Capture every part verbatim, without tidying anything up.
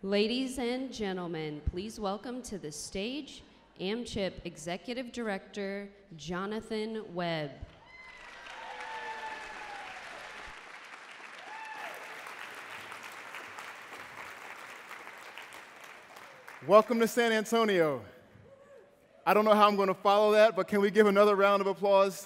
Ladies and gentlemen, please welcome to the stage A M C H P Executive Director, Jonathan Webb. Welcome to San Antonio. I don't know how I'm going to follow that, but can we give another round of applause?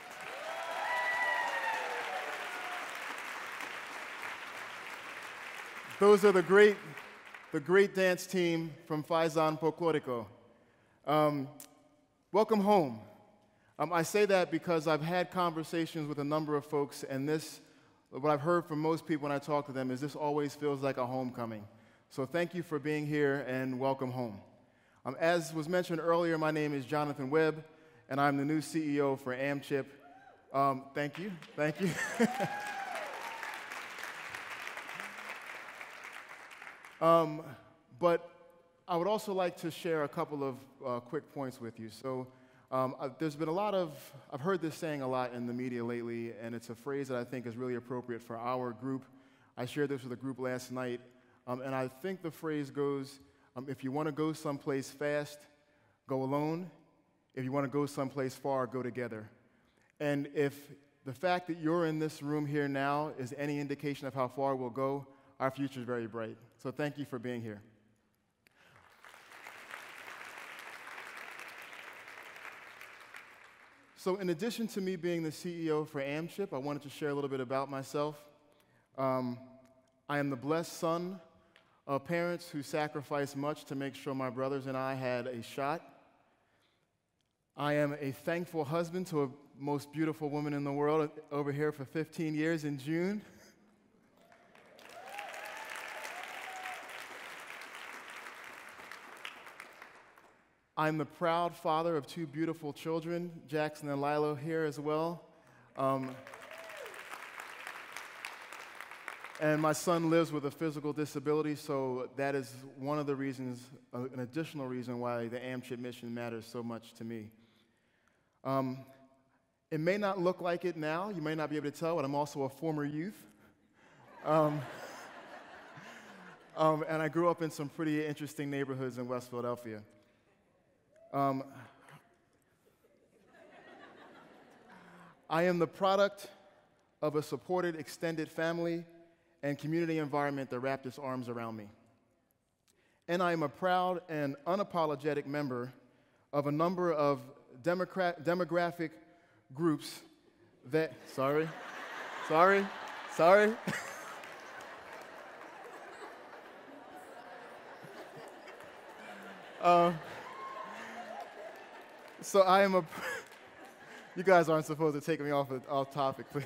Those are the great, the great dance team from Faizan Folklorico. Um, welcome home. Um, I say that because I've had conversations with a number of folks, and this, what I've heard from most people when I talk to them is this always feels like a homecoming. So thank you for being here and welcome home. Um, as was mentioned earlier, my name is Jonathan Webb, and I'm the new C E O for A M C H P. Um, thank you, thank you. um, but I would also like to share a couple of uh, quick points with you. So um, uh, there's been a lot of, I've heard this saying a lot in the media lately, and it's a phrase that I think is really appropriate for our group. I shared this with a group last night. Um, and I think the phrase goes, um, if you want to go someplace fast, go alone. If you want to go someplace far, go together. And if the fact that you're in this room here now is any indication of how far we'll go, our future is very bright. So thank you for being here. So in addition to me being the C E O for A M C H P, I wanted to share a little bit about myself. Um, I am the blessed son of parents who sacrificed much to make sure my brothers and I had a shot. I am a thankful husband to a most beautiful woman in the world, over here for fifteen years in June. I'm the proud father of two beautiful children, Jackson and Lilo, here as well. Um, And my son lives with a physical disability, so that is one of the reasons, uh, an additional reason why the A M C H P mission matters so much to me. Um, it may not look like it now, you may not be able to tell, but I'm also a former youth. Um, um, and I grew up in some pretty interesting neighborhoods in West Philadelphia. Um, I am the product of a supported extended family and community environment that wrapped its arms around me. And I am a proud and unapologetic member of a number of democrat, demographic groups that, sorry, sorry, sorry. uh, so I am a, you guys aren't supposed to take me off, of, off topic, please.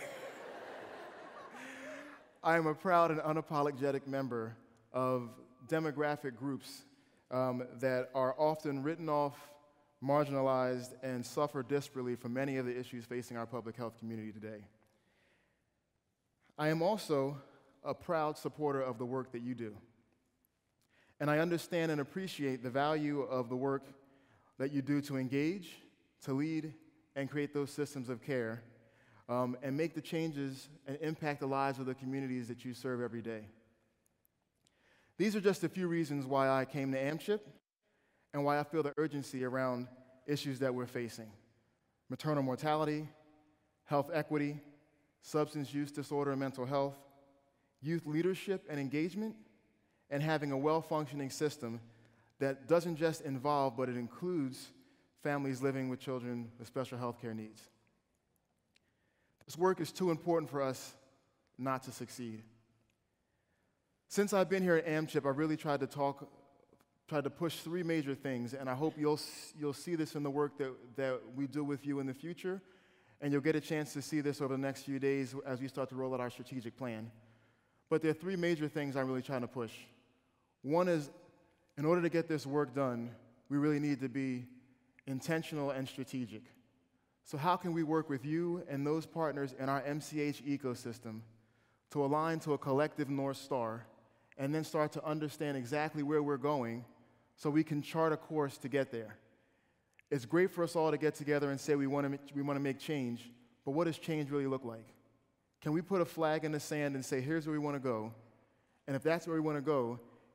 I am a proud and unapologetic member of demographic groups um, that are often written off, marginalized, and suffer disparately from many of the issues facing our public health community today. I am also a proud supporter of the work that you do. And I understand and appreciate the value of the work that you do to engage, to lead, and create those systems of care Um, and make the changes and impact the lives of the communities that you serve every day. These are just a few reasons why I came to A M C H P and why I feel the urgency around issues that we're facing: maternal mortality, health equity, substance use disorder and mental health, youth leadership and engagement, and having a well-functioning system that doesn't just involve, but it includes families living with children with special health care needs. This work is too important for us not to succeed. Since I've been here at A M C H P, I've really tried to talk, tried to push three major things, and I hope you'll, you'll see this in the work that, that we do with you in the future, and you'll get a chance to see this over the next few days as we start to roll out our strategic plan. But there are three major things I'm really trying to push. One is, in order to get this work done, we really need to be intentional and strategic. So how can we work with you and those partners in our M C H ecosystem to align to a collective North Star and then start to understand exactly where we're going so we can chart a course to get there? It's great for us all to get together and say we want to we want to make change, but what does change really look like? Can we put a flag in the sand and say, here's where we want to go, and if that's where we want to go,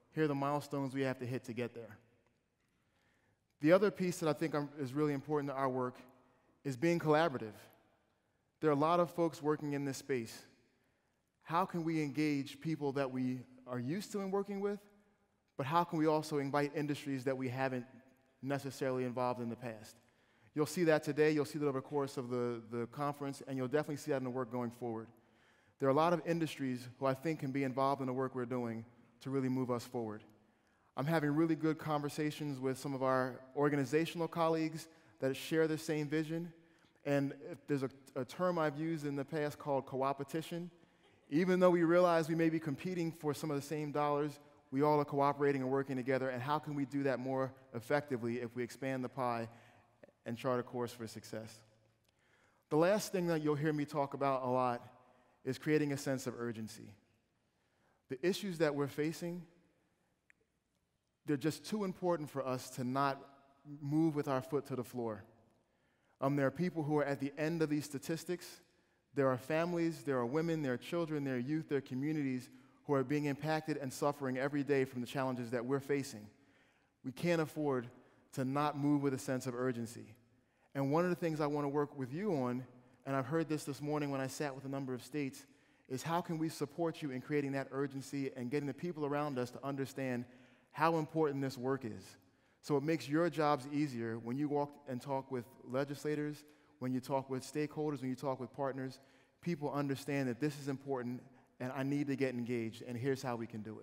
here are the milestones we have to hit to get there. The other piece that I think is really important to our work is being collaborative. There are a lot of folks working in this space. How can we engage people that we are used to in working with, but how can we also invite industries that we haven't necessarily involved in the past? You'll see that today, you'll see that over the course of the, the conference, and you'll definitely see that in the work going forward. There are a lot of industries who I think can be involved in the work we're doing to really move us forward. I'm having really good conversations with some of our organizational colleagues that share the same vision, and there's a, a term I've used in the past called co-opetition. Even though we realize we may be competing for some of the same dollars, we all are cooperating and working together, and how can we do that more effectively if we expand the pie and chart a course for success? The last thing that you'll hear me talk about a lot is creating a sense of urgency. The issues that we're facing, they're just too important for us to not move with our foot to the floor. Um, there are people who are at the end of these statistics. There are families, there are women, there are children, there are youth, there are communities who are being impacted and suffering every day from the challenges that we're facing. We can't afford to not move with a sense of urgency. And one of the things I want to work with you on, and I've heard this this morning when I sat with a number of states, is how can we support you in creating that urgency and getting the people around us to understand how important this work is. So it makes your jobs easier when you walk and talk with legislators, when you talk with stakeholders, when you talk with partners. People understand that this is important and I need to get engaged, and here's how we can do it.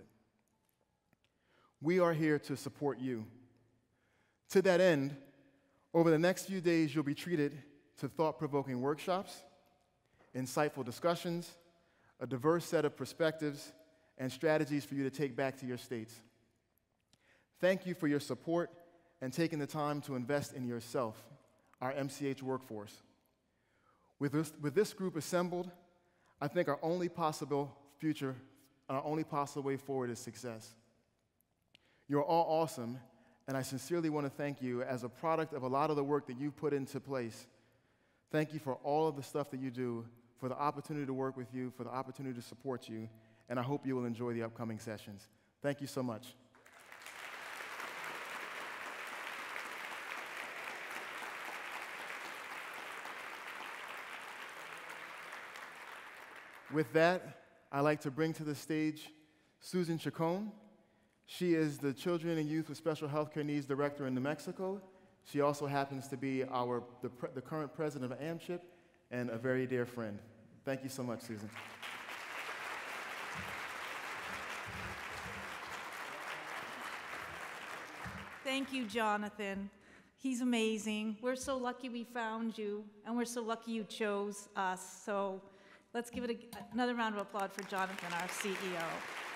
We are here to support you. To that end, over the next few days, you'll be treated to thought-provoking workshops, insightful discussions, a diverse set of perspectives, and strategies for you to take back to your states. Thank you for your support and taking the time to invest in yourself, our M C H workforce. With this, with this group assembled, I think our only possible future, our only possible way forward is success. You're all awesome, and I sincerely want to thank you as a product of a lot of the work that you've put into place. Thank you for all of the stuff that you do, for the opportunity to work with you, for the opportunity to support you, and I hope you will enjoy the upcoming sessions. Thank you so much. With that, I'd like to bring to the stage Susan Chacon. She is the Children and Youth with Special Healthcare Needs Director in New Mexico. She also happens to be our, the, pre the current president of A M C H P and a very dear friend. Thank you so much, Susan. Thank you, Jonathan. He's amazing. We're so lucky we found you, and we're so lucky you chose us. So let's give it a, another round of applause for Jonathan, our C E O.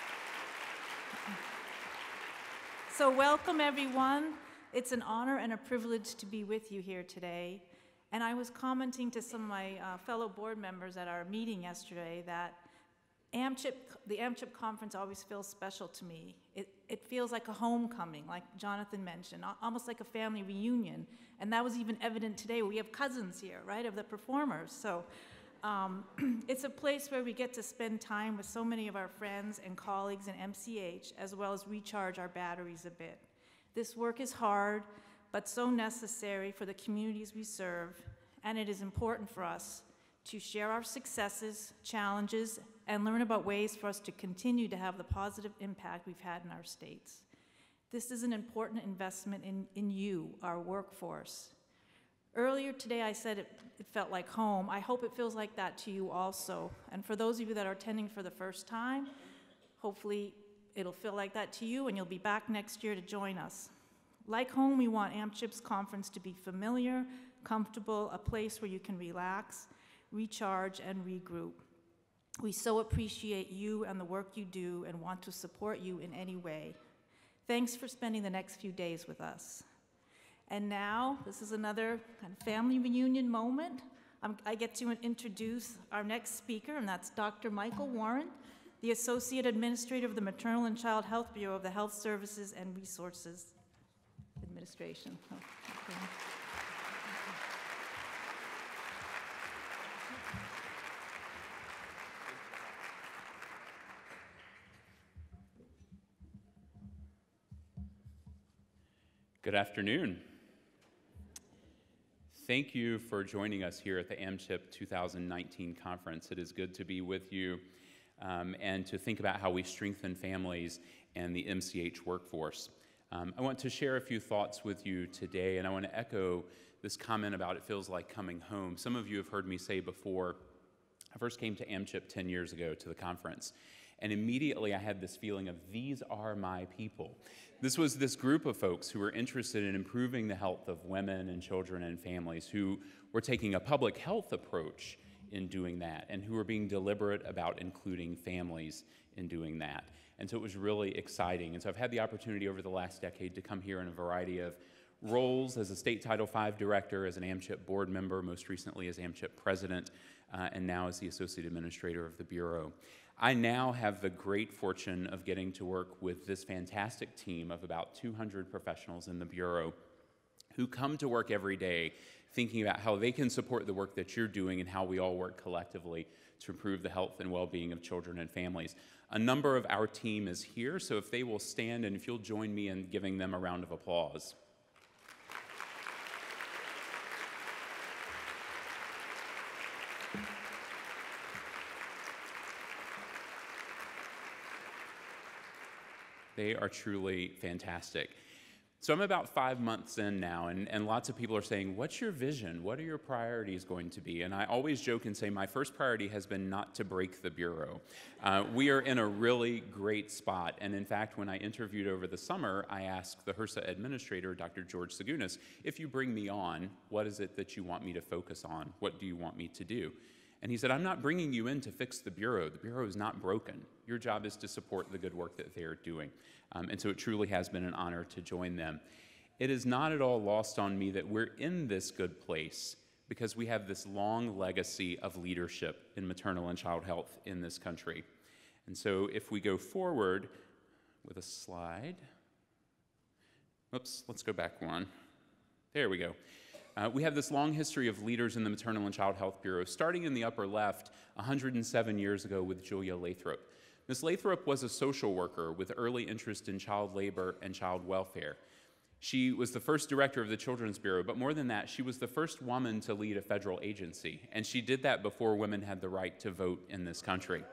So welcome, everyone. It's an honor and a privilege to be with you here today. And I was commenting to some of my uh, fellow board members at our meeting yesterday that A M C H P, the A M C H P conference always feels special to me. It, it feels like a homecoming, like Jonathan mentioned, almost like a family reunion. And that was even evident today. We have cousins here, right, of the performers. So um, it's a place where we get to spend time with so many of our friends and colleagues in M C H, as well as recharge our batteries a bit. This work is hard, but so necessary for the communities we serve, and it is important for us to share our successes, challenges, and learn about ways for us to continue to have the positive impact we've had in our states. This is an important investment in, in you, our workforce. Earlier today I said it, it felt like home. I hope it feels like that to you also. And for those of you that are attending for the first time, hopefully it'll feel like that to you and you'll be back next year to join us. Like home, we want A M C H P's conference to be familiar, comfortable, a place where you can relax, recharge, and regroup. We so appreciate you and the work you do and want to support you in any way. Thanks for spending the next few days with us. And now, this is another kind of family reunion moment. I'm, I get to introduce our next speaker, and that's Doctor Michael Warren, the Associate Administrator of the Maternal and Child Health Bureau of the Health Services and Resources Administration. Oh, okay. Good afternoon. Thank you for joining us here at the AMCHP two thousand nineteen conference. It is good to be with you um, and to think about how we strengthen families and the M C H workforce. Um, I want to share a few thoughts with you today, and I want to echo this comment about it feels like coming home. Some of you have heard me say before, I first came to AMCHP ten years ago to the conference, and immediately I had this feeling of, these are my people. This was this group of folks who were interested in improving the health of women and children and families, who were taking a public health approach in doing that, and who were being deliberate about including families in doing that. And so it was really exciting. And so I've had the opportunity over the last decade to come here in a variety of roles as a state Title five director, as an AMCHP board member, most recently as AMCHP president, uh, and now as the associate administrator of the Bureau. I now have the great fortune of getting to work with this fantastic team of about two hundred professionals in the Bureau who come to work every day thinking about how they can support the work that you're doing and how we all work collectively to improve the health and well-being of children and families. A number of our team is here, so if they will stand and if you'll join me in giving them a round of applause. They are truly fantastic. So I'm about five months in now, and, and lots of people are saying, what's your vision? What are your priorities going to be? And I always joke and say my first priority has been not to break the Bureau. Uh, we are in a really great spot, and in fact, when I interviewed over the summer, I asked the HRSA administrator, Doctor George Sagunas, if you bring me on, what is it that you want me to focus on? What do you want me to do? And he said, I'm not bringing you in to fix the Bureau. The Bureau is not broken. Your job is to support the good work that they are doing. Um, and so it truly has been an honor to join them. It is not at all lost on me that we're in this good place because we have this long legacy of leadership in maternal and child health in this country. And so if we go forward with a slide, oops, let's go back one. There we go. Uh, we have this long history of leaders in the Maternal and Child Health Bureau, starting in the upper left one hundred seven years ago with Joia Lathrop. Miz Lathrop was a social worker with early interest in child labor and child welfare. She was the first director of the Children's Bureau, but more than that, she was the first woman to lead a federal agency, and she did that before women had the right to vote in this country.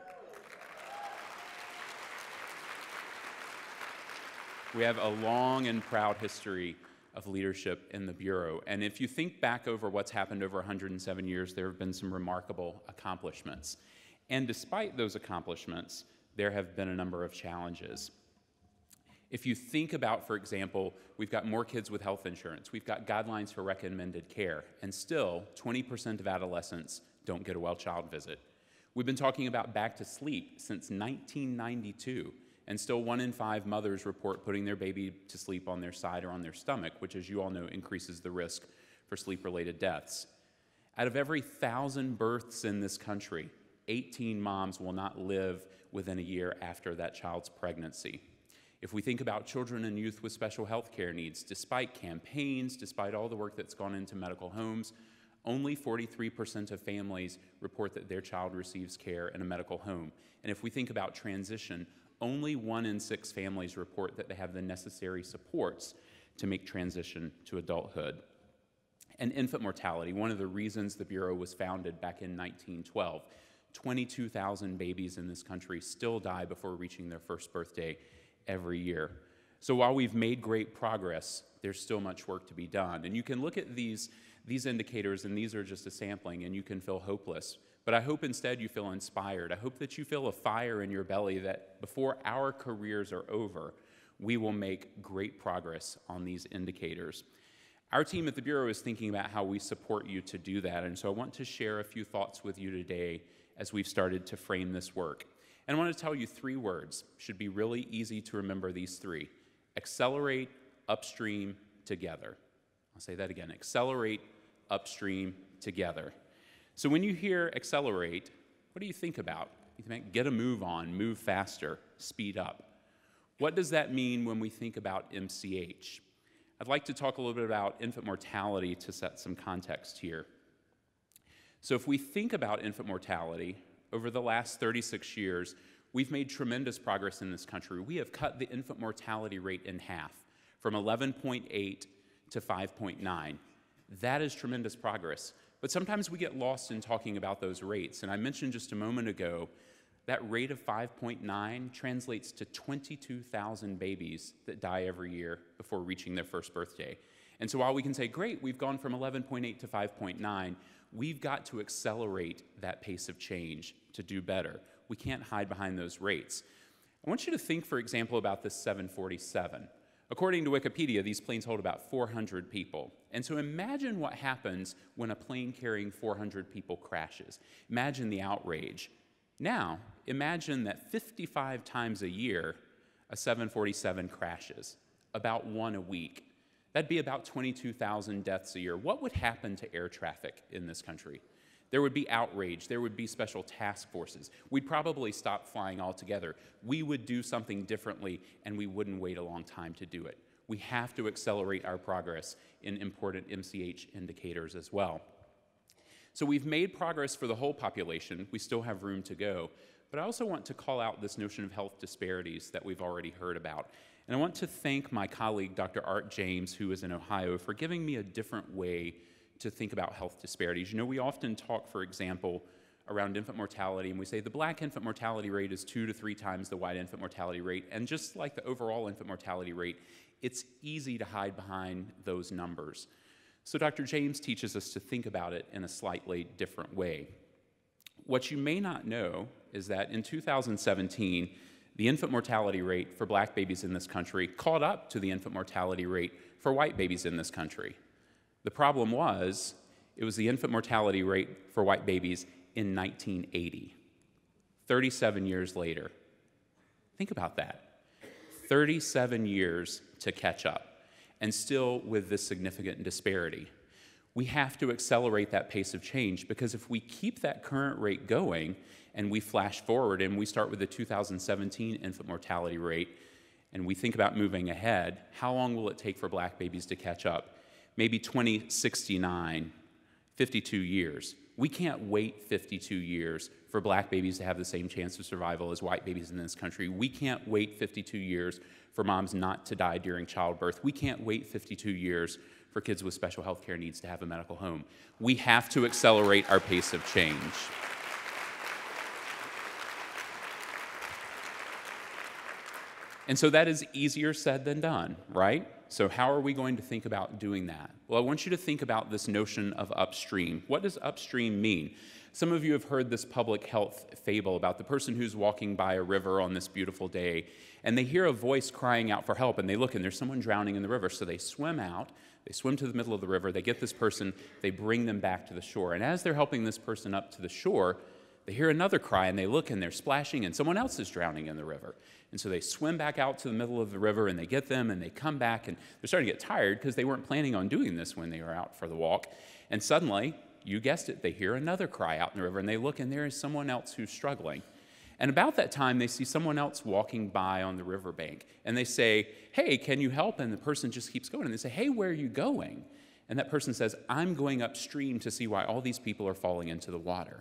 We have a long and proud history of leadership in the Bureau. And if you think back over what's happened over one hundred seven years, there have been some remarkable accomplishments. And despite those accomplishments, there have been a number of challenges. If you think about, for example, we've got more kids with health insurance, we've got guidelines for recommended care, and still twenty percent of adolescents don't get a well child visit. We've been talking about back to sleep since nineteen ninety-two. And still one in five mothers report putting their baby to sleep on their side or on their stomach, which, as you all know, increases the risk for sleep-related deaths. Out of every thousand births in this country, eighteen moms will not live within a year after that child's pregnancy. If we think about children and youth with special health care needs, despite campaigns, despite all the work that's gone into medical homes, only forty-three percent of families report that their child receives care in a medical home. And if we think about transition, only one in six families report that they have the necessary supports to make transition to adulthood. And infant mortality, one of the reasons the Bureau was founded back in nineteen twelve. twenty-two thousand babies in this country still die before reaching their first birthday every year. So while we've made great progress, there's still much work to be done. And you can look at these, these indicators, and these are just a sampling, and you can feel hopeless. But I hope instead you feel inspired. I hope that you feel a fire in your belly that before our careers are over, we will make great progress on these indicators. Our team at the Bureau is thinking about how we support you to do that, and so I want to share a few thoughts with you today as we've started to frame this work. And I want to tell you three words. Should be really easy to remember these three. Accelerate, upstream, together. I'll say that again. Accelerate, upstream, together. So when you hear accelerate, what do you think about? You think get a move on, move faster, speed up. What does that mean when we think about M C H? I'd like to talk a little bit about infant mortality to set some context here. So if we think about infant mortality, over the last thirty-six years, we've made tremendous progress in this country. We have cut the infant mortality rate in half, from eleven point eight to five point nine. That is tremendous progress. But sometimes we get lost in talking about those rates. And I mentioned just a moment ago, that rate of five point nine translates to twenty-two thousand babies that die every year before reaching their first birthday. And so while we can say, great, we've gone from eleven point eight to five point nine, we've got to accelerate that pace of change to do better. We can't hide behind those rates. I want you to think, for example, about this seven forty-seven. According to Wikipedia, these planes hold about four hundred people. And so imagine what happens when a plane carrying four hundred people crashes. Imagine the outrage. Now, imagine that fifty-five times a year, a seven forty-seven crashes, about one a week. That'd be about twenty-two thousand deaths a year. What would happen to air traffic in this country? There would be outrage. There would be special task forces. We'd probably stop flying altogether. We would do something differently, and we wouldn't wait a long time to do it. We have to accelerate our progress in important M C H indicators as well. So we've made progress for the whole population. We still have room to go. But I also want to call out this notion of health disparities that we've already heard about. And I want to thank my colleague, Doctor Art James, who is in Ohio, for giving me a different way to think about health disparities. You know, we often talk, for example, around infant mortality, and we say the black infant mortality rate is two to three times the white infant mortality rate, and just like the overall infant mortality rate, it's easy to hide behind those numbers. So Doctor James teaches us to think about it in a slightly different way. What you may not know is that in two thousand seventeen, the infant mortality rate for black babies in this country caught up to the infant mortality rate for white babies in this country. The problem was, it was the infant mortality rate for white babies in nineteen eighty, thirty-seven years later. Think about that. thirty-seven years to catch up, and still with this significant disparity. We have to accelerate that pace of change, because if we keep that current rate going, and we flash forward and we start with the two thousand seventeen infant mortality rate, and we think about moving ahead, how long will it take for black babies to catch up? Maybe twenty sixty-nine, fifty-two years. We can't wait fifty-two years for black babies to have the same chance of survival as white babies in this country. We can't wait fifty-two years for moms not to die during childbirth. We can't wait fifty-two years for kids with special health care needs to have a medical home. We have to accelerate our pace of change. And so that is easier said than done, right? So how are we going to think about doing that? Well, I want you to think about this notion of upstream. What does upstream mean? Some of you have heard this public health fable about the person who's walking by a river on this beautiful day, and they hear a voice crying out for help, and they look, and there's someone drowning in the river. So they swim out, they swim to the middle of the river, they get this person, they bring them back to the shore. And as they're helping this person up to the shore, they hear another cry, and they look, and they're splashing, and someone else is drowning in the river. And so they swim back out to the middle of the river, and they get them, and they come back, and they're starting to get tired because they weren't planning on doing this when they were out for the walk. And suddenly, you guessed it, they hear another cry out in the river, and they look, and there is someone else who's struggling. And about that time, they see someone else walking by on the riverbank, and they say, hey, can you help? And the person just keeps going, and they say, hey, where are you going? And that person says, I'm going upstream to see why all these people are falling into the water.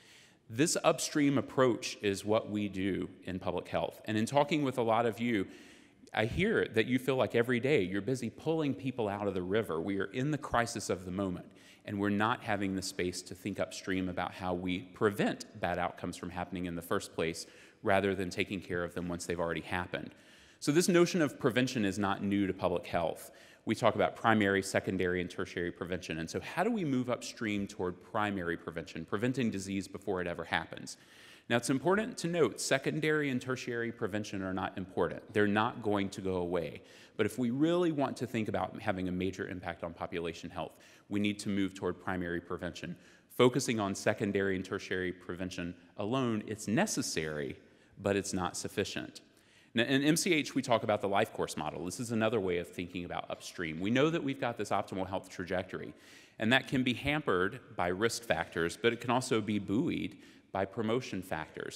This upstream approach is what we do in public health. And in talking with a lot of you, I hear that you feel like every day you're busy pulling people out of the river. We are in the crisis of the moment, and we're not having the space to think upstream about how we prevent bad outcomes from happening in the first place, rather than taking care of them once they've already happened. So this notion of prevention is not new to public health. We talk about primary, secondary, and tertiary prevention. And so how do we move upstream toward primary prevention, preventing disease before it ever happens? Now, it's important to note secondary and tertiary prevention are not important. They're not going to go away. But if we really want to think about having a major impact on population health, we need to move toward primary prevention. Focusing on secondary and tertiary prevention alone, it's necessary, but it's not sufficient. Now, in M C H, we talk about the life course model. This is another way of thinking about upstream. We know that we've got this optimal health trajectory, and that can be hampered by risk factors, but it can also be buoyed by promotion factors.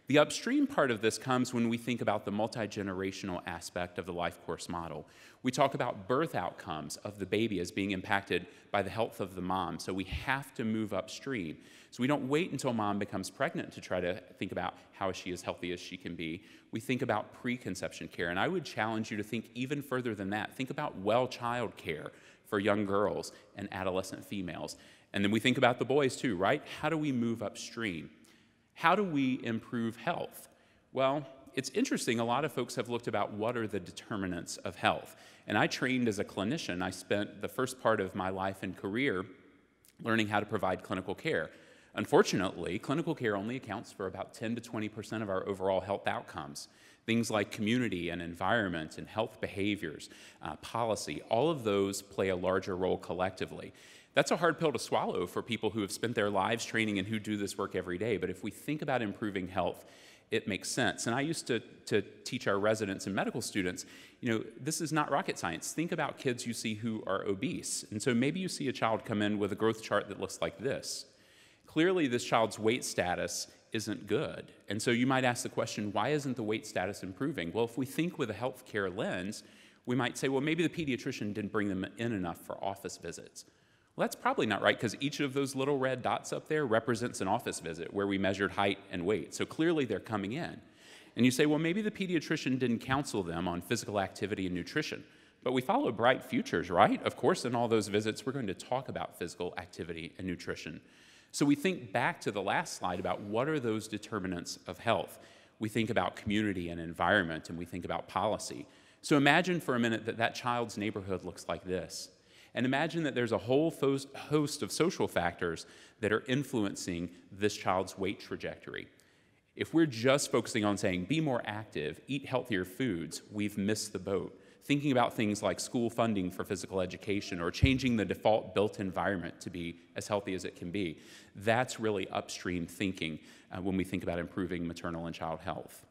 The upstream part of this comes when we think about the multi-generational aspect of the life course model. We talk about birth outcomes of the baby as being impacted by the health of the mom, so we have to move upstream. So we don't wait until mom becomes pregnant to try to think about how is she as healthy as she can be. We think about preconception care, and I would challenge you to think even further than that. Think about well child care for young girls and adolescent females. And then we think about the boys too, right? How do we move upstream? How do we improve health? Well, it's interesting, a lot of folks have looked about what are the determinants of health. And I trained as a clinician. I spent the first part of my life and career learning how to provide clinical care. Unfortunately, clinical care only accounts for about ten to twenty percent of our overall health outcomes. Things like community and environment and health behaviors, uh, policy, all of those play a larger role collectively. That's a hard pill to swallow for people who have spent their lives training and who do this work every day. But if we think about improving health, it makes sense. And I used to, to teach our residents and medical students, you know, this is not rocket science. Think about kids you see who are obese. And so maybe you see a child come in with a growth chart that looks like this. Clearly, this child's weight status isn't good. And so you might ask the question, why isn't the weight status improving? Well, if we think with a healthcare lens, we might say, well, maybe the pediatrician didn't bring them in enough for office visits. Well, that's probably not right, because each of those little red dots up there represents an office visit where we measured height and weight. So clearly they're coming in. And you say, well, maybe the pediatrician didn't counsel them on physical activity and nutrition. But we follow bright futures, right? Of course, in all those visits, we're going to talk about physical activity and nutrition. So we think back to the last slide about what are those determinants of health. We think about community and environment, and we think about policy. So imagine for a minute that that child's neighborhood looks like this. And imagine that there's a whole host of social factors that are influencing this child's weight trajectory. If we're just focusing on saying, be more active, eat healthier foods, we've missed the boat. Thinking about things like school funding for physical education or changing the default built environment to be as healthy as it can be, that's really upstream thinking uh, when we think about improving maternal and child health.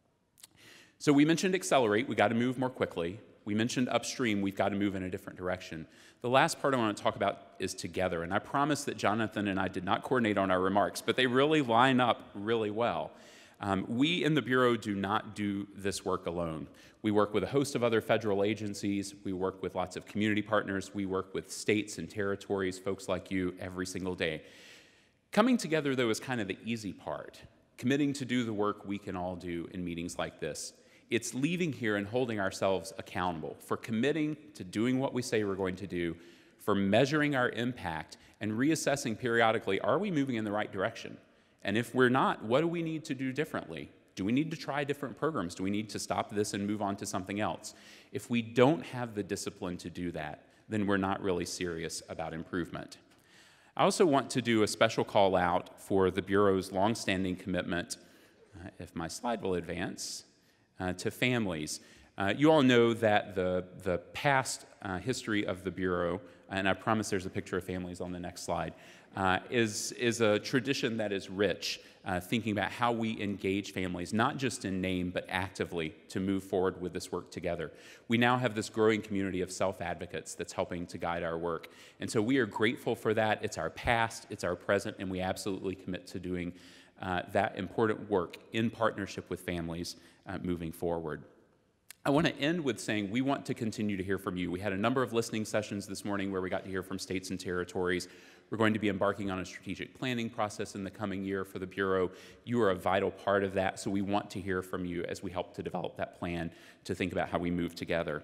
So we mentioned accelerate, we got to move more quickly. We mentioned upstream, we've got to move in a different direction. The last part I want to talk about is together, and I promise that Jonathan and I did not coordinate on our remarks, but they really line up really well. Um, we in the Bureau do not do this work alone. We work with a host of other federal agencies, we work with lots of community partners, we work with states and territories, folks like you, every single day. Coming together, though, is kind of the easy part. Committing to do the work we can all do in meetings like this. It's leaving here and holding ourselves accountable for committing to doing what we say we're going to do, for measuring our impact, and reassessing periodically, are we moving in the right direction? And if we're not, what do we need to do differently? Do we need to try different programs? Do we need to stop this and move on to something else? If we don't have the discipline to do that, then we're not really serious about improvement. I also want to do a special call out for the Bureau's longstanding commitment, uh, if my slide will advance, Uh, to families. Uh, you all know that the, the past uh, history of the Bureau, and I promise there's a picture of families on the next slide, uh, is, is a tradition that is rich, uh, thinking about how we engage families, not just in name, but actively to move forward with this work together. We now have this growing community of self-advocates that's helping to guide our work. And so we are grateful for that. It's our past, it's our present, and we absolutely commit to doing uh, that important work in partnership with families Uh, moving forward. I want to end with saying we want to continue to hear from you. We had a number of listening sessions this morning where we got to hear from states and territories. We're going to be embarking on a strategic planning process in the coming year for the Bureau. You are a vital part of that, so we want to hear from you as we help to develop that plan to think about how we move together.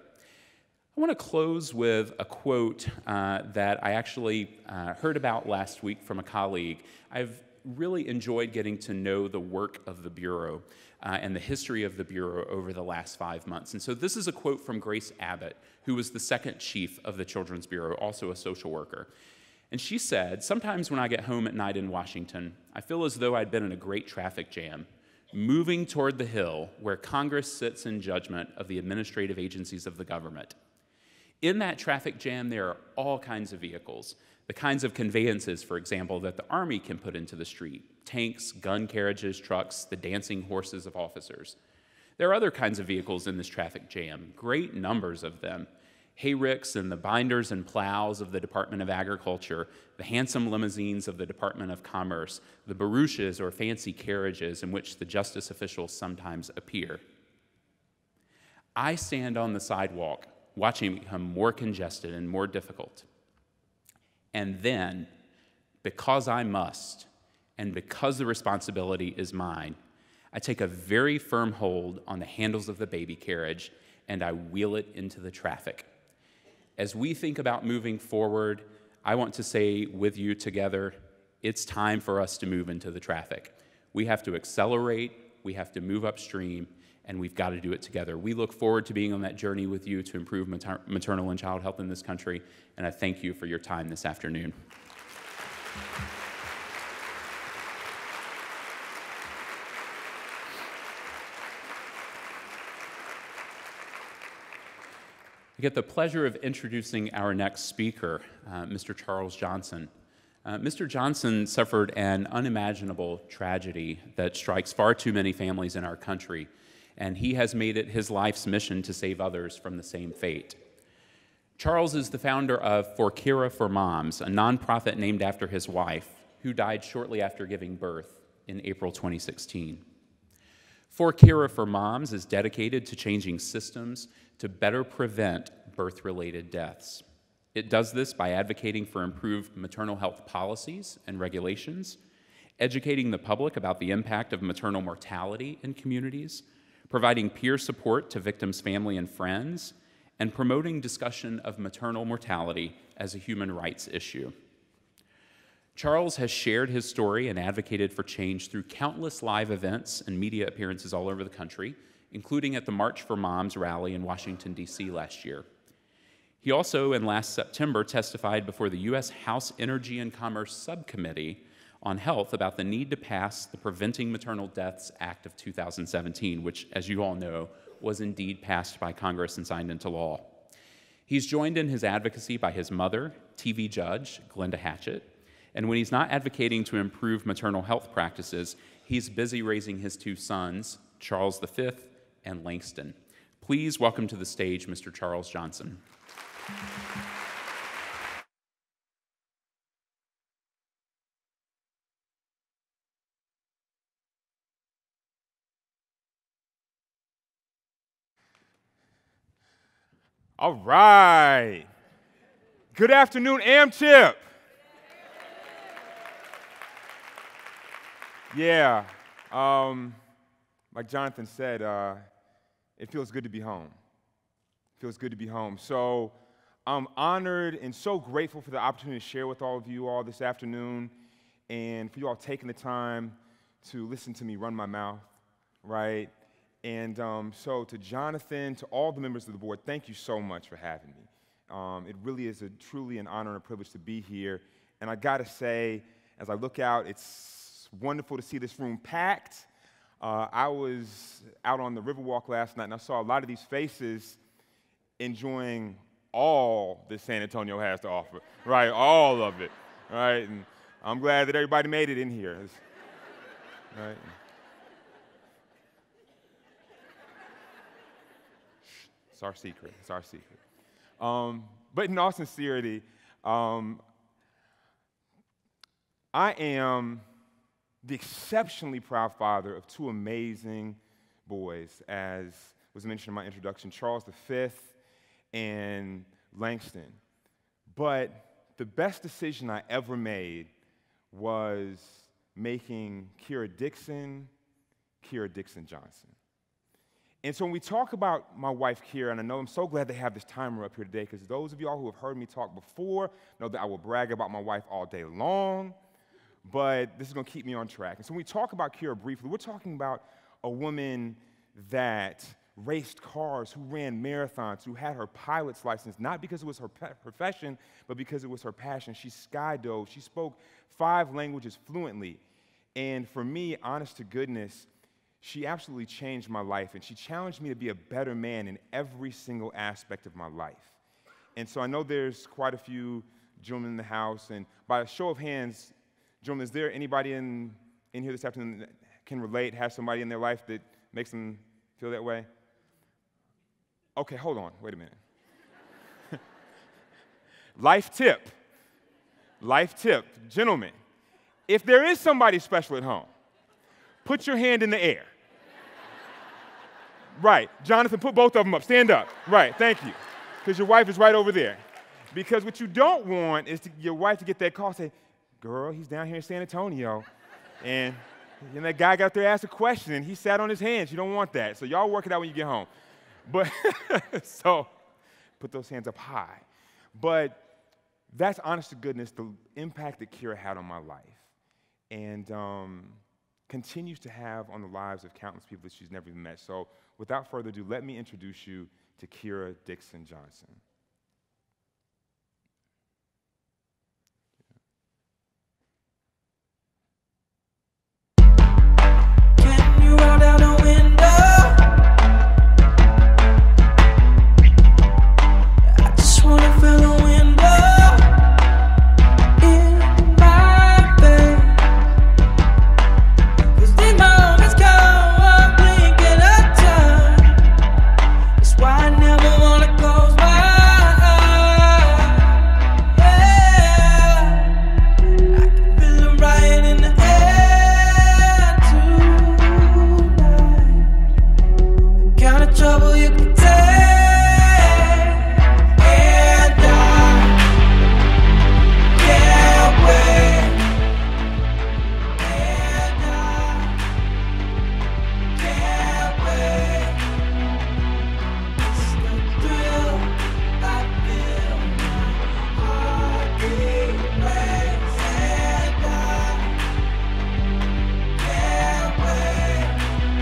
I want to close with a quote uh, that I actually uh, heard about last week from a colleague. I've really enjoyed getting to know the work of the Bureau uh, and the history of the Bureau over the last five months. And so this is a quote from Grace Abbott, who was the second chief of the Children's Bureau, also a social worker. And she said, "Sometimes when I get home at night in Washington, I feel as though I'd been in a great traffic jam, moving toward the hill where Congress sits in judgment of the administrative agencies of the government. In that traffic jam, there are all kinds of vehicles, the kinds of conveyances, for example, that the Army can put into the street, tanks, gun carriages, trucks, the dancing horses of officers. There are other kinds of vehicles in this traffic jam, great numbers of them, hayricks and the binders and plows of the Department of Agriculture, the handsome limousines of the Department of Commerce, the barouches or fancy carriages in which the justice officials sometimes appear. I stand on the sidewalk watching it become more congested and more difficult. And then, because I must, and because the responsibility is mine, I take a very firm hold on the handles of the baby carriage and I wheel it into the traffic. As we think about moving forward, I want to say with you together, it's time for us to move into the traffic. We have to accelerate, we have to move upstream, and we've got to do it together. We look forward to being on that journey with you to improve mater- maternal and child health in this country, and I thank you for your time this afternoon. I get the pleasure of introducing our next speaker, uh, Mister Charles Johnson. Uh, Mister Johnson suffered an unimaginable tragedy that strikes far too many families in our country, and he has made it his life's mission to save others from the same fate. Charles is the founder of Crear-Perry for Moms, a nonprofit named after his wife, who died shortly after giving birth in April twenty sixteen. Crear-Perry for Moms is dedicated to changing systems to better prevent birth-related deaths. It does this by advocating for improved maternal health policies and regulations, educating the public about the impact of maternal mortality in communities, providing peer support to victims' family and friends, and promoting discussion of maternal mortality as a human rights issue. Charles has shared his story and advocated for change through countless live events and media appearances all over the country, including at the March for Moms rally in Washington, D C last year. He also, in last September, testified before the U S House Energy and Commerce Subcommittee on Health about the need to pass the Preventing Maternal Deaths Act of two thousand seventeen, which, as you all know, was indeed passed by Congress and signed into law. He's joined in his advocacy by his mother, T V judge Glenda Hatchett, and when he's not advocating to improve maternal health practices, he's busy raising his two sons, Charles the Fifth and Langston. Please welcome to the stage Mister Charles Johnson. All right. Good afternoon, A M C H P. Yeah, um, like Jonathan said, uh, it feels good to be home. It feels good to be home. So I'm honored and so grateful for the opportunity to share with all of you all this afternoon and for you all taking the time to listen to me run my mouth, right? And um, so to Jonathan, to all the members of the board, thank you so much for having me. Um, it really is a, truly an honor and a privilege to be here. And I gotta say, as I look out, it's wonderful to see this room packed. Uh, I was out on the Riverwalk last night and I saw a lot of these faces enjoying all that San Antonio has to offer, right? All of it, right? And I'm glad that everybody made it in here, it's, right? It's our secret, it's our secret. Um, but in all sincerity, um, I am the exceptionally proud father of two amazing boys, as was mentioned in my introduction, Charles the Fifth and Langston. But the best decision I ever made was making Kira Dixon, Kira Dixon Johnson. And so when we talk about my wife, Kira, and I know I'm so glad they have this timer up here today, because those of y'all who have heard me talk before know that I will brag about my wife all day long, but this is going to keep me on track. And so when we talk about Kira briefly, we're talking about a woman that raced cars, who ran marathons, who had her pilot's license, not because it was her profession, but because it was her passion. She skydove. She spoke five languages fluently. And for me, honest to goodness, she absolutely changed my life, and she challenged me to be a better man in every single aspect of my life. And so I know there's quite a few gentlemen in the house, and by a show of hands, gentlemen, is there anybody in, in here this afternoon that can relate, have somebody in their life that makes them feel that way? Okay, hold on, wait a minute. Life tip, life tip, gentlemen, if there is somebody special at home, put your hand in the air. Right, Jonathan, put both of them up, stand up. Right, thank you, because your wife is right over there. Because what you don't want is to, your wife to get that call, say, girl, he's down here in San Antonio, and, and that guy got up there asked a question, and he sat on his hands. You don't want that, so y'all work it out when you get home. But, so, put those hands up high. But that's honest to goodness the impact that Crear had on my life, and um, continues to have on the lives of countless people that she's never even met. So without further ado, let me introduce you to Crear Dixon Johnson. Can you roll down the window? I just wanna feel the window in my face. 'Cause these moments come one blink at a time. That's why I never wanna close my eyes. Yeah, I can feel the riot in the air tonight. The kind of trouble you can take. And I can't wait. And I can't wait. It's the thrill I feel, my heartbeat race. And I can't wait,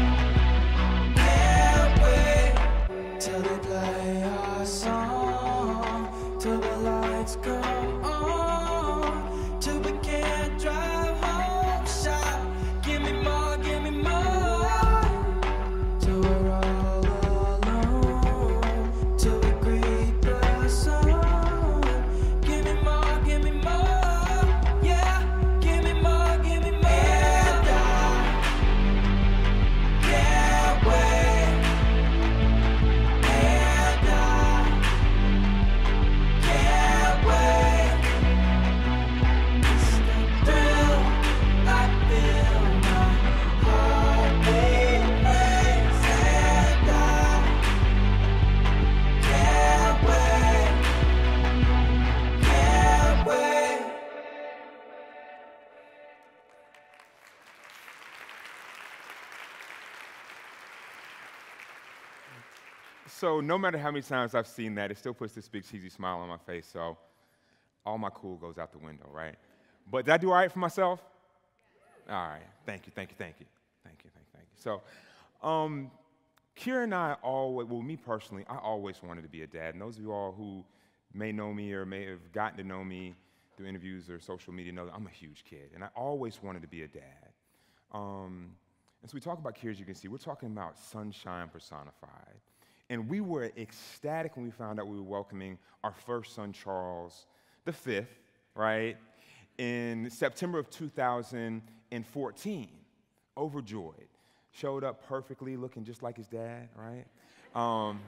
can't wait till they play our song, till the lights go on, till we can't drive home. Shout, give me more, give me more, till we're all alone, till we greet the sun. Give me more, give me more, yeah, give me more, give me more. And I can't wait. And I can't wait. It's the thrill I feel, my heartbeat race. And I can't wait, can't wait. So no matter how many times I've seen that, it still puts this big cheesy smile on my face, so all my cool goes out the window, right? But did I do all right for myself? All right, thank you, thank you, thank you. Thank you, thank you, thank you. So, um, Crear and I always, well, me personally, I always wanted to be a dad. And those of you all who may know me or may have gotten to know me through interviews or social media know that I'm a huge kid, and I always wanted to be a dad. Um, and so we talk about Crear, as you can see, we're talking about sunshine personified. And we were ecstatic when we found out we were welcoming our first son, Charles the fifth, right, in September of two thousand fourteen. Overjoyed. Showed up perfectly, looking just like his dad, right? Um,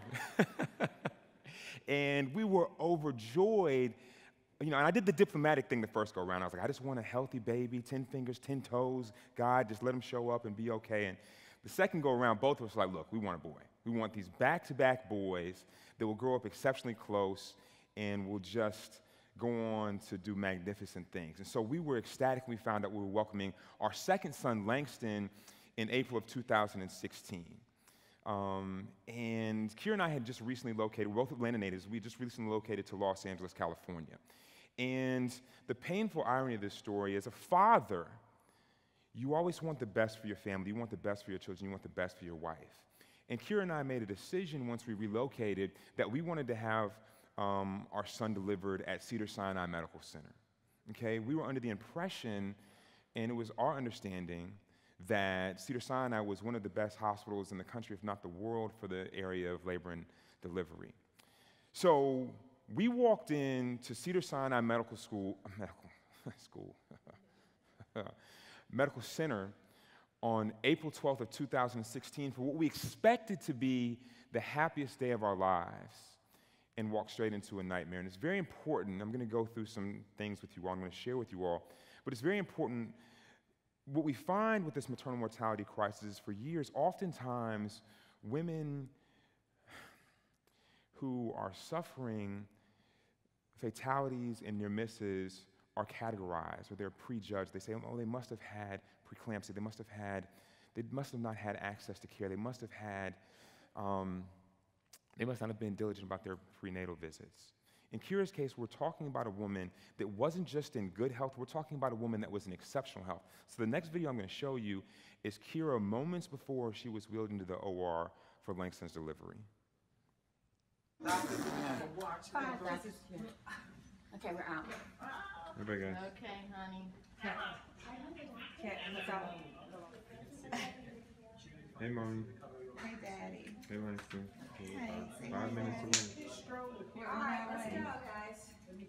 and we were overjoyed. You know, and I did the diplomatic thing the first go around. I was like, I just want a healthy baby, ten fingers, ten toes. God, just let him show up and be okay. And the second go around, both of us were like, look, we want a boy. We want these back-to-back boys that will grow up exceptionally close and will just go on to do magnificent things. And so we were ecstatic when we found out we were welcoming our second son, Langston, in April of two thousand sixteen. Um, and Crear and I had just recently located, we're both Atlanta natives, we just recently located to Los Angeles, California. And the painful irony of this story is, a father, you always want the best for your family, you want the best for your children, you want the best for your wife. And Crear and I made a decision once we relocated that we wanted to have um, our son delivered at Cedars-Sinai Medical Center. Okay, we were under the impression, and it was our understanding, that Cedars-Sinai was one of the best hospitals in the country, if not the world, for the area of labor and delivery. So we walked into Cedars-Sinai Medical School, medical school, Medical Center on April twelfth of two thousand sixteen for what we expected to be the happiest day of our lives. and walk straight into a nightmare. And it's very important. I'm going to go through some things with you all. I'm going to share with you all. But it's very important. What we find with this maternal mortality crisis is for years, oftentimes, women who are suffering fatalities and near misses are categorized or they're prejudged. They say, oh, they must have had preeclampsia. They must have had, they must have not had access to care. They must have had, um, they must not have been diligent about their prenatal visits. In Crear's case, we're talking about a woman that wasn't just in good health, we're talking about a woman that was in exceptional health. So the next video I'm going to show you is Crear moments before she was wheeled into the O R for Langston's delivery. Fine, doctor. Okay, we're out. Everybody guys. Okay, honey. Hey, Mommy. Hey, Daddy. Hey, Langston. Hey, Five, five minutes away. All right, let's go, guys.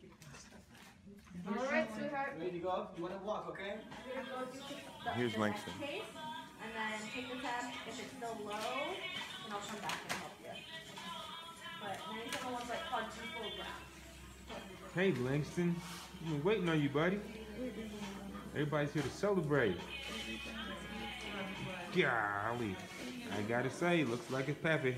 All right, sweetheart. Ready to go? You want to walk, okay? We're gonna go do the, Here's the Langston. next case, and then take the test. If it's still low, then I'll come back and help you. But ninety-seven one's like quadruple ground. Hey, Langston. I've been waiting on you, buddy. Everybody's here to celebrate. Golly. I gotta say, looks like it's Peppy.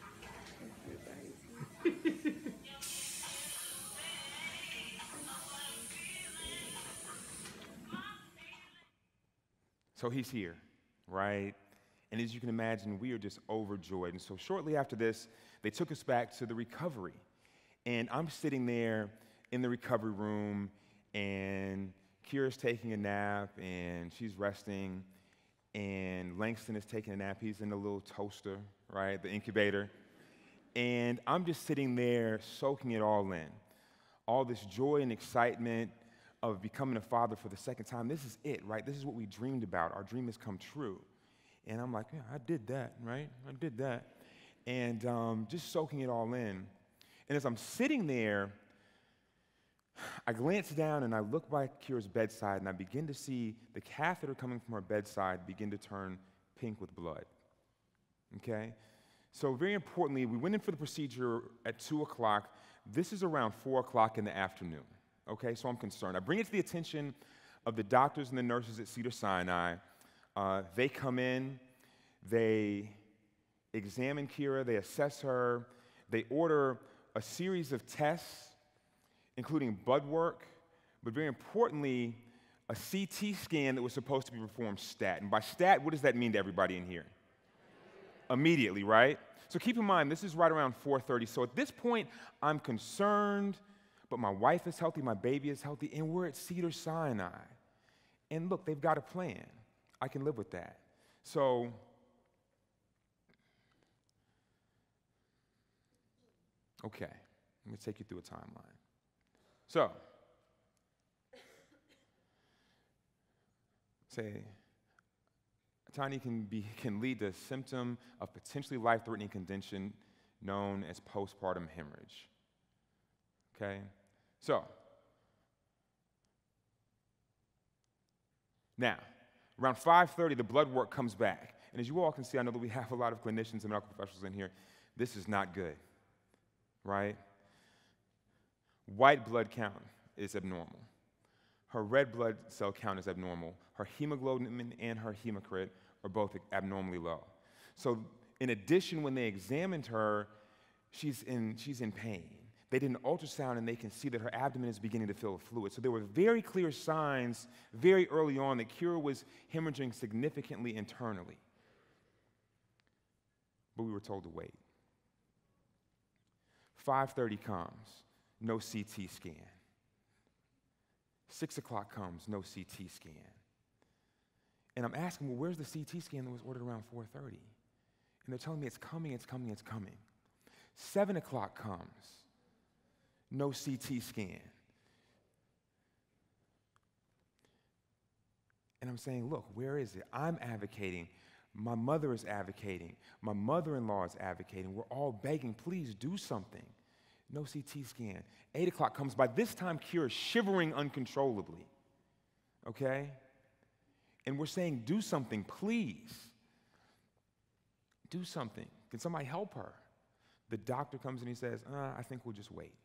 So he's here, right? And as you can imagine, we are just overjoyed. And so shortly after this, they took us back to the recovery. And I'm sitting there in the recovery room, and Crear's taking a nap, and she's resting, and Langston is taking a nap. He's in the little toaster, right, the incubator. And I'm just sitting there soaking it all in. All this joy and excitement of becoming a father for the second time. This is it, right? This is what we dreamed about. Our dream has come true. And I'm like, yeah, I did that, right? I did that. And um, just soaking it all in. And as I'm sitting there, I glance down and I look by Crear's bedside and I begin to see the catheter coming from her bedside begin to turn pink with blood, okay? So very importantly, we went in for the procedure at two o'clock. This is around four o'clock in the afternoon, okay? So I'm concerned. I bring it to the attention of the doctors and the nurses at Cedars-Sinai. Uh, they come in, they examine Crear, they assess her, they order a series of tests, including blood work, but very importantly, a C T scan that was supposed to be performed stat. And by stat, what does that mean to everybody in here? Immediately, right? So keep in mind, this is right around four thirty. So at this point, I'm concerned, but my wife is healthy, my baby is healthy, and we're at Cedars-Sinai. And look, they've got a plan. I can live with that. So okay, let me take you through a timeline. So, say, tiny can, be, can lead to a symptom of potentially life-threatening condition known as postpartum hemorrhage. Okay? So, now, around five thirty, the blood work comes back. And as you all can see, I know that we have a lot of clinicians and medical professionals in here. This is not good, right? White blood count is abnormal. Her red blood cell count is abnormal. Her hemoglobin and her hematocrit are both abnormally low. So in addition, when they examined her, she's in, she's in pain. They did an ultrasound and they can see that her abdomen is beginning to fill with fluid. So there were very clear signs very early on that Crear was hemorrhaging significantly internally. But we were told to wait. five thirty comes, no C T scan. six o'clock comes, no C T scan. And I'm asking, well, where's the C T scan that was ordered around four thirty? And they're telling me it's coming, it's coming, it's coming. seven o'clock comes, no C T scan. And I'm saying, look, where is it? I'm advocating. My mother is advocating. My mother-in-law is advocating. We're all begging, please do something. No C T scan. eight o'clock comes. By this time, Crear is shivering uncontrollably. Okay? And we're saying, do something, please. Do something. Can somebody help her? The doctor comes and he says, uh, I think we'll just wait.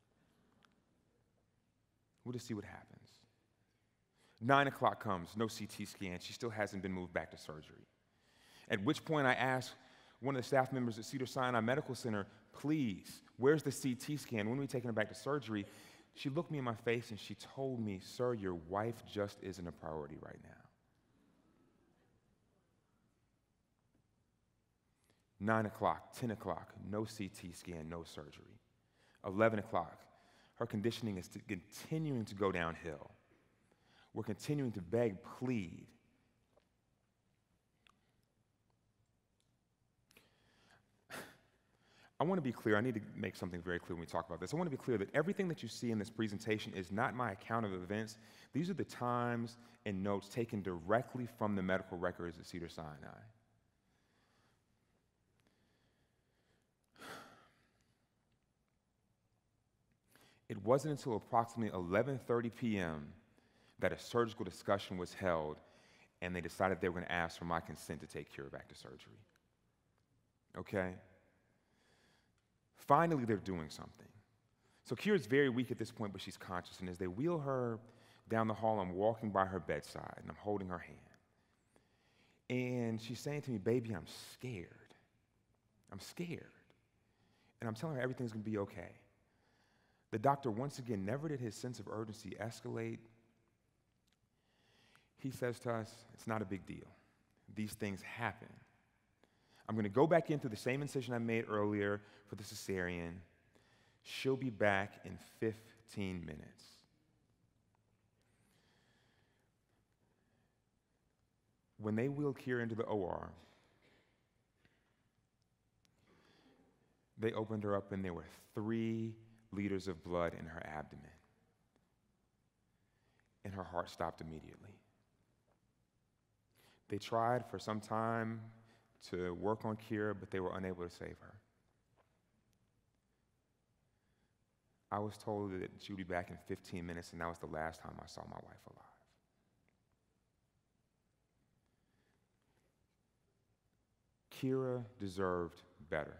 We'll just see what happens. Nine o'clock comes, no C T scan. She still hasn't been moved back to surgery. At which point I asked one of the staff members at Cedars-Sinai Medical Center, please, where's the C T scan? When are we taking her back to surgery? She looked me in my face and she told me, sir, your wife just isn't a priority right now. Nine o'clock, ten o'clock, no C T scan, no surgery. Eleven o'clock, her conditioning is continuing to go downhill. We're continuing to beg, plead. I want to be clear. I need to make something very clear when we talk about this. I want to be clear that everything that you see in this presentation is not my account of events. These are the times and notes taken directly from the medical records at Cedars-Sinai. It wasn't until approximately eleven thirty p m that a surgical discussion was held, and they decided they were going to ask for my consent to take Crear back to surgery. Okay? Finally, they're doing something. So Crear's very weak at this point, but she's conscious, and as they wheel her down the hall, I'm walking by her bedside, and I'm holding her hand. And she's saying to me, baby, I'm scared. I'm scared. And I'm telling her everything's going to be okay. The doctor, once again, never did his sense of urgency escalate. He says to us, it's not a big deal. These things happen. I'm going to go back in through the same incision I made earlier for the cesarean. She'll be back in fifteen minutes. When they wheeled Crear into the O R, they opened her up and there were three liters of blood in her abdomen. And her heart stopped immediately. They tried for some time to work on Crear, but they were unable to save her. I was told that she would be back in fifteen minutes, and that was the last time I saw my wife alive. Crear deserved better.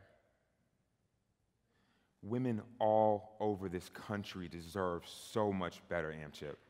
Women all over this country deserve so much better, A M C H P.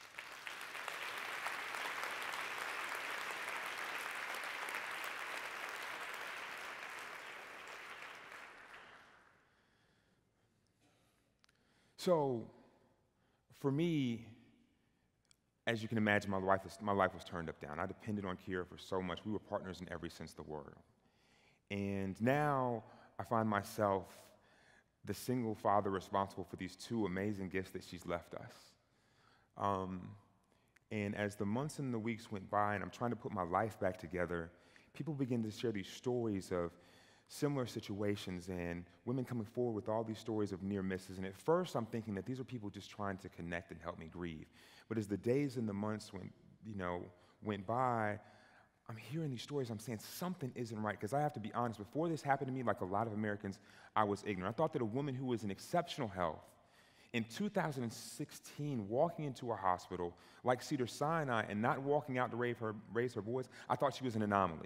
So, for me, as you can imagine, my life, was, my life was turned up down. I depended on Crear for so much. We were partners in every sense of the word. And now I find myself the single father responsible for these two amazing gifts that she's left us. Um, and as the months and the weeks went by and I'm trying to put my life back together, people begin to share these stories of similar situations and women coming forward with all these stories of near misses. And at first I'm thinking that these are people just trying to connect and help me grieve. But as the days and the months went, you know, went by, I'm hearing these stories, I'm saying something isn't right, because I have to be honest, before this happened to me, like a lot of Americans, I was ignorant. I thought that a woman who was in exceptional health, in two thousand sixteen, walking into a hospital like Cedars-Sinai and not walking out to raise her, raise her boys, I thought she was an anomaly,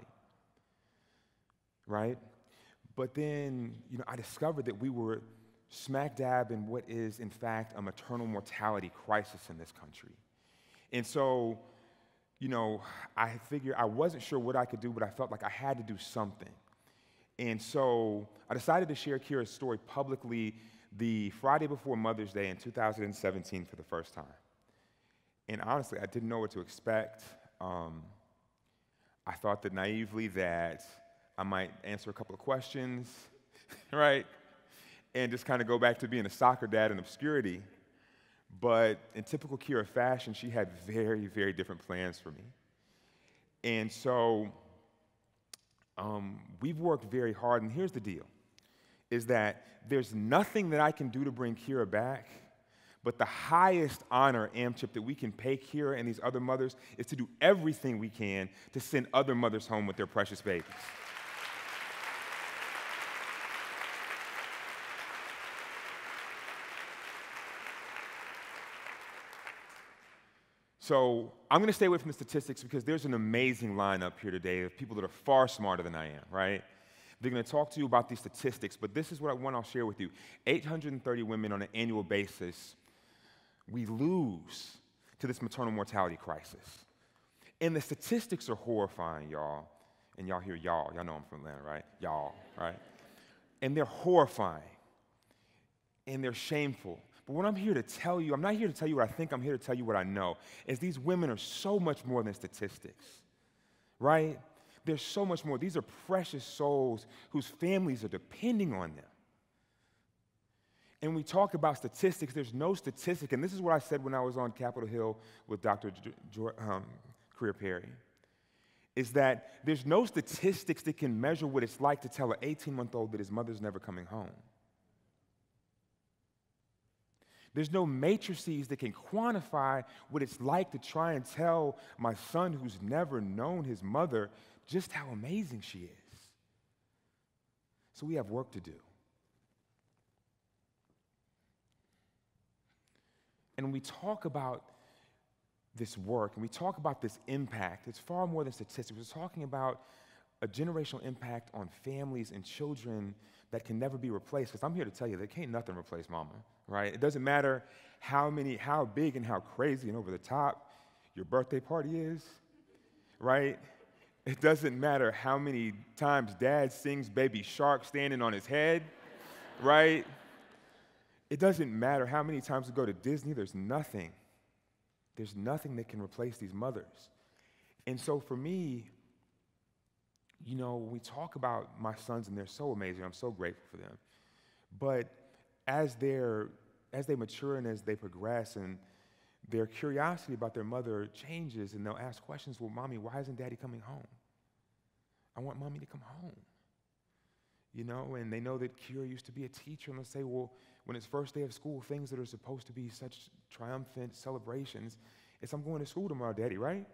right? But then, you know, I discovered that we were smack dab in what is, in fact, a maternal mortality crisis in this country. And so, you know, I figured I wasn't sure what I could do, but I felt like I had to do something. And so I decided to share Crear's story publicly the Friday before Mother's Day in two thousand seventeen for the first time. And honestly, I didn't know what to expect. Um, I thought that naively that I might answer a couple of questions, right? And just kind of go back to being a soccer dad in obscurity. But in typical Crear fashion, she had very, very different plans for me. And so um, we've worked very hard, and here's the deal, is that there's nothing that I can do to bring Crear back, but the highest honor, A M C H P, that we can pay Crear and these other mothers is to do everything we can to send other mothers home with their precious babies. So I'm going to stay away from the statistics because there's an amazing lineup here today of people that are far smarter than I am, right? They're going to talk to you about these statistics, but this is what I want to share with you. eight hundred thirty women on an annual basis, we lose to this maternal mortality crisis. And the statistics are horrifying, y'all. And y'all hear y'all. Y'all know I'm from Atlanta, right? Y'all, right? And they're horrifying. And they're shameful. But what I'm here to tell you, I'm not here to tell you what I think, I'm here to tell you what I know, is these women are so much more than statistics, right? There's so much more. These are precious souls whose families are depending on them. And we talk about statistics, there's no statistic, and this is what I said when I was on Capitol Hill with Doctor J- J- um, Crear-Perry, is that there's no statistics that can measure what it's like to tell an eighteen-month-old that his mother's never coming home. There's no matrices that can quantify what it's like to try and tell my son who's never known his mother just how amazing she is. So we have work to do. And when we talk about this work and we talk about this impact, it's far more than statistics. We're talking about a generational impact on families and children that can never be replaced. Because I'm here to tell you, there can't nothing replace mama, right? It doesn't matter how many, how big and how crazy and over the top your birthday party is, right? It doesn't matter how many times dad sings Baby Shark standing on his head, right? It doesn't matter how many times we go to Disney, there's nothing. There's nothing that can replace these mothers. And so for me, you know, we talk about my sons and they're so amazing, I'm so grateful for them. But as they're, as they mature and as they progress and their curiosity about their mother changes and they'll ask questions, well, mommy, why isn't daddy coming home? I want mommy to come home. You know, and they know that Kira used to be a teacher, and they'll say, well, when it's first day of school, things that are supposed to be such triumphant celebrations, it's I'm going to school tomorrow, Daddy, right?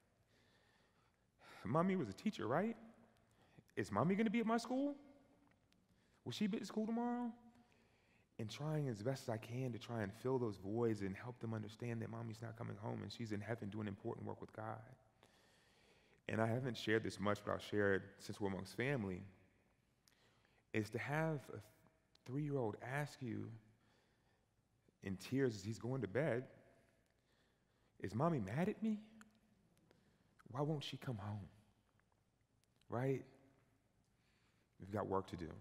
Mommy was a teacher, right? Is Mommy going to be at my school? Will she be at school tomorrow? And trying as best as I can to try and fill those voids and help them understand that Mommy's not coming home and she's in heaven doing important work with God. And I haven't shared this much, but I'll share it since we're amongst family, is to have a three-year-old ask you in tears as he's going to bed, is Mommy mad at me? Why won't she come home? Right? We've got work to do.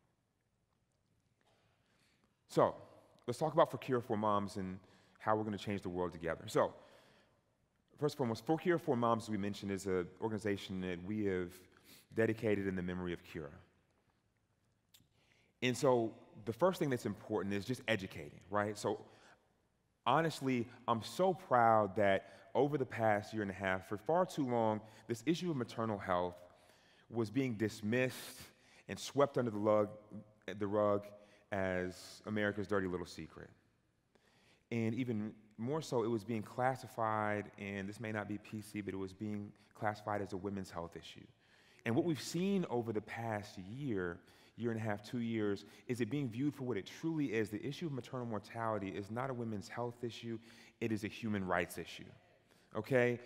So, let's talk about For Cure for Moms and how we're going to change the world together. So, first and foremost, For Cure for Moms, as we mentioned, is an organization that we have dedicated in the memory of Kira. And so the first thing that's important is just educating, right? So honestly, I'm so proud that over the past year and a half, for far too long, this issue of maternal health was being dismissed and swept under the rug, the rug as America's dirty little secret. And even more so, it was being classified, and this may not be P C, but it was being classified as a women's health issue. And what we've seen over the past year year and a half, two years, is it being viewed for what it truly is. The issue of maternal mortality is not a women's health issue, it is a human rights issue, okay?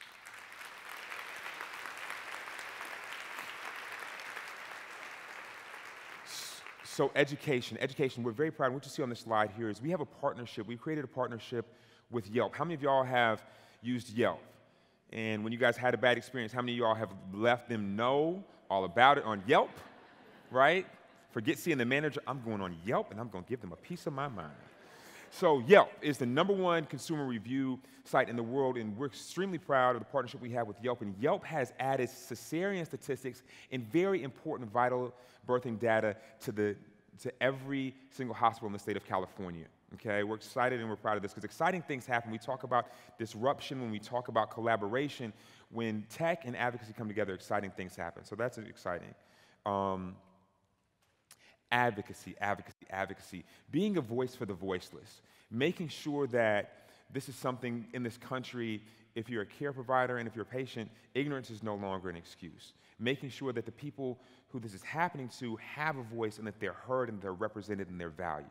So education, education, we're very proud. What you see on the slide here is we have a partnership. We created a partnership with Yelp. How many of y'all have used Yelp? And when you guys had a bad experience, how many of y'all have left them know all about it on Yelp? Right? Forget seeing the manager. I'm going on Yelp and I'm going to give them a piece of my mind. So Yelp is the number one consumer review site in the world, and we're extremely proud of the partnership we have with Yelp. And Yelp has added cesarean statistics and very important vital birthing data to the to every single hospital in the state of California. Okay, we're excited and we're proud of this because exciting things happen. We talk about disruption, when we talk about collaboration, when tech and advocacy come together, exciting things happen. So that's exciting. Um, Advocacy, advocacy, advocacy. Being a voice for the voiceless. Making sure that this is something in this country, if you're a care provider and if you're a patient, ignorance is no longer an excuse. Making sure that the people who this is happening to have a voice and that they're heard and they're represented and they're valued.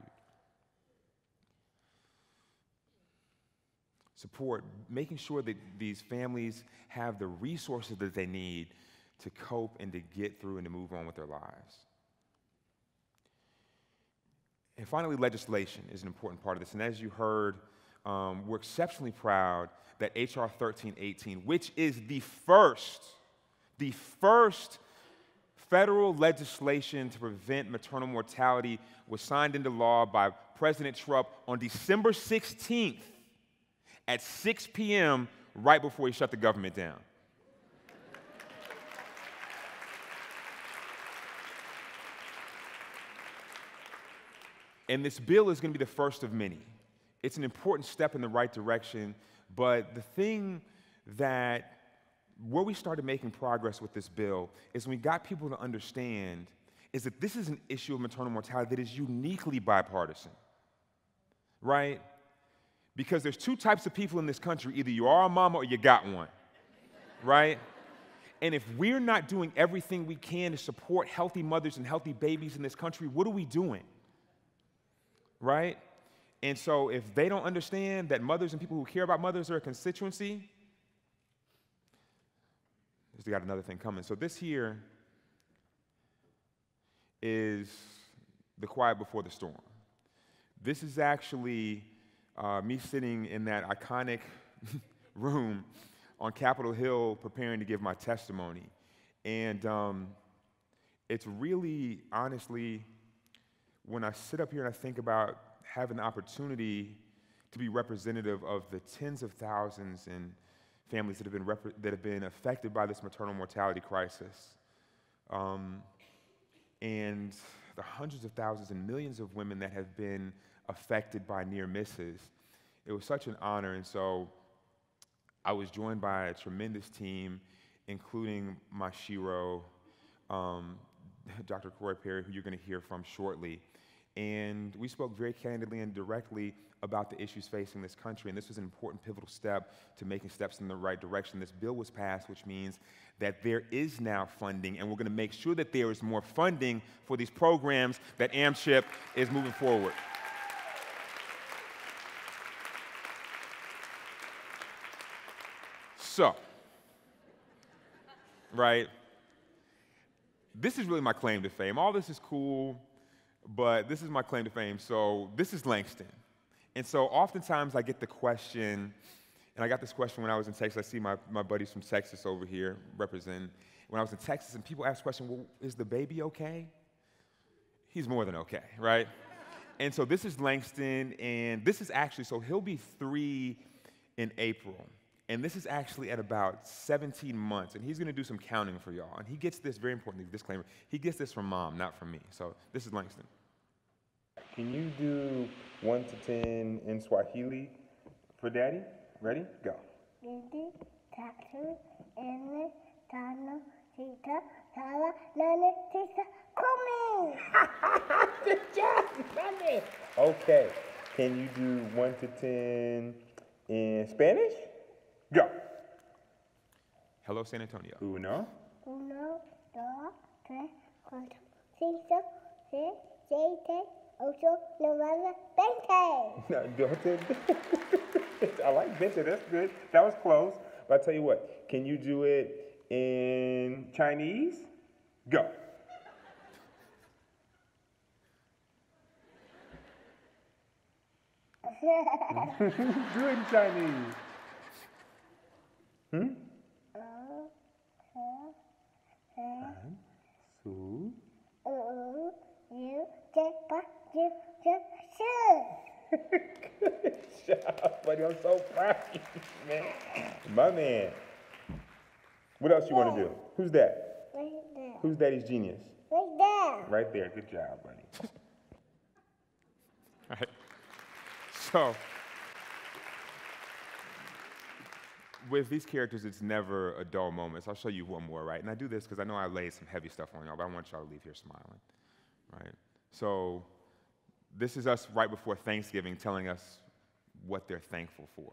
Support, making sure that these families have the resources that they need to cope and to get through and to move on with their lives. And finally, legislation is an important part of this. And as you heard, um, we're exceptionally proud that H R thirteen eighteen, which is the first, the first federal legislation to prevent maternal mortality, was signed into law by President Trump on December sixteenth at six p m right before he shut the government down. And this bill is going to be the first of many. It's an important step in the right direction, but the thing that, where we started making progress with this bill is when we got people to understand is that this is an issue of maternal mortality that is uniquely bipartisan, right? Because there's two types of people in this country. Either you are a mama or you got one, right? And if we're not doing everything we can to support healthy mothers and healthy babies in this country, what are we doing? Right? And so if they don't understand that mothers and people who care about mothers are a constituency, they got another thing coming. So this here is the quiet before the storm. This is actually uh, me sitting in that iconic room on Capitol Hill preparing to give my testimony. And um, it's really, honestly, when I sit up here and I think about having the opportunity to be representative of the tens of thousands and families that have been rep- that have been affected by this maternal mortality crisis, um, and the hundreds of thousands and millions of women that have been affected by near misses, it was such an honor. And so I was joined by a tremendous team, including my shiro, um, Doctor Crear-Perry, who you're going to hear from shortly. And we spoke very candidly and directly about the issues facing this country, and this was an important pivotal step to making steps in the right direction. This bill was passed, which means that there is now funding, and we're going to make sure that there is more funding for these programs that AMCHP is moving forward. So, right, this is really my claim to fame. All this is cool, but this is my claim to fame. So this is Langston. And so oftentimes I get the question, and I got this question when I was in Texas. I see my, my buddies from Texas over here representing. When I was in Texas, and people ask the question, well, is the baby okay? He's more than okay, right? And so this is Langston, and this is actually, so he'll be three in April. And this is actually at about seventeen months, and he's going to do some counting for y'all. And he gets this, very important disclaimer, he gets this from mom, not from me. So this is Langston. Can you do one to ten in Swahili for daddy? Ready? Go. Didi, tatu, ene, tano, sita, saba, nane, tisa, kumi. Good job, Sunday. Okay. Can you do one to ten in Spanish? Go. Hello, San Antonio. Uno. Uno, dos, tres, cuatro, cinco, seis, siete, ocho, nueve, veinte. No, don't. I like veinte. That's good. That was close. But I'll tell you what. Can you do it in Chinese? Go. Do it in Chinese. Hmm? Su. Good job, buddy. I'm so proud of you, man. My man. What else you want to do? Who's that? Right there. Who's daddy's genius? Right there. Right there. Good job, buddy. All right. So, with these characters, it's never a dull moment. So I'll show you one more, right? And I do this because I know I laid some heavy stuff on y'all, but I want y'all to leave here smiling, right? So this is us right before Thanksgiving telling us what they're thankful for.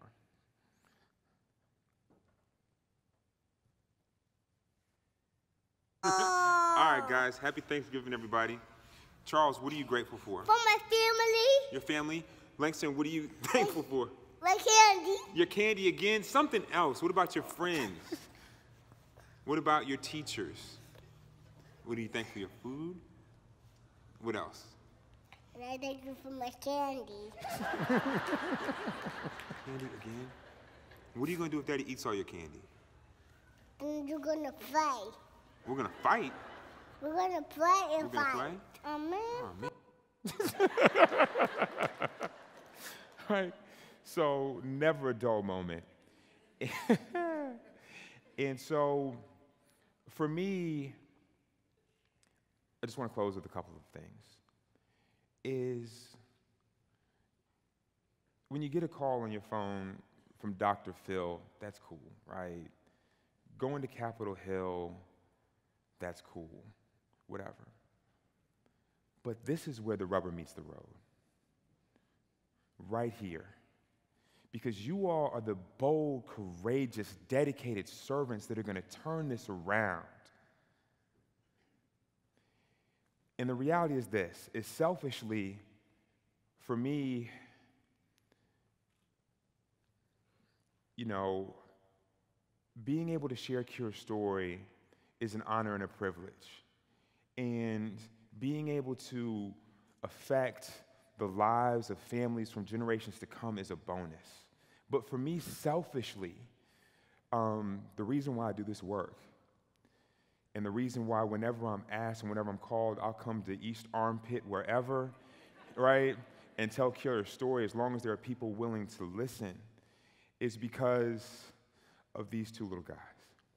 All right, guys. Happy Thanksgiving, everybody. Charles, what are you grateful for? For my family. Your family? Langston, what are you thankful for? My candy. Your candy again? Something else. What about your friends? What about your teachers? What do you thank for your food? What else? And I thank you for my candy. Candy again? What are you gonna do if Daddy eats all your candy? And you're gonna fight. We're gonna fight? We're gonna play and We're gonna fight. play? Amen. Oh, man. Right? So, never a dull moment. And so, for me, I just want to close with a couple of things. Is when you get a call on your phone from Doctor Phil, that's cool, right? Going to Capitol Hill, that's cool, whatever. But this is where the rubber meets the road. Right here. Because you all are the bold, courageous, dedicated servants that are going to turn this around. And the reality is this, is selfishly, for me, you know, being able to share Crear's story is an honor and a privilege. And being able to affect the lives of families from generations to come is a bonus. But for me, selfishly, um, the reason why I do this work, and the reason why whenever I'm asked and whenever I'm called, I'll come to East Armpit, wherever, right, and tell Crear's story as long as there are people willing to listen, is because of these two little guys.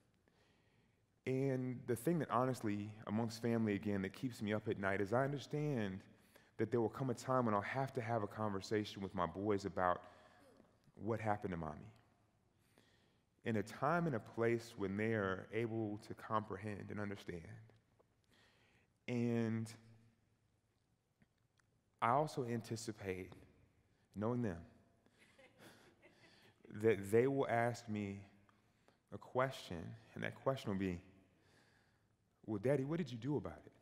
And the thing that honestly, amongst family again, that keeps me up at night is I understand that there will come a time when I'll have to have a conversation with my boys about what happened to mommy. In a time and a place when they are able to comprehend and understand. And I also anticipate, knowing them, that they will ask me a question, and that question will be, well, Daddy, what did you do about it?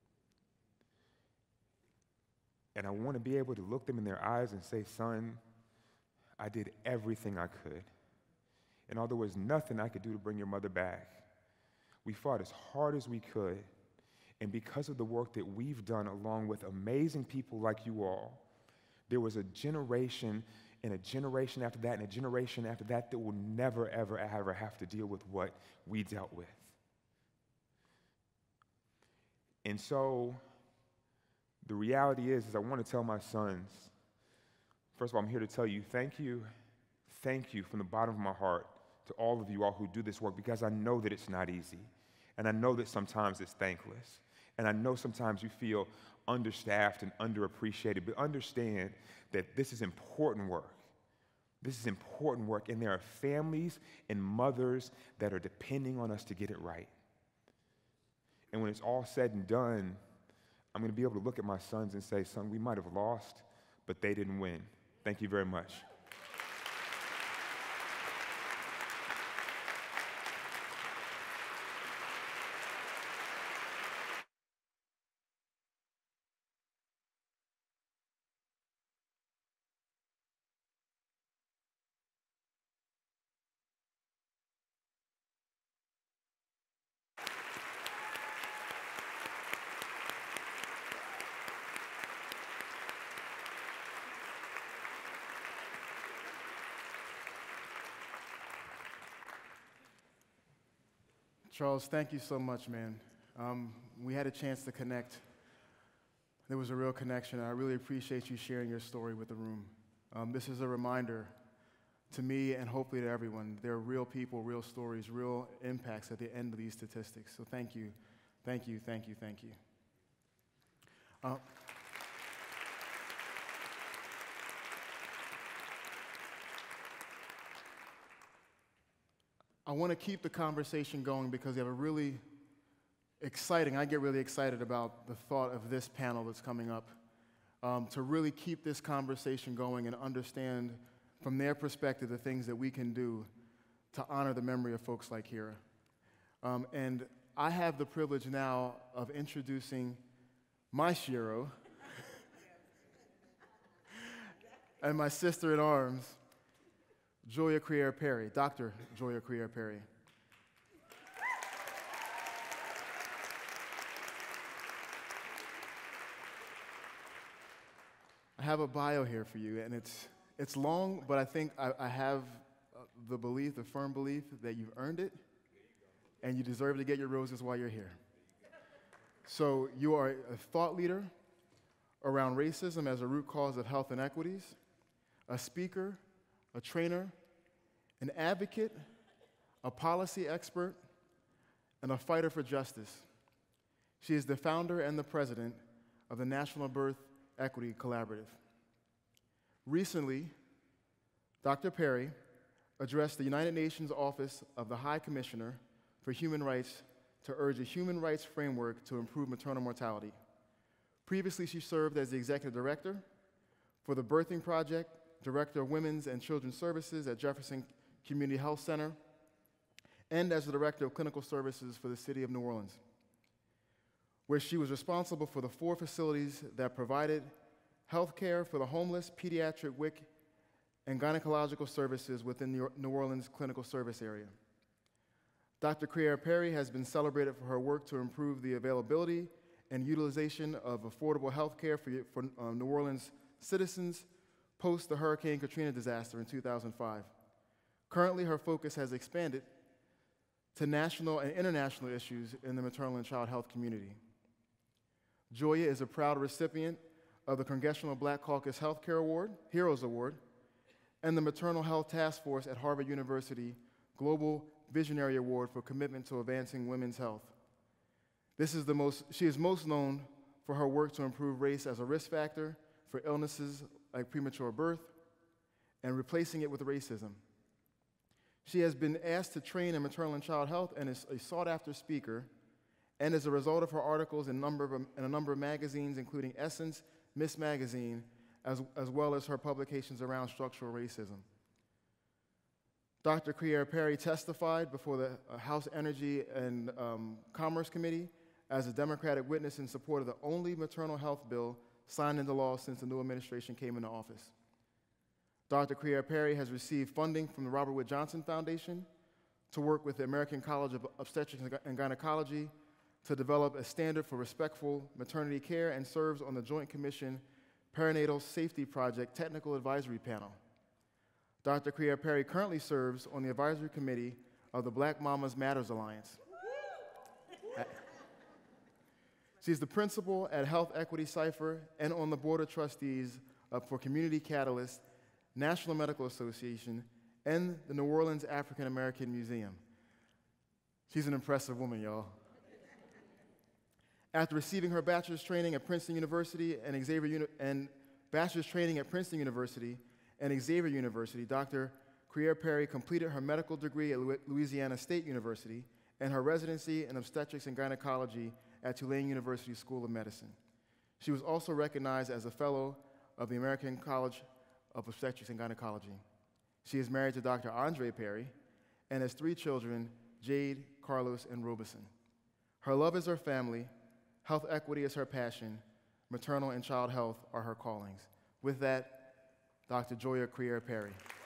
And I want to be able to look them in their eyes and say, son, I did everything I could. And although there was nothing I could do to bring your mother back, we fought as hard as we could. And because of the work that we've done along with amazing people like you all, there was a generation and a generation after that and a generation after that that will never, ever, ever have to deal with what we dealt with. And so the reality is, is I want to tell my sons, first of all, I'm here to tell you thank you, thank you from the bottom of my heart to all of you all who do this work, because I know that it's not easy. And I know that sometimes it's thankless. And I know sometimes you feel understaffed and underappreciated, but understand that this is important work. This is important work, and there are families and mothers that are depending on us to get it right. And when it's all said and done, I'm going to be able to look at my sons and say, son, we might have lost, but they didn't win. Thank you very much. Charles, thank you so much, man. Um, we had a chance to connect. There was a real connection, and I really appreciate you sharing your story with the room. Um, this is a reminder to me and hopefully to everyone. There are real people, real stories, real impacts at the end of these statistics. So thank you, thank you, thank you, thank you. Uh, I want to keep the conversation going because we have a really exciting, I get really excited about the thought of this panel that's coming up, um, to really keep this conversation going and understand from their perspective the things that we can do to honor the memory of folks like Crear. Um, and I have the privilege now of introducing my Shiro and my sister in arms, Joia Crear-Perry, Doctor Joia Crear-Perry. I have a bio here for you, and it's, it's long, but I think I, I have the belief, the firm belief that you've earned it, and you deserve to get your roses while you're here. So you are a thought leader around racism as a root cause of health inequities, a speaker, a trainer, an advocate, a policy expert, and a fighter for justice. She is the founder and the president of the National Birth Equity Collaborative. Recently, Doctor Perry addressed the United Nations Office of the High Commissioner for Human Rights to urge a human rights framework to improve maternal mortality. Previously, she served as the executive director for the Birthing Project, director of Women's and Children's Services at Jefferson Community Health Center, and as the director of clinical services for the city of New Orleans, where she was responsible for the four facilities that provided health care for the homeless, pediatric, W I C, and gynecological services within the New Orleans clinical service area. Doctor Crear-Perry has been celebrated for her work to improve the availability and utilization of affordable health care for, for uh, New Orleans citizens post the Hurricane Katrina disaster in two thousand five. Currently, her focus has expanded to national and international issues in the maternal and child health community. Joia is a proud recipient of the Congressional Black Caucus Healthcare Award, Heroes Award, and the Maternal Health Task Force at Harvard University Global Visionary Award for commitment to advancing women's health. This is the most, she is most known for her work to improve race as a risk factor for illnesses like premature birth and replacing it with racism. She has been asked to train in maternal and child health and is a sought-after speaker, and as a result of her articles in, number of, in a number of magazines, including Essence, Miss Magazine, as, as well as her publications around structural racism. Doctor Crear-Perry testified before the House Energy and um, Commerce Committee as a Democratic witness in support of the only maternal health bill signed into law since the new administration came into office. Doctor Crear-Perry has received funding from the Robert Wood Johnson Foundation to work with the American College of Obstetrics and Gynecology to develop a standard for respectful maternity care, and serves on the Joint Commission Perinatal Safety Project Technical Advisory Panel. Doctor Crear-Perry currently serves on the advisory committee of the Black Mamas Matters Alliance. She's the principal at Health Equity Cipher and on the board of trustees uh, for Community Catalyst, National Medical Association, and the New Orleans African American Museum. She's an impressive woman, y'all. After receiving her bachelor's training at Princeton University and Xavier Uni- and bachelor's training at Princeton University and Xavier University, Doctor Crear-Perry completed her medical degree at Louisiana State University and her residency in obstetrics and gynecology at Tulane University School of Medicine. She was also recognized as a fellow of the American College of Obstetrics and Gynecology. She is married to Doctor Andre Perry and has three children, Jade, Carlos, and Robeson. Her love is her family, health equity is her passion, maternal and child health are her callings. With that, Doctor Joia Crear-Perry.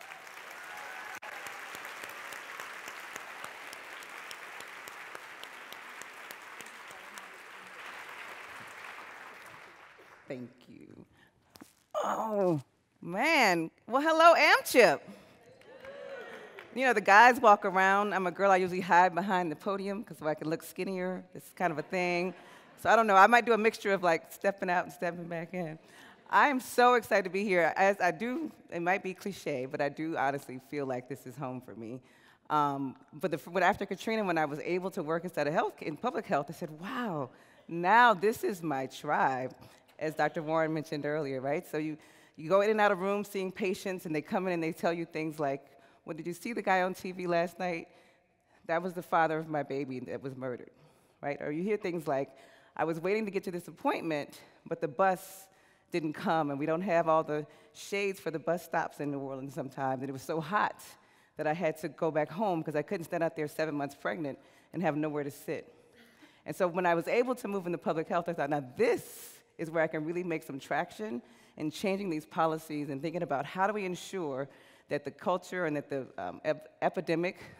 Thank you. Oh, man. Well, hello, AMCHP. You know, the guys walk around. I'm a girl, I usually hide behind the podium because I can look skinnier. It's kind of a thing. So I don't know, I might do a mixture of like stepping out and stepping back in. I am so excited to be here. As I do, it might be cliche, but I do honestly feel like this is home for me. Um, but, the, but after Katrina, when I was able to work instead of health, in public health, I said, wow, now this is my tribe, as Doctor Warren mentioned earlier, right? So you, you go in and out of rooms seeing patients, and they come in and they tell you things like, well, did you see the guy on T V last night? That was the father of my baby that was murdered, right? Or you hear things like, I was waiting to get to this appointment, but the bus didn't come, and we don't have all the shades for the bus stops in New Orleans sometimes, and it was so hot that I had to go back home because I couldn't stand out there seven months pregnant and have nowhere to sit. And so when I was able to move into public health, I thought, now this is where I can really make some traction in changing these policies and thinking about how do we ensure that the culture and that the um, ep epidemic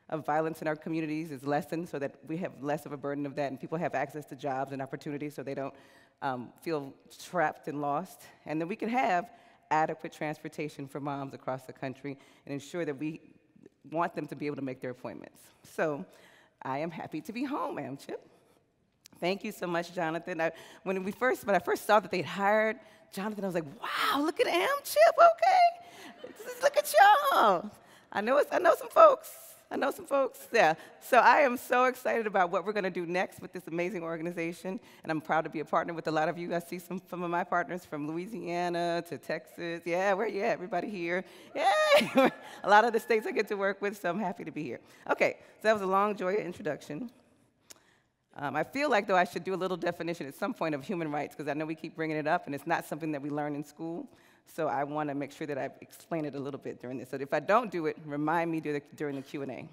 of violence in our communities is lessened so that we have less of a burden of that and people have access to jobs and opportunities so they don't um, feel trapped and lost. And then we can have adequate transportation for moms across the country and ensure that we want them to be able to make their appointments. So I am happy to be home, AMCHP. Thank you so much, Jonathan. I, when we first, when I first saw that they'd hired Jonathan, I was like, wow, look at AMCHP, okay? Just look at y'all. I know, it's, I know some folks. I know some folks, yeah. So I am so excited about what we're gonna do next with this amazing organization, and I'm proud to be a partner with a lot of you. I see some, some of my partners from Louisiana to Texas. Yeah, where you at? Everybody here? Yeah, a lot of the states I get to work with, so I'm happy to be here. Okay, so that was a long Joia introduction. Um, I feel like, though, I should do a little definition at some point of human rights, because I know we keep bringing it up, and it's not something that we learn in school. So I want to make sure that I explain it a little bit during this. So if I don't do it, remind me during the Q and A.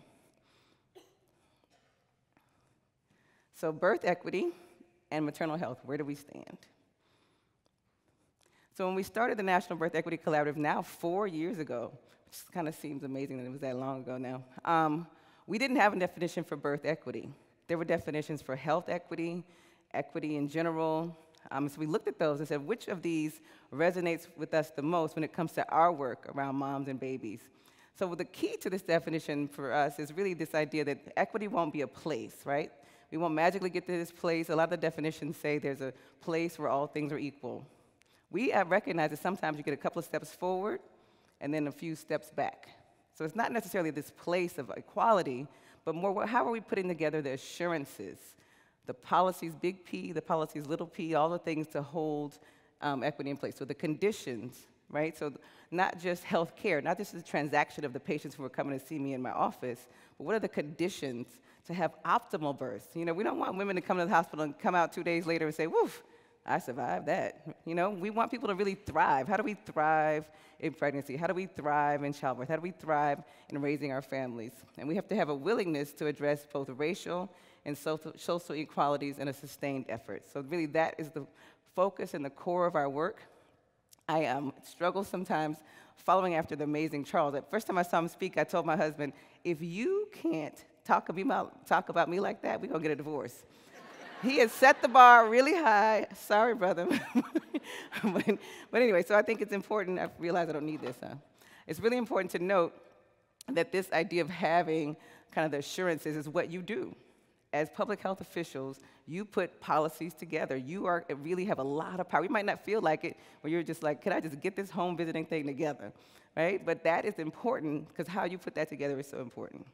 So birth equity and maternal health, where do we stand? So when we started the National Birth Equity Collaborative now four years ago, which kind of seems amazing that it was that long ago now, um, we didn't have a definition for birth equity. There were definitions for health equity, equity in general. Um, so we looked at those and said, which of these resonates with us the most when it comes to our work around moms and babies? So the key to this definition for us is really this idea that equity won't be a place, right? We won't magically get to this place. A lot of the definitions say there's a place where all things are equal. We uh, recognize that sometimes you get a couple of steps forward and then a few steps back. So it's not necessarily this place of equality, but more how are we putting together the assurances, the policies, big P, the policies, little p, all the things to hold um, equity in place. So the conditions, right? So not just health care, not just the transaction of the patients who are coming to see me in my office, but what are the conditions to have optimal births? You know, we don't want women to come to the hospital and come out two days later and say, woof, I survived that. You know, we want people to really thrive. How do we thrive in pregnancy? How do we thrive in childbirth? How do we thrive in raising our families? And we have to have a willingness to address both racial and social, social inequalities in a sustained effort. So really that is the focus and the core of our work. I um, struggle sometimes following after the amazing Charles. The first time I saw him speak, I told my husband, if you can't talk about, talk about me like that, we're gonna get a divorce. He has set the bar really high. Sorry, brother. but, but anyway, so I think it's important. I realize I don't need this, huh? It's really important to note that this idea of having kind of the assurances is what you do. As public health officials, you put policies together. You are, really have a lot of power. You might not feel like it, where you're just like, could I just get this home visiting thing together, right? But that is important, because how you put that together is so important.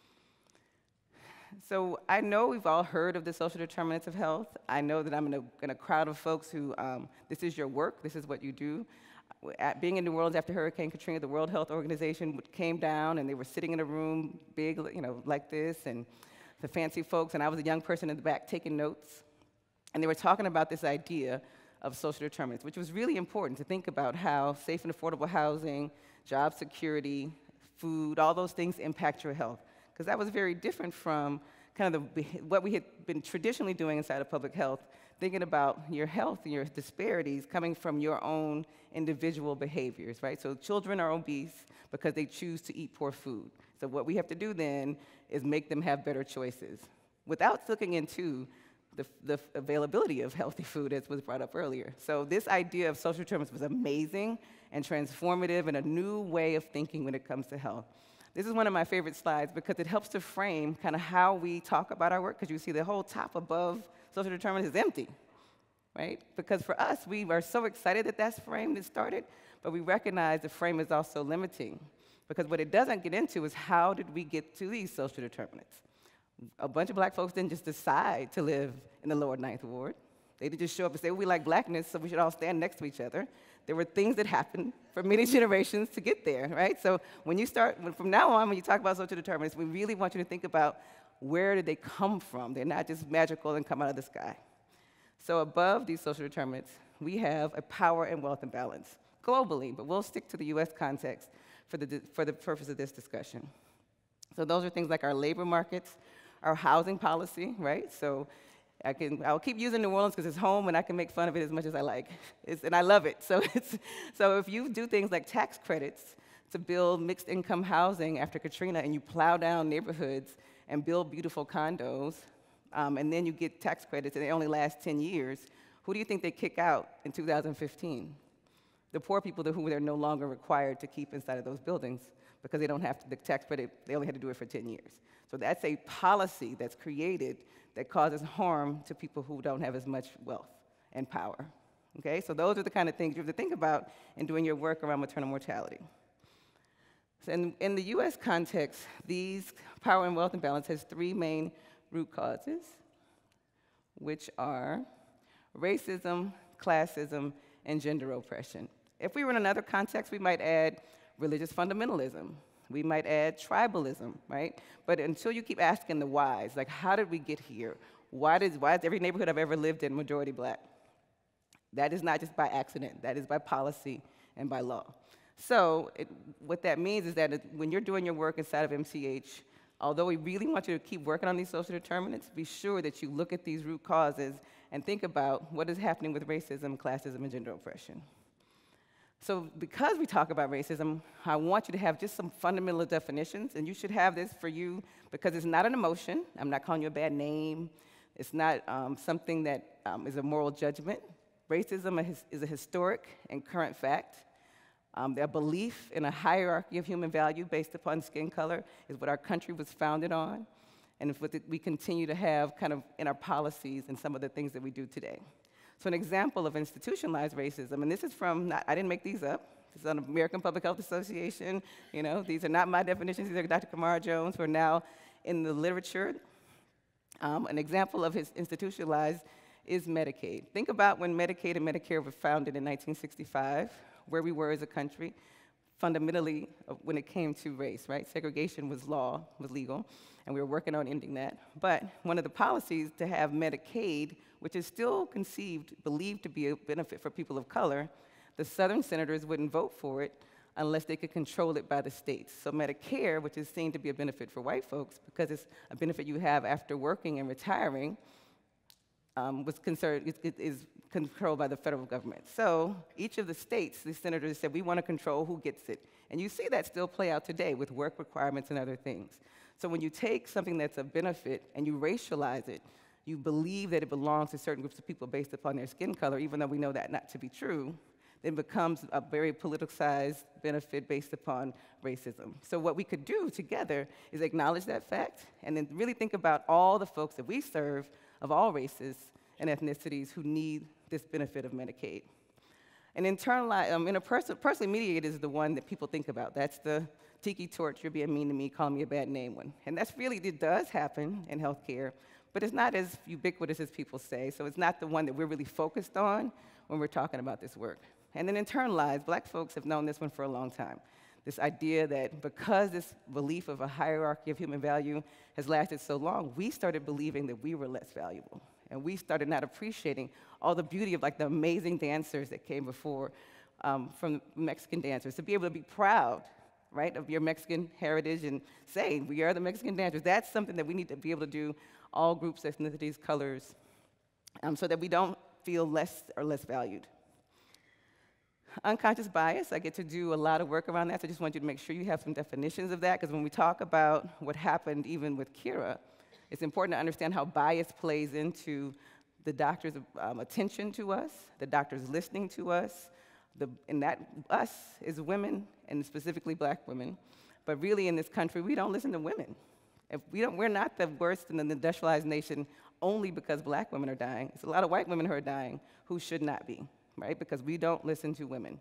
So I know we've all heard of the social determinants of health. I know that I'm in a, in a crowd of folks who, um, this is your work, this is what you do. At being in New Orleans after Hurricane Katrina, the World Health Organization came down, and they were sitting in a room big, you know, like this, and the fancy folks, and I was a young person in the back taking notes. And they were talking about this idea of social determinants, which was really important to think about how safe and affordable housing, job security, food, all those things impact your health. Because that was very different from kind of the, what we had been traditionally doing inside of public health, thinking about your health and your disparities coming from your own individual behaviors, right? So children are obese because they choose to eat poor food. So what we have to do then is make them have better choices without looking into the, the availability of healthy food, as was brought up earlier. So this idea of social determinants was amazing and transformative and a new way of thinking when it comes to health. This is one of my favorite slides because it helps to frame kind of how we talk about our work, because you see the whole top above social determinants is empty, right? Because for us, we are so excited that that's framed and started, but we recognize the frame is also limiting. Because what it doesn't get into is how did we get to these social determinants? A bunch of black folks didn't just decide to live in the lower ninth ward. They didn't just show up and say, well, we like blackness, so we should all stand next to each other. There were things that happened for many generations to get there, right? So when you start, from now on, when you talk about social determinants, we really want you to think about where did they come from? They're not just magical and come out of the sky. So above these social determinants, we have a power and wealth imbalance globally, but we'll stick to the U S context for the, for the purpose of this discussion. So those are things like our labor markets, our housing policy, right? So I can, I'll keep using New Orleans because it's home and I can make fun of it as much as I like. It's, and I love it. So, it's, so if you do things like tax credits to build mixed income housing after Katrina, and you plow down neighborhoods and build beautiful condos, um, and then you get tax credits, and they only last ten years, who do you think they kick out in two thousand fifteen? The poor people who they're no longer required to keep inside of those buildings because they don't have to, the tax credit, they only had to do it for ten years. So that's a policy that's created that causes harm to people who don't have as much wealth and power. Okay, so those are the kind of things you have to think about in doing your work around maternal mortality. So in, in the U S context, these power and wealth imbalance has three main root causes, which are racism, classism, and gender oppression. If we were in another context, we might add religious fundamentalism. We might add tribalism, right? But until you keep asking the whys, like how did we get here? Why, did, why is every neighborhood I've ever lived in majority black? That is not just by accident. That is by policy and by law. So it, what that means is that it, when you're doing your work inside of M C H, although we really want you to keep working on these social determinants, be sure that you look at these root causes and think about what is happening with racism, classism, and gender oppression. So because we talk about racism, I want you to have just some fundamental definitions, and you should have this for you because it's not an emotion. I'm not calling you a bad name. It's not um, something that um, is a moral judgment. Racism is a historic and current fact. Um, their belief in a hierarchy of human value based upon skin color is what our country was founded on, and it's what we continue to have kind of in our policies and some of the things that we do today. So an example of institutionalized racism, and this is from, not, I didn't make these up, this is on the American Public Health Association, you know, these are not my definitions, these are Doctor Kamara Jones, who are now in the literature. Um, an example of his institutionalized is Medicaid. Think about when Medicaid and Medicare were founded in nineteen sixty-five, where we were as a country, fundamentally when it came to race, right? Segregation was law, was legal, and we were working on ending that. But one of the policies to have Medicaid, which is still conceived, believed to be a benefit for people of color, the Southern senators wouldn't vote for it unless they could control it by the states. So Medicare, which is seen to be a benefit for white folks because it's a benefit you have after working and retiring, um, was concerned, it, it is controlled by the federal government. So each of the states, the senators said, we want to control who gets it. And you see that still play out today with work requirements and other things. So when you take something that's a benefit and you racialize it, you believe that it belongs to certain groups of people based upon their skin color, even though we know that not to be true, then it becomes a very politicized benefit based upon racism. So what we could do together is acknowledge that fact and then really think about all the folks that we serve of all races and ethnicities who need this benefit of Medicaid. And internalize, um, interpersonal, personally mediated is the one that people think about. That's the tiki torch, you're being mean to me, calling me a bad name one. And that's really, it does happen in healthcare, but it's not as ubiquitous as people say, so it's not the one that we're really focused on when we're talking about this work. And then internalized, black folks have known this one for a long time. This idea that because this belief of a hierarchy of human value has lasted so long, we started believing that we were less valuable. And we started not appreciating all the beauty of like the amazing dancers that came before um, from Mexican dancers. To be able to be proud, right, of your Mexican heritage and say, we are the Mexican dancers. That's something that we need to be able to do, all groups, ethnicities, colors, um, so that we don't feel less or less valued. Unconscious bias, I get to do a lot of work around that, so I just want you to make sure you have some definitions of that, because when we talk about what happened even with Kira, it's important to understand how bias plays into the doctor's um, attention to us, the doctor's listening to us, the, and that us is women, and specifically black women, but really in this country, we don't listen to women. If we don't, we're not the worst in the industrialized nation only because black women are dying. It's a lot of white women who are dying who should not be, right? Because we don't listen to women.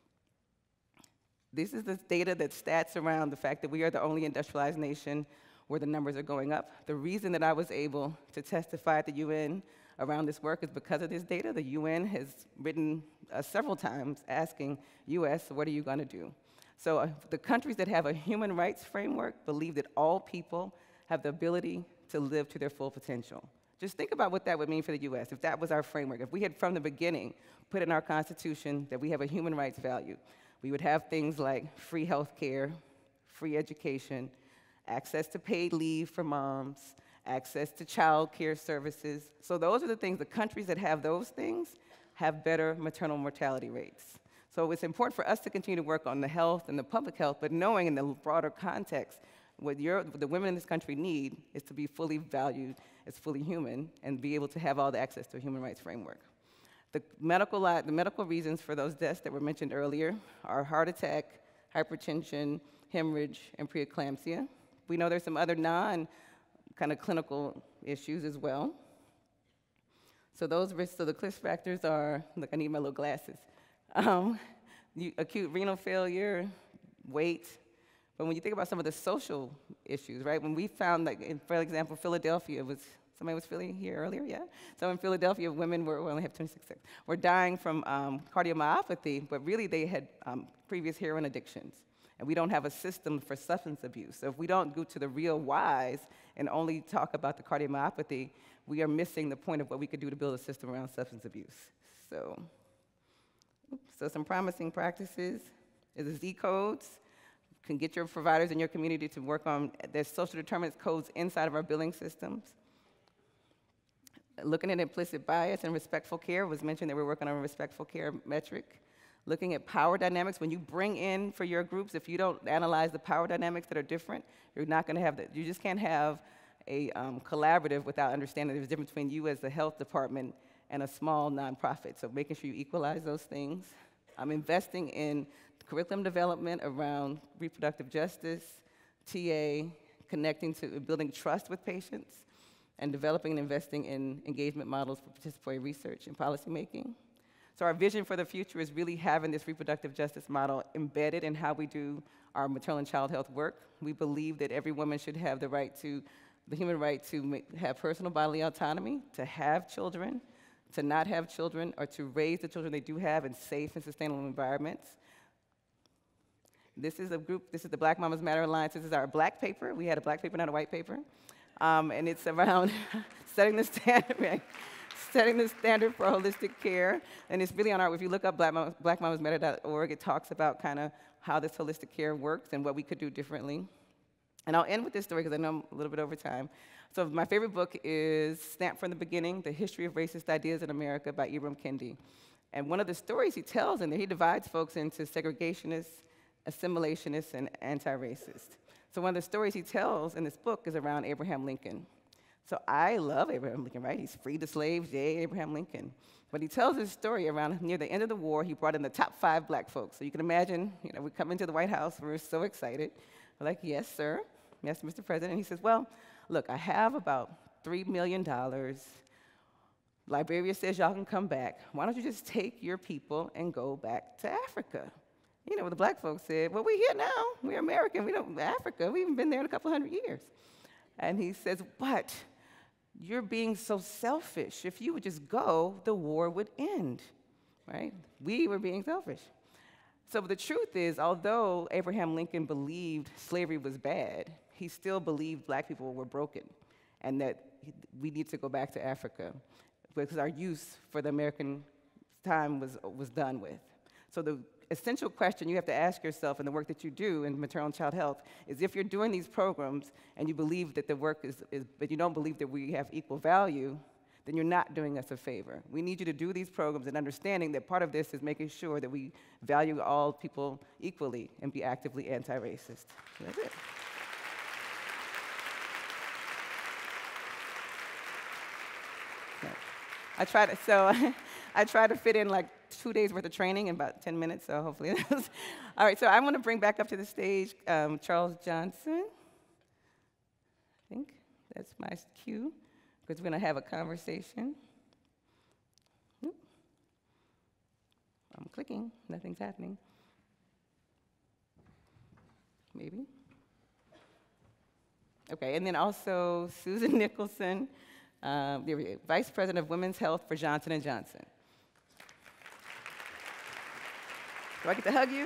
This is the data that stats around the fact that we are the only industrialized nation where the numbers are going up. The reason that I was able to testify at the U N around this work is because of this data. The U N has written uh, several times asking U S, what are you going to do? So uh, the countries that have a human rights framework believe that all people have the ability to live to their full potential. Just think about what that would mean for the U S if that was our framework. If we had from the beginning put in our Constitution that we have a human rights value, we would have things like free health care, free education, access to paid leave for moms, access to child care services. So those are the things, the countries that have those things have better maternal mortality rates. So it's important for us to continue to work on the health and the public health, but knowing in the broader context what, your, what the women in this country need is to be fully valued as fully human and be able to have all the access to a human rights framework. The medical, li- the medical reasons for those deaths that were mentioned earlier are heart attack, hypertension, hemorrhage, and preeclampsia. We know there's some other non kind of clinical issues as well. So those risks, so the risk factors are, look, I need my little glasses. Um, you, acute renal failure, weight. But when you think about some of the social issues, right? When we found, like, in, for example, Philadelphia was, somebody was Philly here earlier, yeah? So in Philadelphia, women were, we only have twenty-six seconds, were dying from um, cardiomyopathy, but really they had um, previous heroin addictions. And we don't have a system for substance abuse. So if we don't go to the real whys and only talk about the cardiomyopathy, we are missing the point of what we could do to build a system around substance abuse. So, so some promising practices is the Z codes. You can get your providers in your community to work on, there's social determinants codes inside of our billing systems. Looking at implicit bias and respectful care was mentioned that we're working on a respectful care metric. Looking at power dynamics, when you bring in for your groups, if you don't analyze the power dynamics that are different, you're not gonna have that, you just can't have a um, collaborative without understanding there's a difference between you as the health department and a small nonprofit. So making sure you equalize those things. I'm investing in curriculum development around reproductive justice, T A, connecting to building trust with patients, and developing and investing in engagement models for participatory research and policymaking. So our vision for the future is really having this reproductive justice model embedded in how we do our maternal and child health work. We believe that every woman should have the right to, the human right to make, have personal bodily autonomy, to have children, to not have children, or to raise the children they do have in safe and sustainable environments. This is a group, this is the Black Mamas Matter Alliance. This is our black paper. We had a black paper, not a white paper. Um, and it's around setting the standard, right? setting the standard for holistic care. And it's really on our, if you look up black mamas matter dot org, it talks about kind of how this holistic care works and what we could do differently. And I'll end with this story because I know I'm a little bit over time. So my favorite book is Stamped from the Beginning, The History of Racist Ideas in America by Ibram Kendi. And one of the stories he tells in there, he divides folks into segregationists, assimilationists, and anti-racist. So one of the stories he tells in this book is around Abraham Lincoln. So I love Abraham Lincoln, right? He's freed the slaves, yay, Abraham Lincoln. But he tells his story around near the end of the war, he brought in the top five black folks. So you can imagine, you know, we come into the White House, we're so excited. We're like, yes, sir, yes, Mister President. And he says, well, look, I have about three million dollars. Liberia says y'all can come back. Why don't you just take your people and go back to Africa? You know, the black folks said, well, we're here now. We're American. We don't, Africa, we haven't been there in a couple hundred years. And he says, but you're being so selfish. If you would just go, the war would end, right? We were being selfish. So the truth is, although Abraham Lincoln believed slavery was bad, he still believed black people were broken and that we need to go back to Africa because our use for the American time was, was done with. So the essential question you have to ask yourself in the work that you do in maternal and child health is if you're doing these programs and you believe that the work is, is, but you don't believe that we have equal value, then you're not doing us a favor. We need you to do these programs and understanding that part of this is making sure that we value all people equally and be actively anti-racist. So that's it. I try to, so I try to fit in like two days worth of training in about ten minutes, so hopefully it is. All right, so I want to bring back up to the stage um, Charles Johnson. I think that's my cue, because we're going to have a conversation. Oop. I'm clicking, nothing's happening. Maybe. Okay, and then also Susan Nicholson, uh, the Vice President of Women's Health for Johnson and Johnson. Do I get to hug you?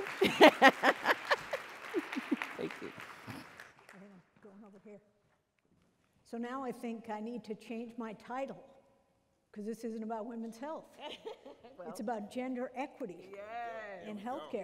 Thank you. I'm going over here. So now I think I need to change my title, because this isn't about women's health. Well, it's about gender equity yes. in healthcare.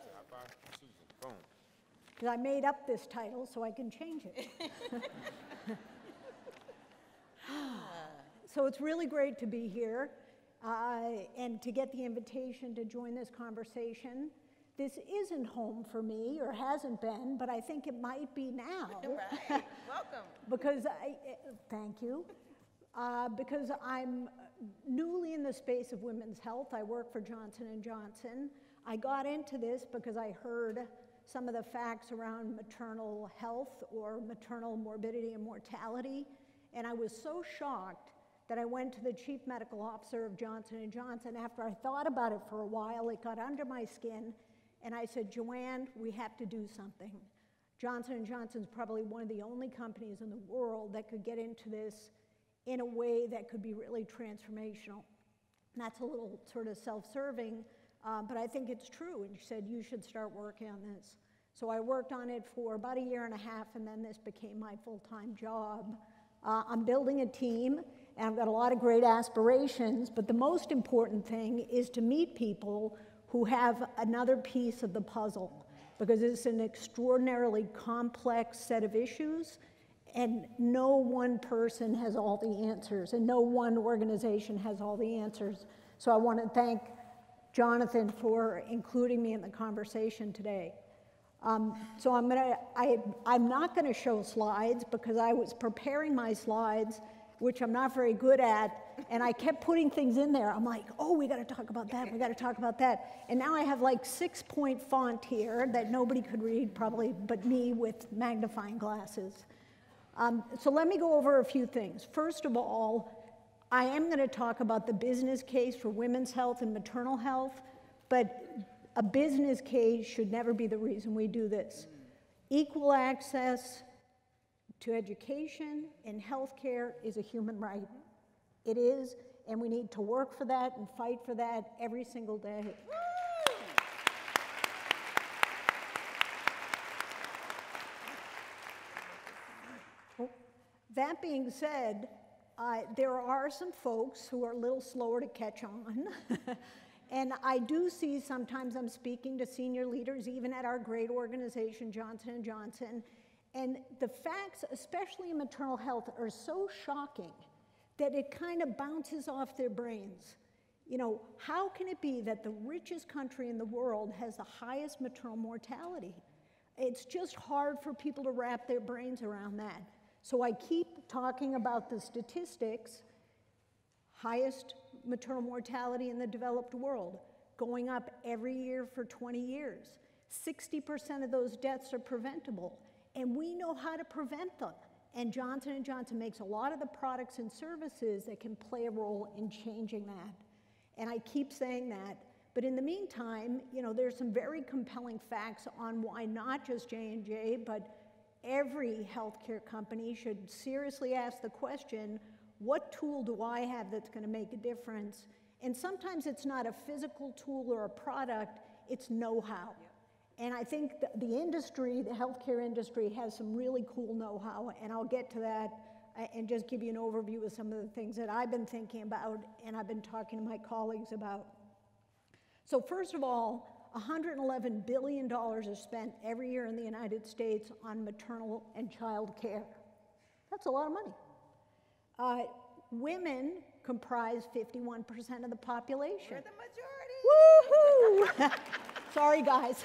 Because I made up this title so I can change it. So it's really great to be here. uh, and to get the invitation to join this conversation. This isn't home for me, or hasn't been, but I think it might be now. Right. Welcome. Because I, thank you. Uh, because I'm newly in the space of women's health. I work for Johnson and Johnson. I got into this because I heard some of the facts around maternal health or maternal morbidity and mortality, and I was so shocked that I went to the chief medical officer of Johnson and Johnson. After I thought about it for a while, it got under my skin, and I said, Joanne, we have to do something. Johnson and Johnson's probably one of the only companies in the world that could get into this in a way that could be really transformational. And that's a little sort of self-serving, uh, but I think it's true. And she said, you should start working on this. So I worked on it for about a year and a half, and then this became my full-time job. Uh, I'm building a team, and I've got a lot of great aspirations, but the most important thing is to meet people who have another piece of the puzzle, because it's an extraordinarily complex set of issues, and no one person has all the answers, and no one organization has all the answers. So I want to thank Jonathan for including me in the conversation today. Um, so I'm gonna, I, I'm not gonna show slides because I was preparing my slides, which I'm not very good at, and I kept putting things in there. I'm like, oh, we gotta talk about that, we gotta talk about that. And now I have like six point font here that nobody could read probably but me with magnifying glasses. Um, so let me go over a few things. First of all, I am gonna talk about the business case for women's health and maternal health, but a business case should never be the reason we do this. Equal access to education and healthcare is a human right. It is, and we need to work for that and fight for that every single day. Well, that being said, uh, there are some folks who are a little slower to catch on. And I do see sometimes I'm speaking to senior leaders, even at our great organization, Johnson and Johnson, and the facts, especially in maternal health, are so shocking that it kind of bounces off their brains. You know, how can it be that the richest country in the world has the highest maternal mortality? It's just hard for people to wrap their brains around that. So I keep talking about the statistics. Highest maternal mortality in the developed world, going up every year for twenty years. sixty percent of those deaths are preventable, and we know how to prevent them. And Johnson and Johnson makes a lot of the products and services that can play a role in changing that. And I keep saying that, but in the meantime, you know, there's some very compelling facts on why not just J and J, but every healthcare company should seriously ask the question, what tool do I have that's going to make a difference? And sometimes it's not a physical tool or a product, it's know-how. Yeah. And I think the, the industry, the healthcare industry, has some really cool know-how, and I'll get to that uh, and just give you an overview of some of the things that I've been thinking about and I've been talking to my colleagues about. So first of all, one hundred eleven billion dollars is spent every year in the United States on maternal and child care. That's a lot of money. Uh, women comprise fifty-one percent of the population. We're the majority. Woohoo! Sorry, guys.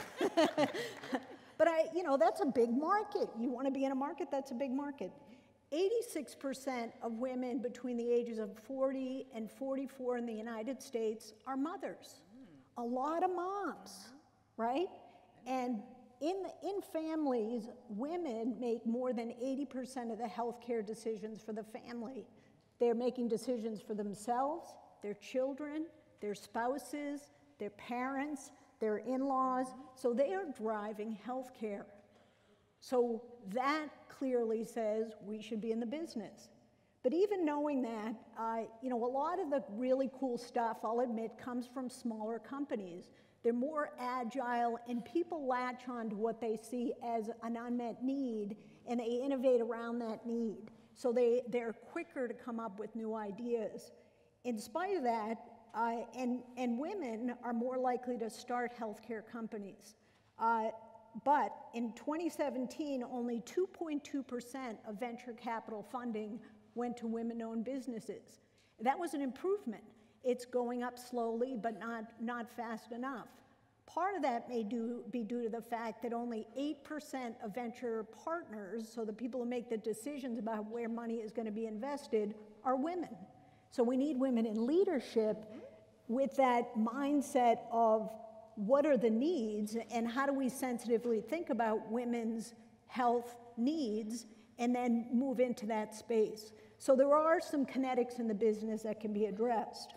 But I, you know, that's a big market. You want to be in a market, that's a big market. eighty-six percent of women between the ages of forty and forty-four in the United States are mothers. Mm. A lot of moms, right? And In, in families, women make more than eighty percent of the healthcare decisions for the family. They're making decisions for themselves, their children, their spouses, their parents, their in-laws, so they are driving healthcare. So that clearly says we should be in the business. But even knowing that, uh, you know, a lot of the really cool stuff, I'll admit, comes from smaller companies. They're more agile, and people latch on to what they see as an unmet need, and they innovate around that need. So they, they're quicker to come up with new ideas. In spite of that, uh, and, and women are more likely to start healthcare companies. Uh, but in twenty seventeen, only two point two percent of venture capital funding went to women-owned businesses. That was an improvement. it's going up slowly, but not, not fast enough. Part of that may do, be due to the fact that only eight percent of venture partners, so the people who make the decisions about where money is going to be invested, are women. So we need women in leadership with that mindset of what are the needs and how do we sensitively think about women's health needs and then move into that space. So there are some kinetics in the business that can be addressed.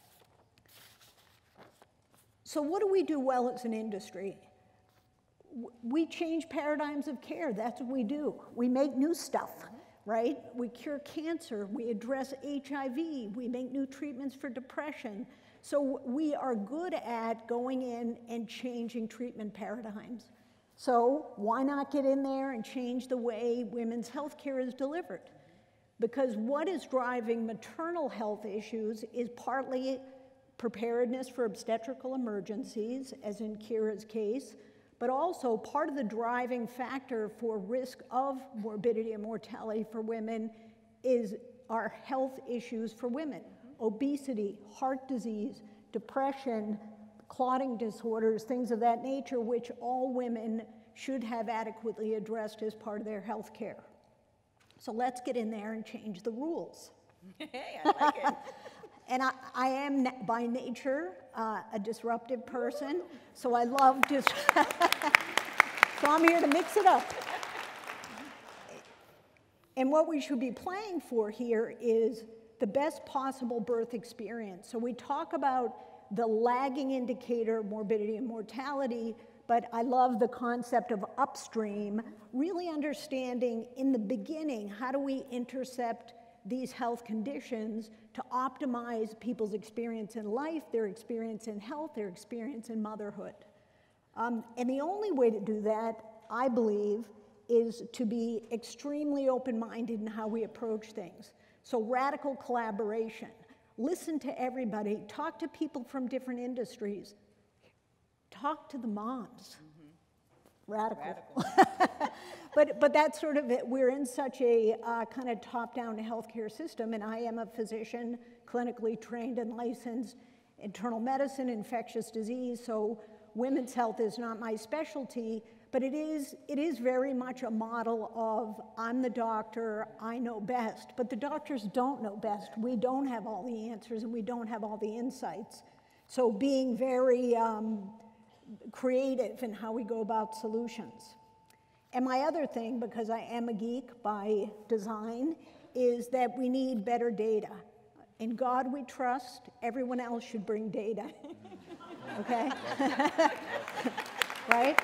So what do we do well as an industry? We change paradigms of care. That's what we do. We make new stuff, right? We cure cancer. We address H I V. We make new treatments for depression. So we are good at going in and changing treatment paradigms. So why not get in there and change the way women's health care is delivered? Because what is driving maternal health issues is partly preparedness for obstetrical emergencies, as in Kira's case, but also part of the driving factor for risk of morbidity and mortality for women is our health issues for women. Obesity, heart disease, depression, clotting disorders, things of that nature, which all women should have adequately addressed as part of their health care. So let's get in there and change the rules. Hey, I like it. And I, I am na- by nature uh, a disruptive person, so I love dis- so I'm here to mix it up. And what we should be playing for here is the best possible birth experience. So we talk about the lagging indicator of morbidity and mortality, but I love the concept of upstream, really understanding in the beginning, how do we intercept these health conditions to optimize people's experience in life, their experience in health, their experience in motherhood. Um, and the only way to do that, I believe, is to be extremely open-minded in how we approach things. So radical collaboration. Listen to everybody. Talk to people from different industries. Talk to the moms. Mm-hmm. Radical. Radical. But, but that's sort of it. We're in such a uh, kind of top-down healthcare system, and I am a physician, clinically trained and licensed, internal medicine, infectious disease, so women's health is not my specialty, but it is, it is very much a model of I'm the doctor, I know best, but the doctors don't know best. We don't have all the answers, and we don't have all the insights. So being very um, creative in how we go about solutions. And my other thing, because I am a geek by design, is that we need better data. In God we trust, everyone else should bring data. Okay? Right?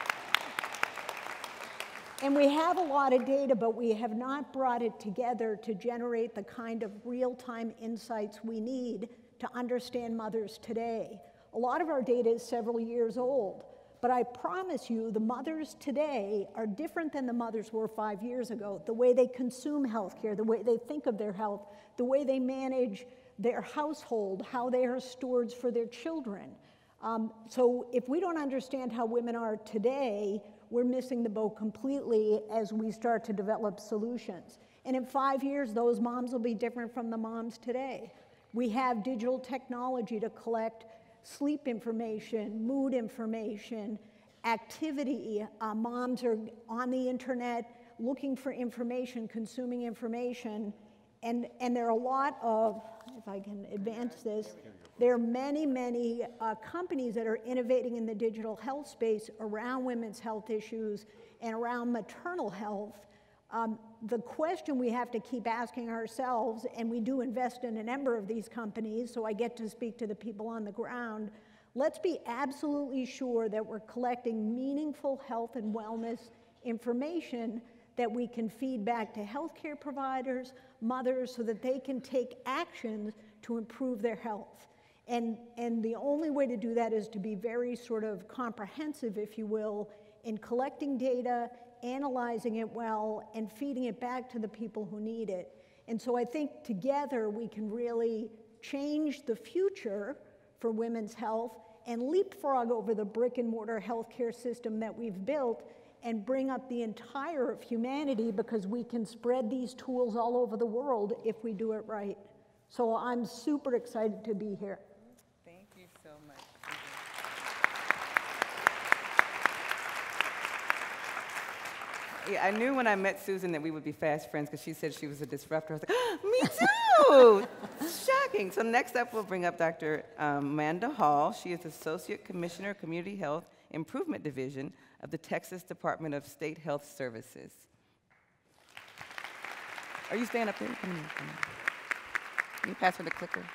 And we have a lot of data, but we have not brought it together to generate the kind of real-time insights we need to understand mothers today. A lot of our data is several years old. But I promise you, the mothers today are different than the mothers were five years ago. The way they consume healthcare, the way they think of their health, the way they manage their household, how they are stewards for their children. Um, so if we don't understand how women are today, we're missing the boat completely as we start to develop solutions. And in five years, those moms will be different from the moms today. We have digital technology to collect sleep information, mood information, activity. Uh, moms are on the internet looking for information, consuming information, and, and there are a lot of, if I can advance this, there are many, many uh, companies that are innovating in the digital health space around women's health issues and around maternal health. Um, the question we have to keep asking ourselves, and we do invest in a number of these companies, so I get to speak to the people on the ground, let's be absolutely sure that we're collecting meaningful health and wellness information that we can feed back to healthcare providers, mothers, so that they can take actions to improve their health. And, and the only way to do that is to be very sort of comprehensive, if you will, in collecting data, analyzing it well, and feeding it back to the people who need it. And so I think together we can really change the future for women's health and leapfrog over the brick and mortar healthcare system that we've built and bring up the entire of humanity, because we can spread these tools all over the world if we do it right. So I'm super excited to be here. Thank you so much. Yeah, I knew when I met Susan that we would be fast friends because she said she was a disruptor. I was like, oh, me too! Shocking. So next up, we'll bring up Doctor Um, Amanda Hall. She is Associate Commissioner of Community Health Improvement Division of the Texas Department of State Health Services. Are you staying up there? Come in, come in. Can you pass her the clicker?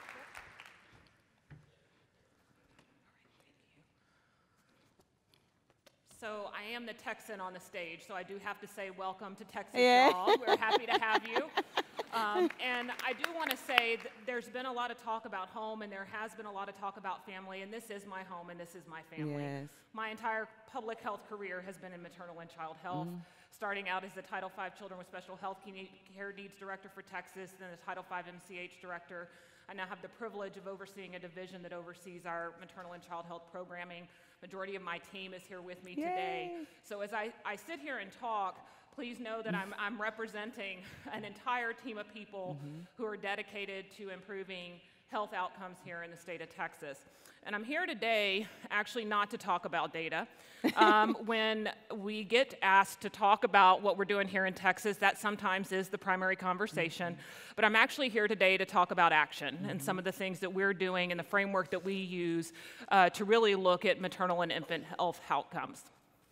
So I am the Texan on the stage, so I do have to say welcome to Texas, Yeah. y'all. We're happy to have you. Um, and I do want to say that there's been a lot of talk about home, and there has been a lot of talk about family, and this is my home, and this is my family. Yes. My entire public health career has been in maternal and child health, Mm-hmm. starting out as the Title five Children with Special Health Care Needs Director for Texas, then the Title five M C H Director. I now have the privilege of overseeing a division that oversees our maternal and child health programming. Majority of my team is here with me today. Yay. So as I, I sit here and talk, please know that I'm, I'm representing an entire team of people Mm-hmm. who are dedicated to improving health outcomes here in the state of Texas. And I'm here today actually not to talk about data. Um, when we get asked to talk about what we're doing here in Texas, that sometimes is the primary conversation. Mm-hmm. But I'm actually here today to talk about action mm-hmm. and some of the things that we're doing and the framework that we use uh, to really look at maternal and infant health outcomes.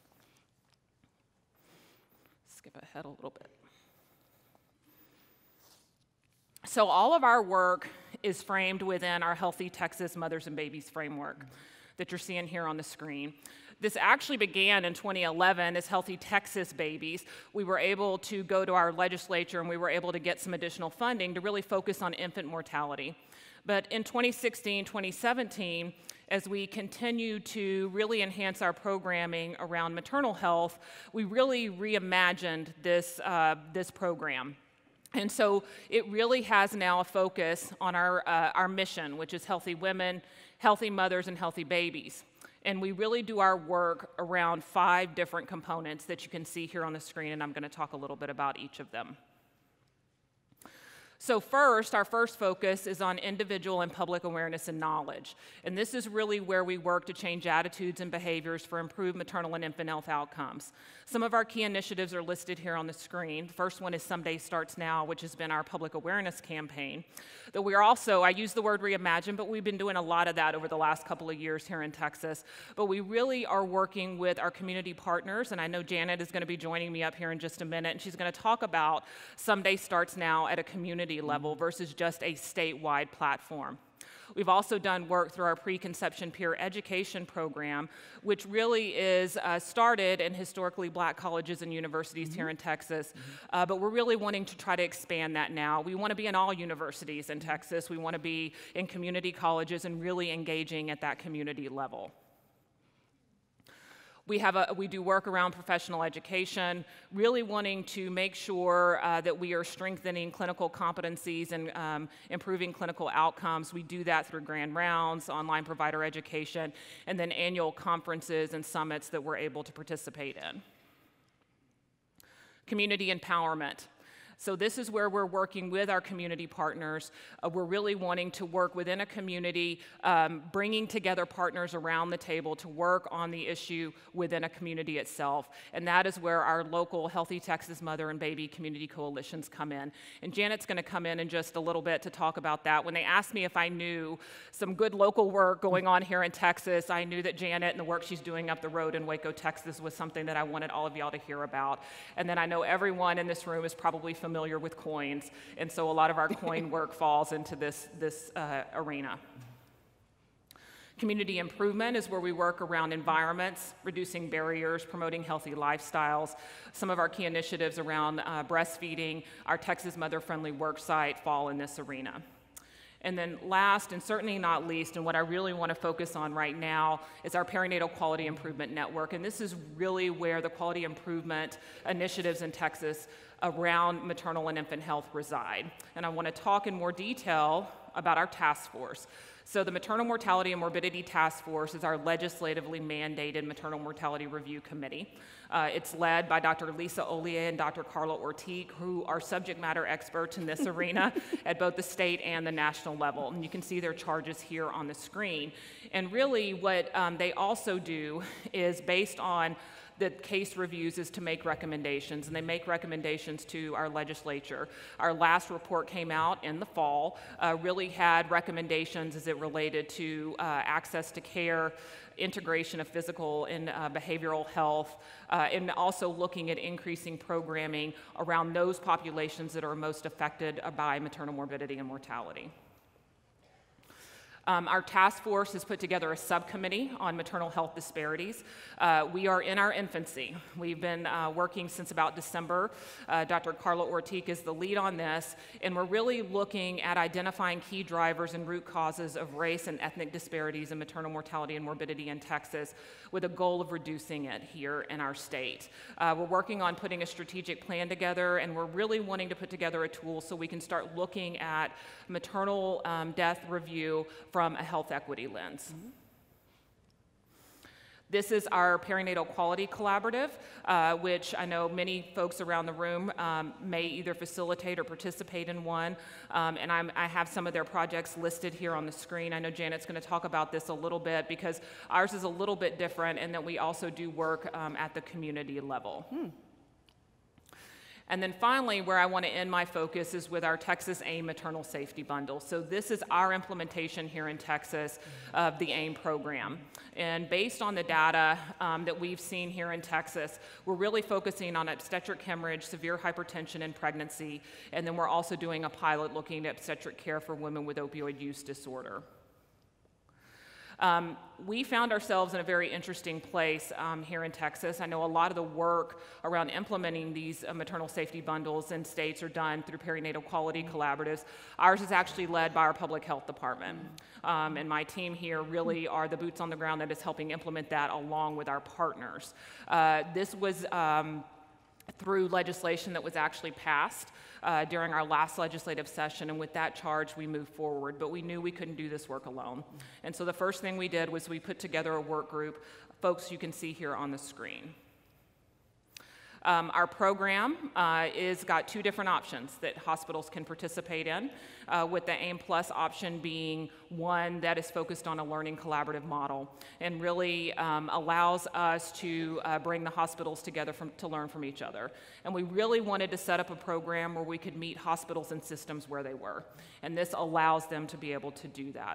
Skip ahead a little bit. So all of our work is framed within our Healthy Texas Mothers and Babies framework that you're seeing here on the screen. This actually began in twenty eleven as Healthy Texas Babies. We were able to go to our legislature and we were able to get some additional funding to really focus on infant mortality. But in twenty sixteen, twenty seventeen, as we continue to really enhance our programming around maternal health, we really reimagined this, uh, this program. And so it really has now a focus on our, uh, our mission, which is healthy women, healthy mothers, and healthy babies. And we really do our work around five different components that you can see here on the screen, and I'm going to talk a little bit about each of them. So first, our first focus is on individual and public awareness and knowledge. And this is really where we work to change attitudes and behaviors for improved maternal and infant health outcomes. Some of our key initiatives are listed here on the screen. The first one is Someday Starts Now, which has been our public awareness campaign. That we are also, I use the word reimagine, but we've been doing a lot of that over the last couple of years here in Texas. But we really are working with our community partners, and I know Janet is going to be joining me up here in just a minute, and she's going to talk about Someday Starts Now at a community level versus just a statewide platform. We've also done work through our preconception peer education program, which really is uh, started in historically black colleges and universities mm-hmm. here in Texas, mm-hmm. uh, but we're really wanting to try to expand that now. We want to be in all universities in Texas. We want to be in community colleges and really engaging at that community level. We, have a, we do work around professional education, really wanting to make sure uh, that we are strengthening clinical competencies and um, improving clinical outcomes. We do that through grand rounds, online provider education, and then annual conferences and summits that we're able to participate in. Community empowerment. So this is where we're working with our community partners. Uh, we're really wanting to work within a community, um, bringing together partners around the table to work on the issue within a community itself. And that is where our local Healthy Texas Mother and Baby Community Coalitions come in. And Janet's going to come in in just a little bit to talk about that. When they asked me if I knew some good local work going on here in Texas, I knew that Janet and the work she's doing up the road in Waco, Texas was something that I wanted all of y'all to hear about. And then I know everyone in this room is probably familiar familiar with coins, and so a lot of our coin work falls into this, this uh, arena. Community improvement is where we work around environments, reducing barriers, promoting healthy lifestyles. Some of our key initiatives around uh, breastfeeding, our Texas Mother-Friendly Worksite fall in this arena. And then last, and certainly not least, and what I really want to focus on right now is our Perinatal Quality Improvement Network. And this is really where the quality improvement initiatives in Texas around maternal and infant health reside. And I want to talk in more detail about our task force. So the Maternal Mortality and Morbidity Task Force is our legislatively mandated maternal mortality review committee. Uh, it's led by Doctor Lisa Ollier and Doctor Carla Ortiz, who are subject matter experts in this arena at both the state and the national level. And you can see their charges here on the screen. And really what um, they also do is based on the case reviews is to make recommendations, and they make recommendations to our legislature. Our last report came out in the fall, uh, really had recommendations as it related to uh, access to care, integration of physical and uh, behavioral health, uh, and also looking at increasing programming around those populations that are most affected by maternal morbidity and mortality. Um, our task force has put together a subcommittee on maternal health disparities. Uh, we are in our infancy. We've been uh, working since about December. Uh, Doctor Carla Ortiz is the lead on this, and we're really looking at identifying key drivers and root causes of race and ethnic disparities in maternal mortality and morbidity in Texas, with a goal of reducing it here in our state. Uh, we're working on putting a strategic plan together, and we're really wanting to put together a tool so we can start looking at maternal um, death review from a health equity lens. Mm-hmm. This is our Perinatal Quality Collaborative, uh, which I know many folks around the room um, may either facilitate or participate in one, um, and I'm, I have some of their projects listed here on the screen. I know Janet's going to talk about this a little bit because ours is a little bit different in that we also do work um, at the community level. Hmm. And then finally, where I want to end my focus is with our Texas AIM Maternal Safety Bundle. So this is our implementation here in Texas of the AIM program. And based on the data um, that we've seen here in Texas, we're really focusing on obstetric hemorrhage, severe hypertension, and pregnancy. And then we're also doing a pilot looking at obstetric care for women with opioid use disorder. Um, we found ourselves in a very interesting place um, here in Texas. I know a lot of the work around implementing these uh, maternal safety bundles in states are done through perinatal quality collaboratives. Ours is actually led by our public health department. Um, and my team here really are the boots on the ground that is helping implement that along with our partners. Uh, this was um, through legislation that was actually passed Uh, during our last legislative session, and with that charge we moved forward, but we knew we couldn't do this work alone. And so the first thing we did was we put together a work group, folks you can see here on the screen. Um, our program uh, is got two different options that hospitals can participate in, uh, with the AIM Plus option being one that is focused on a learning collaborative model and really um, allows us to uh, bring the hospitals together from, to learn from each other. And we really wanted to set up a program where we could meet hospitals and systems where they were. And this allows them to be able to do that.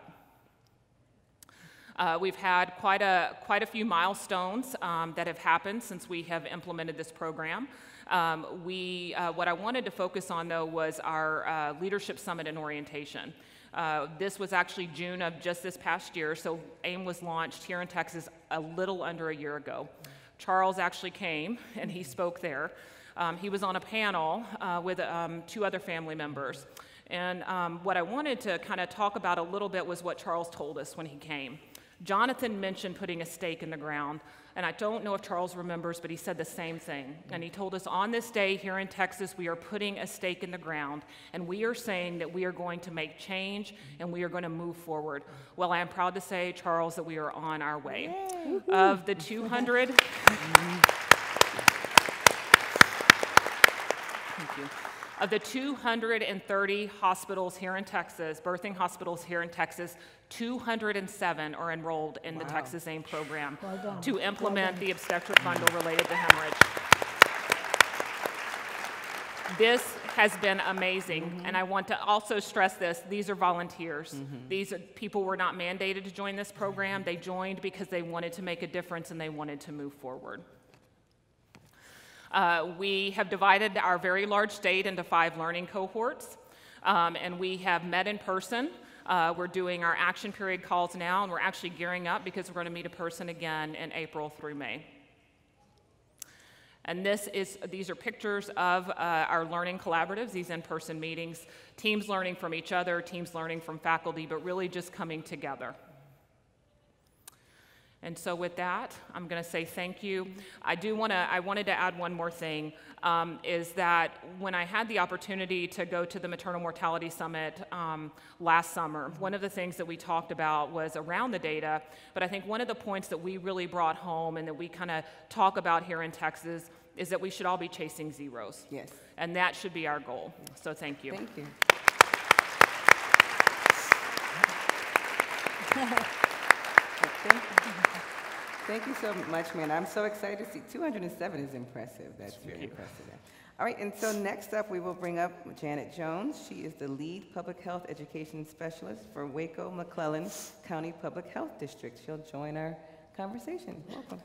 Uh, we've had quite a, quite a few milestones um, that have happened since we have implemented this program. Um, we, uh, what I wanted to focus on, though, was our uh, Leadership Summit and Orientation. Uh, this was actually June of just this past year, so AIM was launched here in Texas a little under a year ago. Charles actually came, and he spoke there. Um, he was on a panel uh, with um, two other family members. And um, what I wanted to kind of talk about a little bit was what Charles told us when he came. Jonathan mentioned putting a stake in the ground, and I don't know if Charles remembers, but he said the same thing. And he told us on this day here in Texas, we are putting a stake in the ground, and we are saying that we are going to make change, and we are going to move forward. Well, I am proud to say, Charles, that we are on our way. Yay. Of the two hundred... Thank you. Of the two hundred thirty hospitals here in Texas, birthing hospitals here in Texas, two hundred seven are enrolled in wow. the Texas AIM program well to implement well the obstetric bundle related to hemorrhage. This has been amazing, mm-hmm. and I want to also stress this, these are volunteers. Mm-hmm. These are, people were not mandated to join this program. They joined because they wanted to make a difference and they wanted to move forward. Uh, we have divided our very large state into five learning cohorts, um, and we have met in person. Uh, we're doing our action period calls now, and we're actually gearing up because we're going to meet a person again in April through May. And this is, these are pictures of uh, our learning collaboratives, these in-person meetings, teams learning from each other, teams learning from faculty, but really just coming together. And so with that, I'm going to say thank you. I do want to, I wanted to add one more thing, um, is that when I had the opportunity to go to the Maternal Mortality Summit um, last summer, one of the things that we talked about was around the data, but I think one of the points that we really brought home and that we kind of talk about here in Texas is that we should all be chasing zeros. Yes. And that should be our goal. So thank you. Thank you. Thank you. Thank you so much, man. I'm so excited to see. two hundred seven is impressive. That's very impressive. All right, and so next up, we will bring up Janet Jones. She is the lead public health education specialist for Waco McClellan County Public Health District. She'll join our conversation. Welcome.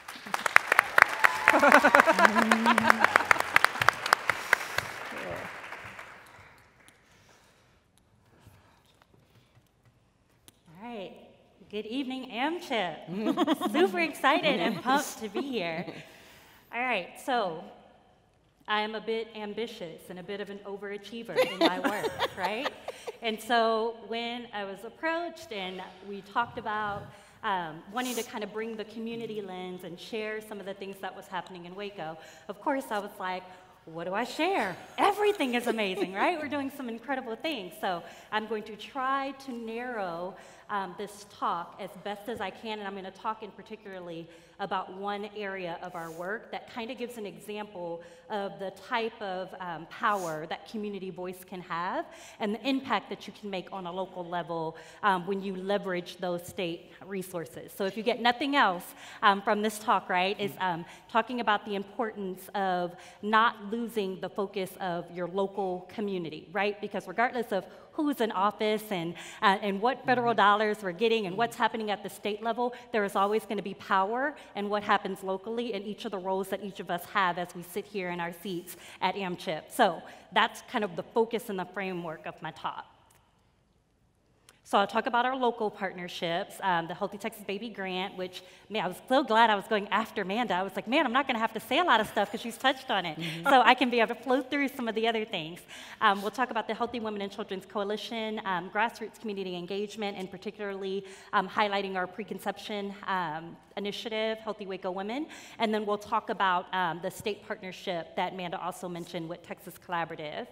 All right. Good evening, AMCHP. Super excited and pumped to be here. All right, so I am a bit ambitious and a bit of an overachiever in my work, right? And so when I was approached and we talked about um, wanting to kind of bring the community lens and share some of the things that was happening in Waco, of course I was like, what do I share? Everything is amazing, right? We're doing some incredible things. So I'm going to try to narrow um, this talk as best as I can, and I'm going to talk in particularly about one area of our work that kind of gives an example of the type of um, power that community voice can have and the impact that you can make on a local level um, when you leverage those state resources. So if you get nothing else um, from this talk, right, is um, talking about the importance of not losing the focus of your local community, right? Because regardless of who's in office and, uh, and what federal dollars we're getting and what's happening at the state level, there is always going to be power in what happens locally in each of the roles that each of us have as we sit here in our seats at AMCHP. So that's kind of the focus and the framework of my talk. So I'll talk about our local partnerships, um, the Healthy Texas Baby Grant, which, man, I was so glad I was going after Amanda. I was like, man, I'm not going to have to say a lot of stuff because she's touched on it. Mm-hmm. So I can be able to flow through some of the other things. Um, we'll talk about the Healthy Women and Children's Coalition, um, grassroots community engagement, and particularly um, highlighting our preconception um, initiative, Healthy Waco Women. And then we'll talk about um, the state partnership that Amanda also mentioned with Texas Collaborative.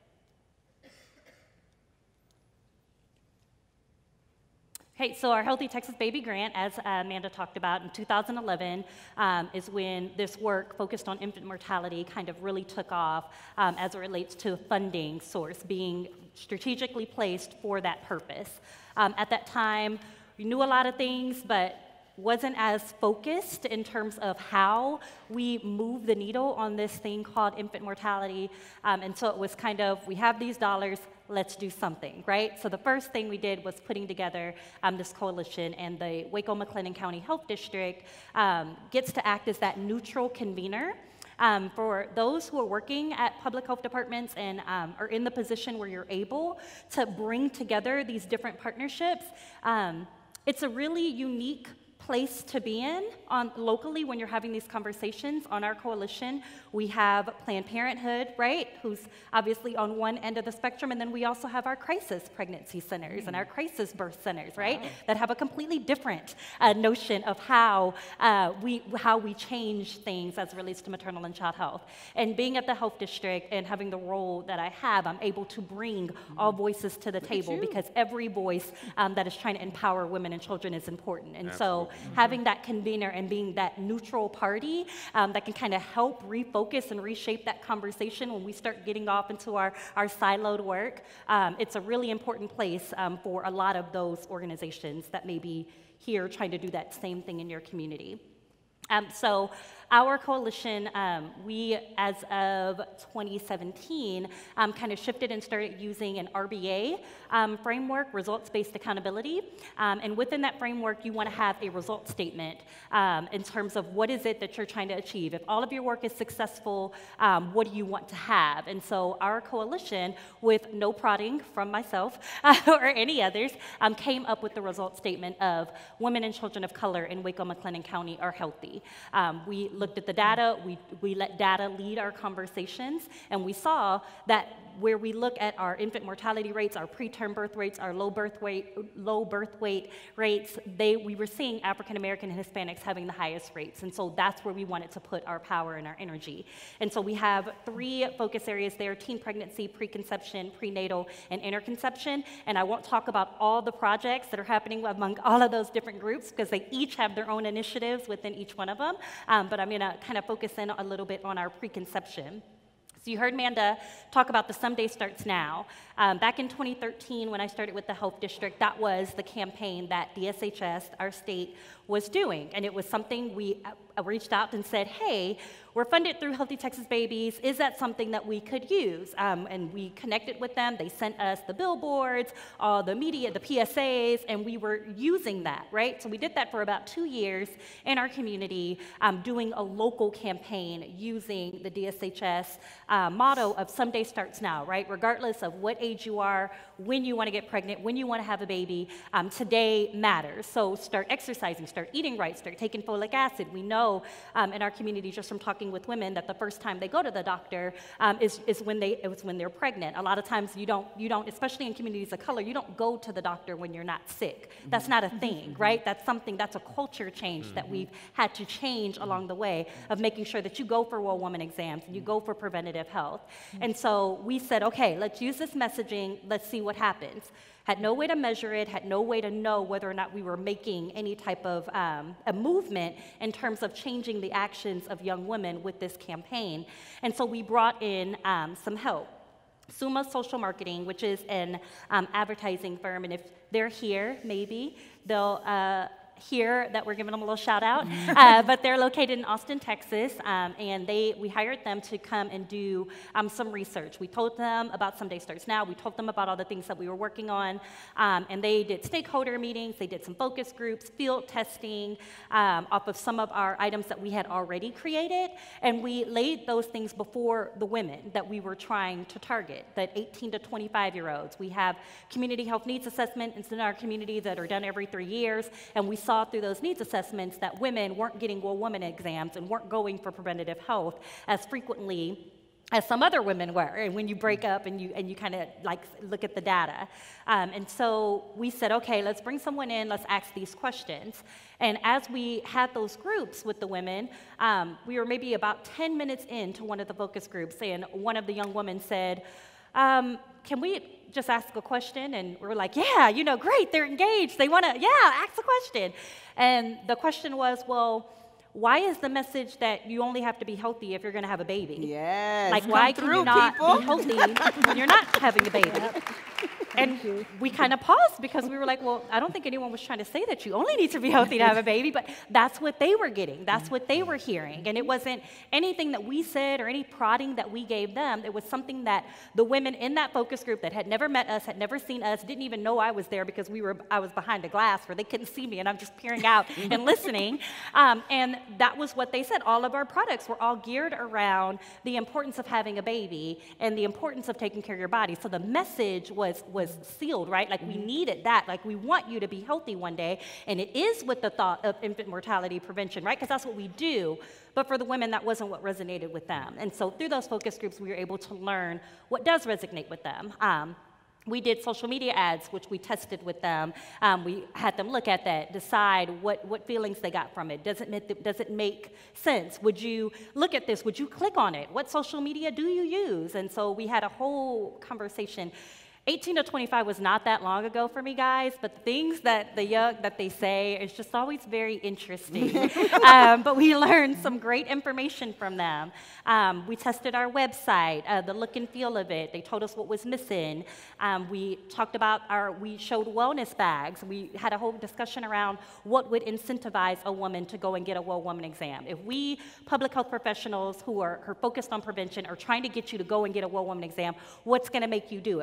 Okay, so our Healthy Texas Baby Grant, as uh, Amanda talked about, in two thousand eleven um, is when this work focused on infant mortality kind of really took off um, as it relates to a funding source being strategically placed for that purpose. Um, at that time, we knew a lot of things, but wasn't as focused in terms of how we move the needle on this thing called infant mortality. Um, and so it was kind of, we have these dollars, let's do something, right? So the first thing we did was putting together um, this coalition, and the Waco McClellan County Health District um, gets to act as that neutral convener um, for those who are working at public health departments and um, are in the position where you're able to bring together these different partnerships. Um, it's a really unique place to be in on locally when you're having these conversations. On our coalition, we have Planned Parenthood, right, who's obviously on one end of the spectrum, and then we also have our crisis pregnancy centers mm. and our crisis birth centers, right, wow. that have a completely different uh, notion of how uh, we how we change things as it relates to maternal and child health. And being at the health district and having the role that I have, I'm able to bring mm. all voices to the Look table because every voice um, that is trying to empower women and children is important. And Absolutely. so Mm-hmm. having that convener and being that neutral party um, that can kind of help refocus and reshape that conversation when we start getting off into our, our siloed work, um, it's a really important place um, for a lot of those organizations that may be here trying to do that same thing in your community. Um, so our coalition, um, we, as of twenty seventeen, um, kind of shifted and started using an R B A um, framework, results-based accountability. Um, and within that framework, you want to have a result statement um, in terms of what is it that you're trying to achieve. If all of your work is successful, um, what do you want to have? And so our coalition, with no prodding from myself uh, or any others, um, came up with the result statement of women and children of color in Waco McClellan County are healthy. Um, we looked at the data, we, we let data lead our conversations, and we saw that where we look at our infant mortality rates, our preterm birth rates, our low birth weight, low birth weight rates, they, we were seeing African American and Hispanics having the highest rates. And so that's where we wanted to put our power and our energy. And so we have three focus areas there: teen pregnancy, preconception, prenatal, and interconception. And I won't talk about all the projects that are happening among all of those different groups because they each have their own initiatives within each one of them. Um, but I'm going to kind of focus in a little bit on our preconception. So you heard Amanda talk about the Someday Starts Now. Um, back in twenty thirteen, when I started with the Health District, that was the campaign that D S H S, our state, was doing. And it was something we uh, reached out and said, hey, we're funded through Healthy Texas Babies. Is that something that we could use? Um, and we connected with them. They sent us the billboards, all the media, the P S As, and we were using that, right? So we did that for about two years in our community, um, doing a local campaign using the D S H S uh, motto of Someday Starts Now, right? Regardless of what age you are, when you want to get pregnant, when you want to have a baby, um, today matters. So start exercising, start eating right, start taking folic acid. We know um, in our community, just from talking with women, that the first time they go to the doctor um, is, is when they is when they're pregnant. A lot of times you don't you don't, especially in communities of color, you don't go to the doctor when you're not sick. That's not a thing, right? That's something, that's a culture change mm-hmm. that we've had to change along the way of making sure that you go for well woman exams and you go for preventative health. And so we said, okay, let's use this messaging, let's see what happens. Had no way to measure it, had no way to know whether or not we were making any type of um, a movement in terms of changing the actions of young women with this campaign. And so we brought in um, some help. Summa Social Marketing, which is an um, advertising firm, and if they're here, maybe they'll uh, hear that we're giving them a little shout out, uh, but they're located in Austin, Texas, um, and they we hired them to come and do um, some research. We told them about Someday Starts Now. We told them about all the things that we were working on, um, and they did stakeholder meetings. They did some focus groups, field testing um, off of some of our items that we had already created, and we laid those things before the women that we were trying to target, that eighteen to twenty-five year olds. We have community health needs assessments in our community that are done every three years, and we saw through those needs assessments that women weren't getting well woman exams and weren't going for preventative health as frequently as some other women were, and when you break up and you and you kind of like look at the data. Um, and so we said, okay, let's bring someone in, let's ask these questions. And as we had those groups with the women, um, we were maybe about ten minutes into one of the focus groups, and one of the young women said, um, can we just ask a question? And we were like, yeah, you know, great, they're engaged. They want to, yeah, ask a question. And the question was, well, why is the message that you only have to be healthy if you're going to have a baby? Yes. Like, why can you not people. be healthy when you're not having a baby? Yep. And we kind of paused because we were like, well, I don't think anyone was trying to say that you only need to be healthy to have a baby, but that's what they were getting. That's what they were hearing. And it wasn't anything that we said or any prodding that we gave them. It was something that the women in that focus group that had never met us, had never seen us, didn't even know I was there because we were I was behind a glass where they couldn't see me and I'm just peering out and listening. Um, and that was what they said. All of our products were all geared around the importance of having a baby and the importance of taking care of your body. So the message was was sealed, right? Like we needed that. Like we want you to be healthy one day. And it is with the thought of infant mortality prevention, right? Because that's what we do. But for the women, that wasn't what resonated with them. And so through those focus groups, we were able to learn what does resonate with them. Um, We did social media ads, which we tested with them. Um, we had them look at that, decide what, what feelings they got from it. Does it, make, does it make sense? Would you look at this? Would you click on it? What social media do you use? And so we had a whole conversation. eighteen to twenty-five was not that long ago for me, guys, but the things that the young, that they say is just always very interesting. um, but we learned some great information from them. Um, we tested our website, uh, the look and feel of it. They told us what was missing. Um, we talked about our, we showed wellness bags. We had a whole discussion around what would incentivize a woman to go and get a well woman exam. If we, public health professionals who are, who are focused on prevention, are trying to get you to go and get a well woman exam, what's going to make you do it? What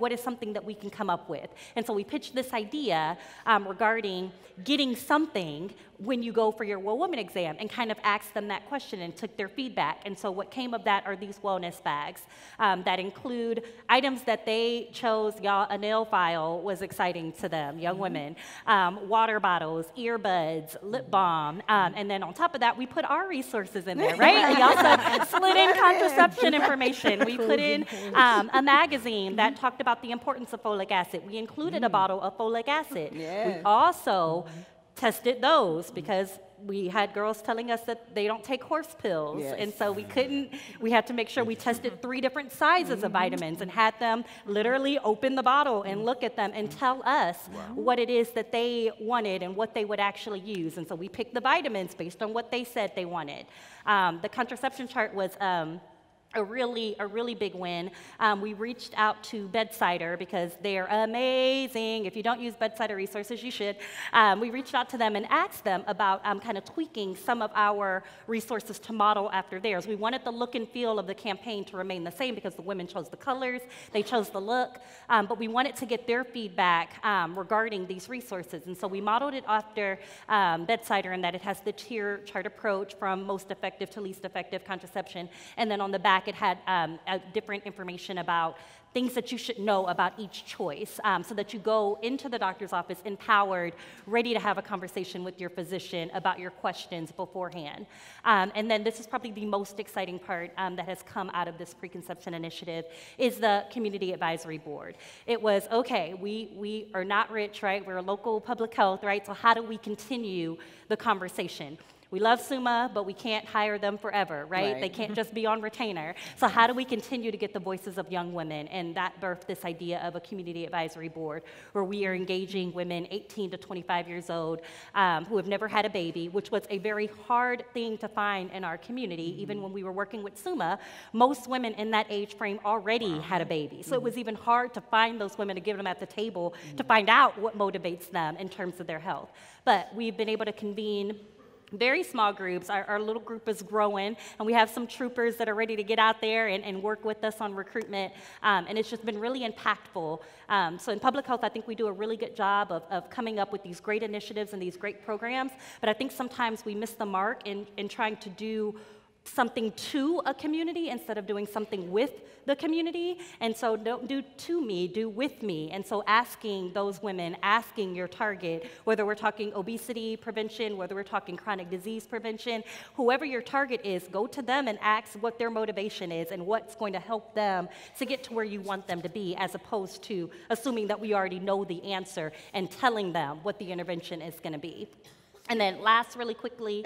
what is something that we can come up with? And so we pitched this idea um, regarding getting something when you go for your Well Woman exam, and kind of asked them that question and took their feedback. And so what came of that are these wellness bags um, that include items that they chose. Y'all, a nail file was exciting to them, young women. Um, water bottles, earbuds, lip balm, um, and then on top of that, we put our resources in there, right? We also slid in contraception information. We put in um, a magazine that talked about the importance of folic acid. We included a bottle of folic acid. Yes. We also tested those because we had girls telling us that they don't take horse pills. Yes. And so we couldn't, we had to make sure we tested three different sizes mm-hmm. of vitamins and had them literally open the bottle and look at them and tell us wow. what it is that they wanted and what they would actually use. And so we picked the vitamins based on what they said they wanted. Um, the contraception chart was um, A really, a really big win. Um, we reached out to Bedsider because they're amazing. If you don't use Bedsider resources, you should. Um, we reached out to them and asked them about um, kind of tweaking some of our resources to model after theirs. We wanted the look and feel of the campaign to remain the same because the women chose the colors, they chose the look, um, but we wanted to get their feedback um, regarding these resources. And so we modeled it after um, Bedsider in that it has the tier chart approach from most effective to least effective contraception. And then on the back, it had um, uh, different information about things that you should know about each choice um, so that you go into the doctor's office empowered, ready to have a conversation with your physician about your questions beforehand. Um, and then this is probably the most exciting part um, that has come out of this preconception initiative is the Community Advisory Board. It was, okay, we, we are not rich, right? We're a local public health, right? So how do we continue the conversation? We love SUMA, but we can't hire them forever, right? Right. They can't just be on retainer. So how do we continue to get the voices of young women? And that birthed this idea of a community advisory board where we are engaging women eighteen to twenty-five years old um, who have never had a baby, which was a very hard thing to find in our community. Mm-hmm. Even when we were working with SUMA, most women in that age frame already wow. had a baby. So mm-hmm. it was even hard to find those women to give them at the table mm-hmm. to find out what motivates them in terms of their health. But we've been able to convene very small groups. Our, our little group is growing, and we have some troopers that are ready to get out there and, and work with us on recruitment, um, and it's just been really impactful. Um, so in public health, I think we do a really good job of, of coming up with these great initiatives and these great programs, but I think sometimes we miss the mark in, in trying to do something to a community instead of doing something with the community. And so don't do to me, do with me. And so asking those women, asking your target, whether we're talking obesity prevention, whether we're talking chronic disease prevention, whoever your target is, go to them and ask what their motivation is and what's going to help them to get to where you want them to be, as opposed to assuming that we already know the answer and telling them what the intervention is going to be. And then last, really quickly,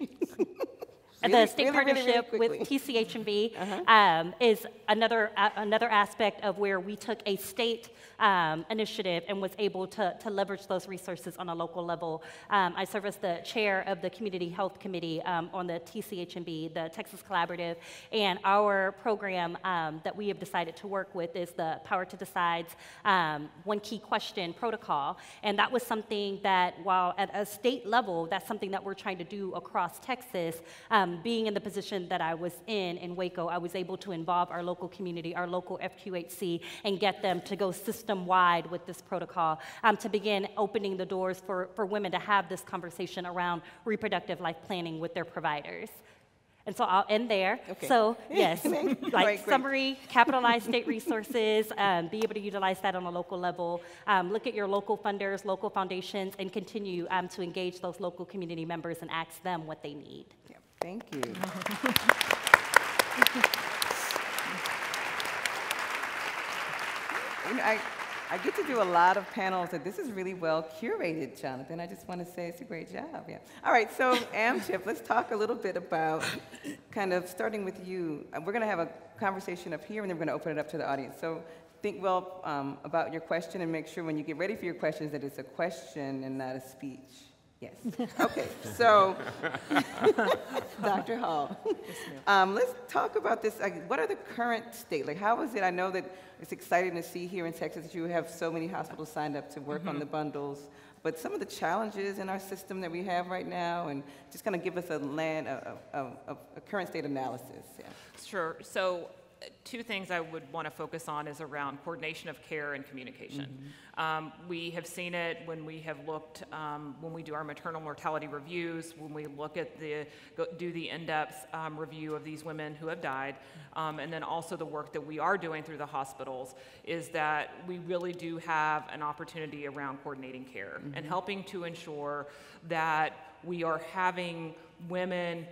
Really, the state really, really, partnership really with T C H B uh-huh. um, is another uh, another aspect of where we took a state um, initiative and was able to, to leverage those resources on a local level. Um, I serve as the chair of the Community Health Committee um, on the T C H B, the Texas Collaborative, and our program um, that we have decided to work with is the Power to Decide's um, One Key Question protocol. And that was something that, while at a state level, that's something that we're trying to do across Texas. Um, being in the position that I was in in Waco, I was able to involve our local community, our local F Q H C, and get them to go system-wide with this protocol um, to begin opening the doors for, for women to have this conversation around reproductive life planning with their providers. And so I'll end there. Okay. So yes, like Great, summary, capitalize state resources, um, be able to utilize that on a local level, um, look at your local funders, local foundations, and continue um, to engage those local community members and ask them what they need. Yeah. Thank you. You know, I, I get to do a lot of panels, and this is really well curated, Jonathan. I just want to say it's a great job. Yeah. All right, so AMCHP, let's talk a little bit about kind of starting with you. We're going to have a conversation up here, and then we're going to open it up to the audience. So think well um, about your question, and make sure when you get ready for your questions that it's a question and not a speech. Yes. Okay, so Doctor Hall, um, let's talk about this. Like, what are the current state? Like, how is it? I know that it's exciting to see here in Texas that you have so many hospitals signed up to work mm-hmm. on the bundles, but some of the challenges in our system that we have right now, and just kind of give us a land, a, a, a, a current state analysis. Yeah. Sure. So two things I would want to focus on is around coordination of care and communication. Mm-hmm. um, we have seen it when we have looked, um, when we do our maternal mortality reviews, when we look at the, go, do the in-depth um, review of these women who have died, um, and then also the work that we are doing through the hospitals, is that we really do have an opportunity around coordinating care mm-hmm. and helping to ensure that we are having women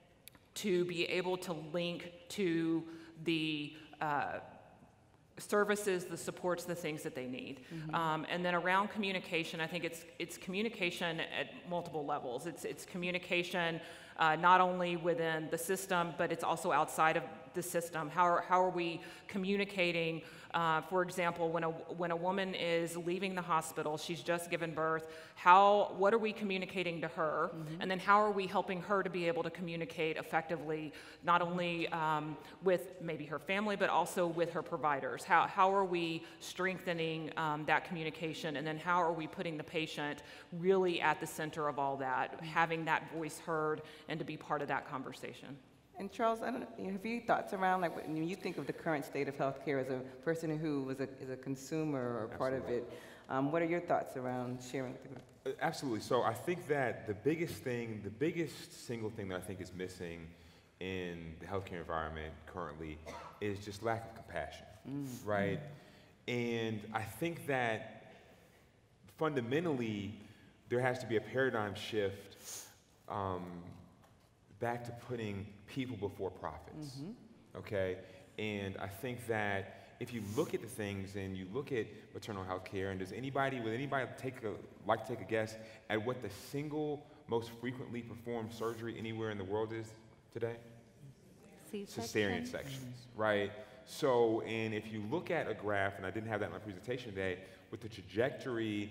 to be able to link to the uh, services, the supports, the things that they need. Mm-hmm. um, and then around communication, I think it's it's communication at multiple levels. It's, it's communication uh, not only within the system, but it's also outside of the system. How are, how are we communicating? Uh, for example, when a, when a woman is leaving the hospital, she's just given birth, how, what are we communicating to her? Mm-hmm. And then how are we helping her to be able to communicate effectively, not only um, with maybe her family, but also with her providers? How, how are we strengthening um, that communication? And then how are we putting the patient really at the center of all that, mm-hmm. having that voice heard and to be part of that conversation? And Charles, I don't know, have you thoughts around, like, when you think of the current state of healthcare as a person who was a, is a consumer or a part of it, um, what are your thoughts around sharing with the group? Absolutely. So I think that the biggest thing, the biggest single thing that I think is missing in the healthcare environment currently is just lack of compassion, mm. right? And I think that fundamentally there has to be a paradigm shift um, back to putting people before profits, mm-hmm. okay? And I think that if you look at the things and you look at maternal health care, and does anybody, would anybody take a, like to take a guess at what the single most frequently performed surgery anywhere in the world is today? C-section. Cesarean sections, mm-hmm. right? So, and if you look at a graph, and I didn't have that in my presentation today, with the trajectory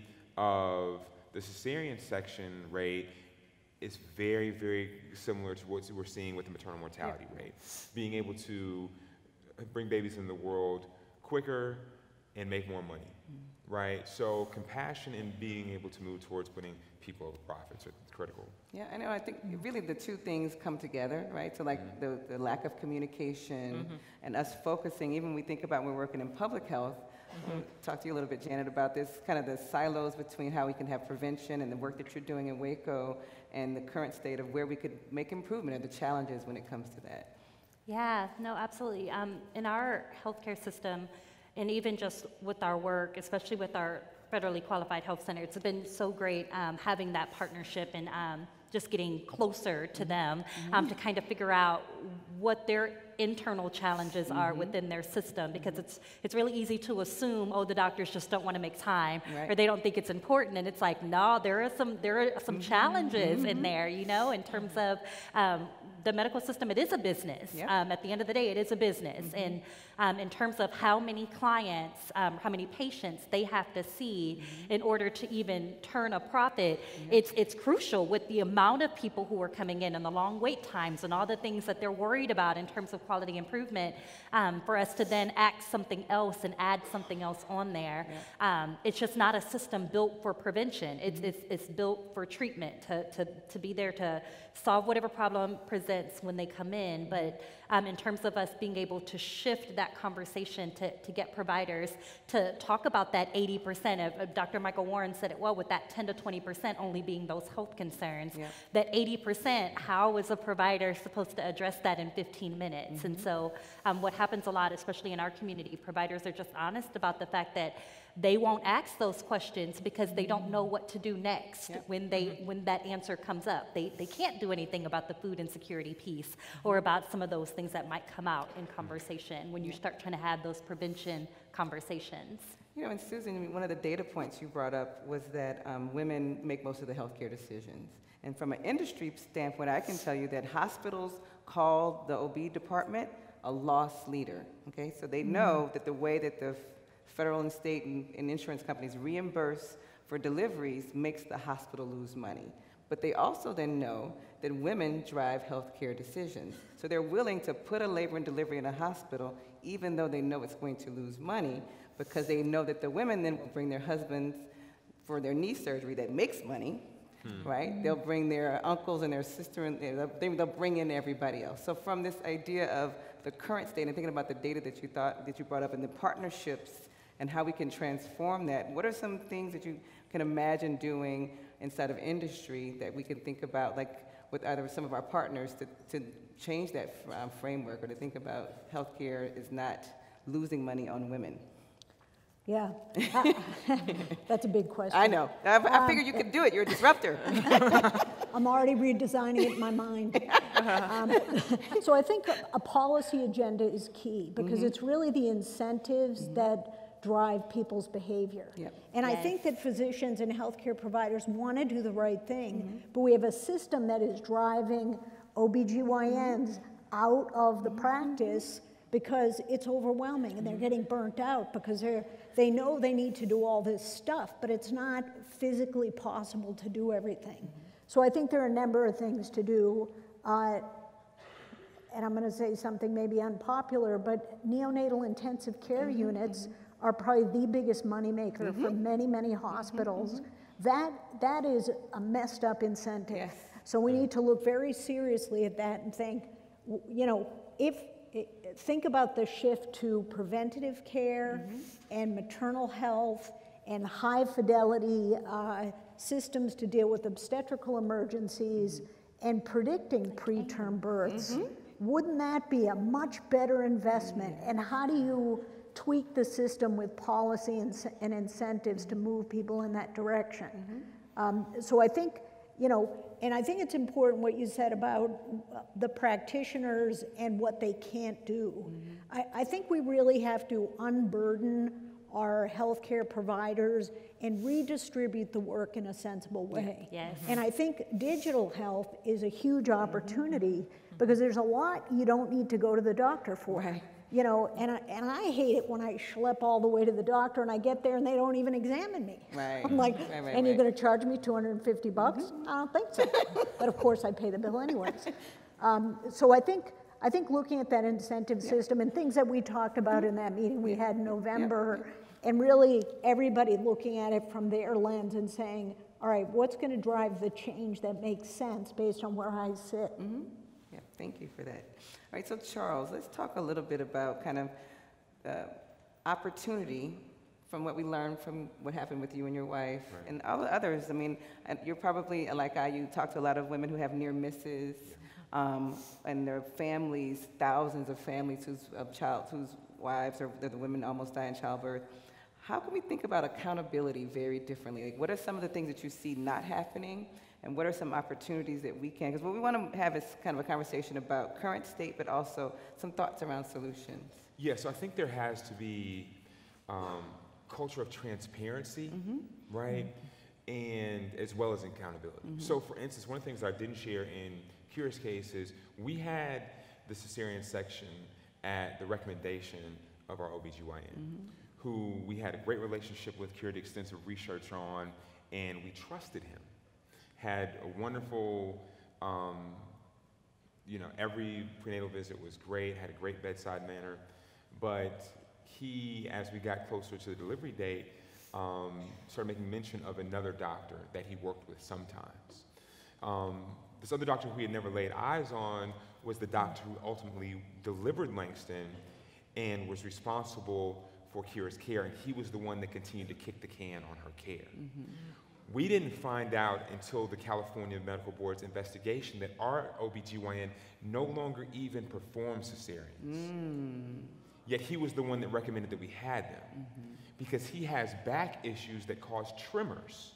of the cesarean section rate, is very, very similar to what we're seeing with the maternal mortality yeah. rate. Being able to bring babies in the world quicker and make more money, mm-hmm. right? So compassion and being able to move towards putting people over profits are critical. Yeah, I know, I think really the two things come together, right? So like mm-hmm. the, the lack of communication mm-hmm. and us focusing, even when we think about when we're working in public health, mm-hmm. talk to you a little bit, Janet, about this, kind of the silos between how we can have prevention and the work that you're doing in Waco and the current state of where we could make improvement and the challenges when it comes to that. Yeah, no, absolutely. Um, in our healthcare system, and even just with our work, especially with our federally qualified health center, it's been so great um, having that partnership and um, just getting closer to them mm-hmm. um, to kind of figure out what their internal challenges mm-hmm. are within their system, because it's it's really easy to assume, oh, the doctors just don't want to make time, right. or they don't think it's important, and it's like, no, there are some there are some mm-hmm. challenges mm-hmm. in there, you know, in terms of um, the medical system. It is a business. Yep. Um, at the end of the day, it is a business, mm-hmm. and um, in terms of how many clients, um, how many patients they have to see mm-hmm. in order to even turn a profit, yep. it's it's crucial with the amount of people who are coming in and the long wait times and all the things that they're worried about in terms of quality improvement, um, for us to then act something else and add something else on there. Yeah. Um, it's just not a system built for prevention. It's, mm-hmm. it's, it's built for treatment, to, to, to be there to solve whatever problem presents when they come in. But um, in terms of us being able to shift that conversation to, to get providers to talk about that eighty percent of, of Doctor Michael Warren said it well, with that ten to twenty percent only being those health concerns, yeah. that eighty percent, how is a provider supposed to address that in fifteen minutes? Mm-hmm. And so um, what happens a lot, especially in our community, providers are just honest about the fact that they won't ask those questions because they don't know what to do next yep. when they mm-hmm. when that answer comes up. They they can't do anything about the food insecurity piece mm-hmm. or about some of those things that might come out in conversation when you start trying to have those prevention conversations. You know, and Susan, one of the data points you brought up was that um, women make most of the healthcare decisions. And from an industry standpoint, I can tell you that hospitals call the O B department a loss leader, okay? So they know mm-hmm. that the way that the federal and state and, and insurance companies reimburse for deliveries makes the hospital lose money. But they also then know that women drive healthcare decisions. So they're willing to put a labor and delivery in a hospital even though they know it's going to lose money, because they know that the women then will bring their husbands for their knee surgery that makes money, hmm. right? They'll bring their uncles and their sister, and they'll, they'll bring in everybody else. So from this idea of the current state and thinking about the data that you thought, that you brought up and the partnerships and how we can transform that, what are some things that you can imagine doing inside of industry that we can think about, like with either some of our partners, to, to change that um, framework, or to think about healthcare is not losing money on women? Yeah, that's a big question. I know. I, I Um, figured you could do it. You're a disruptor. I'm already redesigning it in my mind. Um, so I think a, a policy agenda is key, because Mhm. it's really the incentives that drive people's behavior. Yep. And I Yes. think that physicians and healthcare providers want to do the right thing, but we have a system that is driving O B G Y Ns out of the practice because it's overwhelming, and they're getting burnt out because they're, they know they need to do all this stuff, but it's not physically possible to do everything. So I think there are a number of things to do. Uh, and I'm going to say something maybe unpopular, but neonatal intensive care Mm-hmm, units are probably the biggest moneymaker Mm-hmm. for many, many hospitals. That, that is a messed up incentive. Yes. So we need to look very seriously at that and think, w- you know, if, i- think about the shift to preventative care Mm-hmm. and maternal health and high fidelity uh, systems to deal with obstetrical emergencies Mm-hmm. and predicting preterm births. Wouldn't that be a much better investment? And how do you tweak the system with policy and, s- and incentives to move people in that direction? Um, so I think, you know, and I think it's important what you said about uh, the practitioners and what they can't do. I, I think we really have to unburden our healthcare providers and redistribute the work in a sensible way. Yes. And I think digital health is a huge opportunity because there's a lot you don't need to go to the doctor for. Right. You know, and I, and I hate it when I schlep all the way to the doctor and I get there and they don't even examine me. Right. I'm like, Right, right, and you're right. going to charge me two hundred fifty bucks? I don't think so. But of course, I pay the bill anyways. Um, so I think I think looking at that incentive system and things that we talked about in that meeting we had in November, and really everybody looking at it from their lens and saying, all right, what's going to drive the change that makes sense based on where I sit? Yeah, thank you for that. All right, so Charles, let's talk a little bit about kind of uh, opportunity from what we learned from what happened with you and your wife Right. and all the others. I mean, and you're probably, like I, you talk to a lot of women who have near misses, um, and their families, thousands of families whose of child, whose wives or the women almost die in childbirth. How can we think about accountability very differently? Like, what are some of the things that you see not happening? And what are some opportunities that we can, because what we want to have is kind of a conversation about current state, but also some thoughts around solutions. Yeah, so I think there has to be um, culture of transparency, right? And as well as accountability. So for instance, one of the things I didn't share in Crear's case is we had the cesarean section at the recommendation of our O B G Y N, who we had a great relationship with, Crear did extensive research on, and we trusted him. Had a wonderful, um, you know, every prenatal visit was great, had a great bedside manner, but he, as we got closer to the delivery date, um, started making mention of another doctor that he worked with sometimes. Um, this other doctor who he had never laid eyes on was the doctor who ultimately delivered Langston and was responsible for Crear's care, and he was the one that continued to kick the can on her care. We didn't find out until the California Medical Board's investigation that our O B G Y N no longer even performs cesareans. Yet he was the one that recommended that we had them because he has back issues that cause tremors.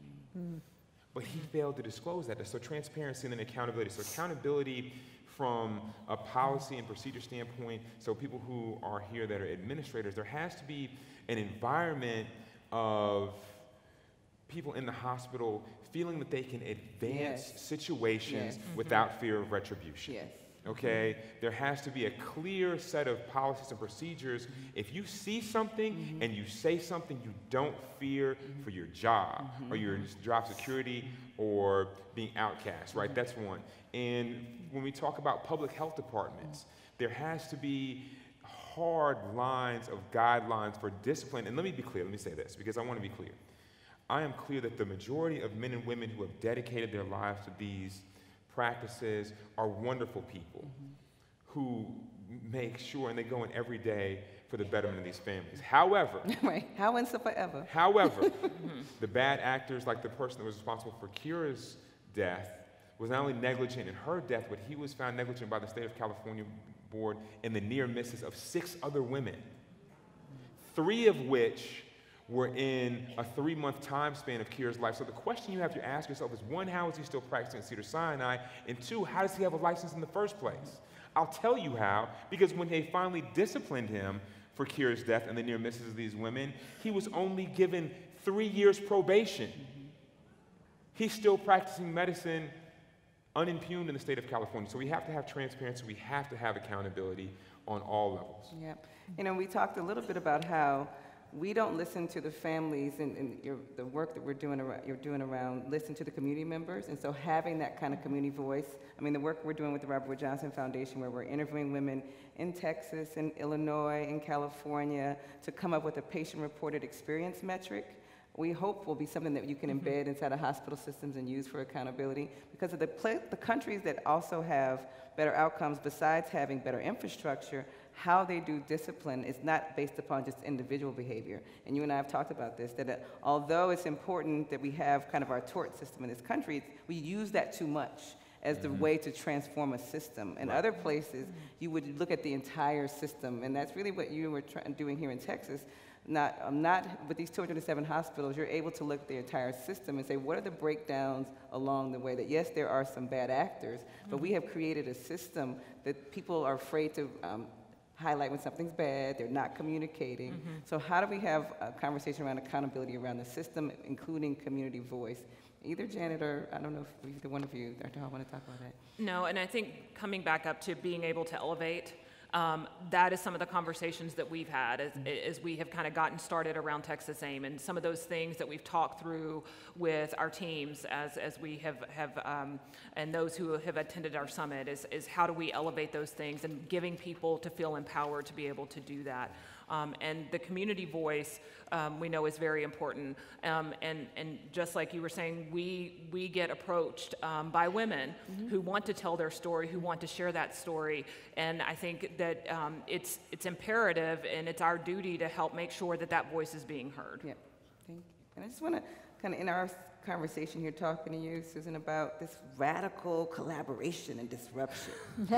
But he failed to disclose that. So transparency and then accountability. So accountability from a policy and procedure standpoint, so people who are here that are administrators, there has to be an environment of people in the hospital feeling that they can advance Yes. situations Yes. without fear of retribution. Yes. Okay? There has to be a clear set of policies and procedures. If you see something and you say something, you don't fear for your job or your job security or being outcast, right? That's one. And when we talk about public health departments, there has to be hard lines of guidelines for discipline. And let me be clear, let me say this, because I want to be clear. I am clear that the majority of men and women who have dedicated their lives to these practices are wonderful people who make sure, and they go in every day for the betterment of these families. However, right, how and so forever. However, the bad actors, like the person that was responsible for Kira's death, was not only negligent in her death, but he was found negligent by the state of California board in the near misses of six other women, three of which were in a three-month time span of Kira's life. So the question you have to ask yourself is, one, how is he still practicing at Cedars-Sinai? And two, how does he have a license in the first place? I'll tell you how, because when they finally disciplined him for Kira's death and the near misses of these women, he was only given three years probation. He's still practicing medicine unimpugned in the state of California. So we have to have transparency, we have to have accountability on all levels. Yeah, you know, we talked a little bit about how we don't listen to the families and, and your, the work that we're doing around, you're doing around listen to the community members, and so having that kind of community voice. I mean, the work we're doing with the Robert Wood Johnson Foundation, where we're interviewing women in Texas, in Illinois, in California, to come up with a patient-reported experience metric, we hope will be something that you can embed inside of hospital systems and use for accountability, because of the, pla the countries that also have better outcomes, besides having better infrastructure, how they do discipline is not based upon just individual behavior. And you and I have talked about this, that uh, although it's important that we have kind of our tort system in this country, we use that too much as the mm-hmm. way to transform a system. In right. other places, you would look at the entire system, and that's really what you were doing here in Texas. Not, um, not with these two hundred seven hospitals, you're able to look at the entire system and say, what are the breakdowns along the way? That yes, there are some bad actors, mm-hmm. but we have created a system that people are afraid to um, highlight when something's bad, they're not communicating. Mm-hmm. So how do we have a conversation around accountability around the system, including community voice? Either Janet or, I don't know if either one of you, Doctor Hall, want to talk about that? No, and I think coming back up to being able to elevate, Um, that is some of the conversations that we've had as, as we have kind of gotten started around Texas A I M, and some of those things that we've talked through with our teams as, as we have, have um, and those who have attended our summit is, is how do we elevate those things and giving people to feel empowered to be able to do that. Um, and the community voice, um, we know is very important. Um, and, and just like you were saying, we, we get approached um, by women mm-hmm. who want to tell their story, who want to share that story. And I think that um, it's, it's imperative and it's our duty to help make sure that that voice is being heard. Yep, thank you. And I just want to kind of, in our conversation here talking to you, Susan, about this radical collaboration and disruption.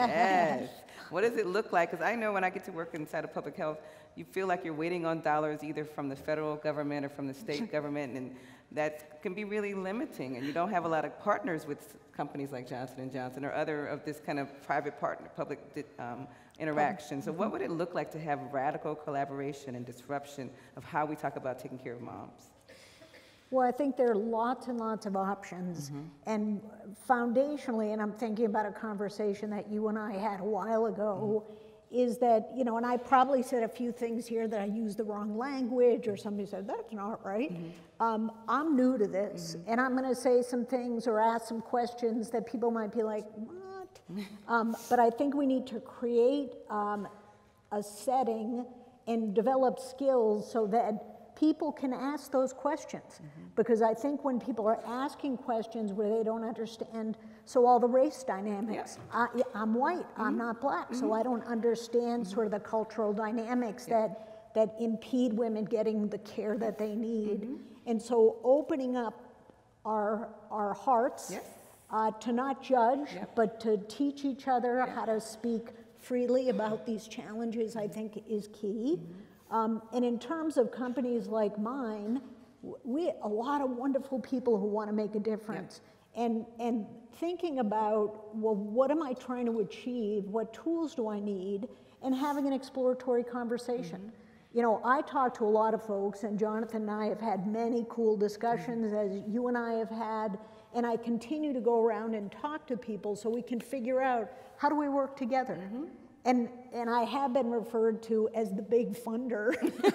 Yes. What does it look like? Because I know when I get to work inside of public health, you feel like you're waiting on dollars either from the federal government or from the state government, and that can be really limiting. And you don't have a lot of partners with companies like Johnson and Johnson or other of this kind of private partner, public um, interaction. So what would it look like to have radical collaboration and disruption of how we talk about taking care of moms? Well, I think there are lots and lots of options. Mm-hmm. And foundationally, and I'm thinking about a conversation that you and I had a while ago, mm-hmm. is that, you know, and I probably said a few things here that I used the wrong language, or somebody said, that's not right. Mm-hmm. um, I'm new to this, mm-hmm. and I'm gonna say some things or ask some questions that people might be like, what? um, but I think we need to create um, a setting and develop skills so that people can ask those questions. Mm-hmm. Because I think when people are asking questions where they don't understand, so all the race dynamics, yeah. I, I'm white, mm-hmm. I'm not black, mm-hmm. so I don't understand mm-hmm. sort of the cultural dynamics yeah. that, that impede women getting the care that they need. Mm-hmm. And so opening up our, our hearts yes. uh, to not judge, yep. but to teach each other yeah. how to speak freely about these challenges, I think is key. Mm-hmm. Um, and in terms of companies like mine, we a lot of wonderful people who want to make a difference. Yeah. And, and thinking about, well, what am I trying to achieve? What tools do I need? And having an exploratory conversation. Mm-hmm. You know, I talk to a lot of folks, and Jonathan and I have had many cool discussions, mm-hmm. as you and I have had, and I continue to go around and talk to people so we can figure out, how do we work together? Mm-hmm. And, and I have been referred to as the big funder.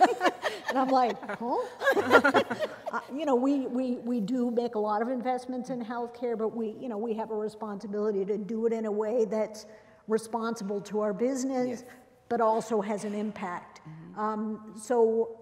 And I'm like, huh? uh, you know, we, we, we do make a lot of investments in healthcare, but we, you know, we have a responsibility to do it in a way that's responsible to our business, yes. but also has an impact. Mm-hmm. um, so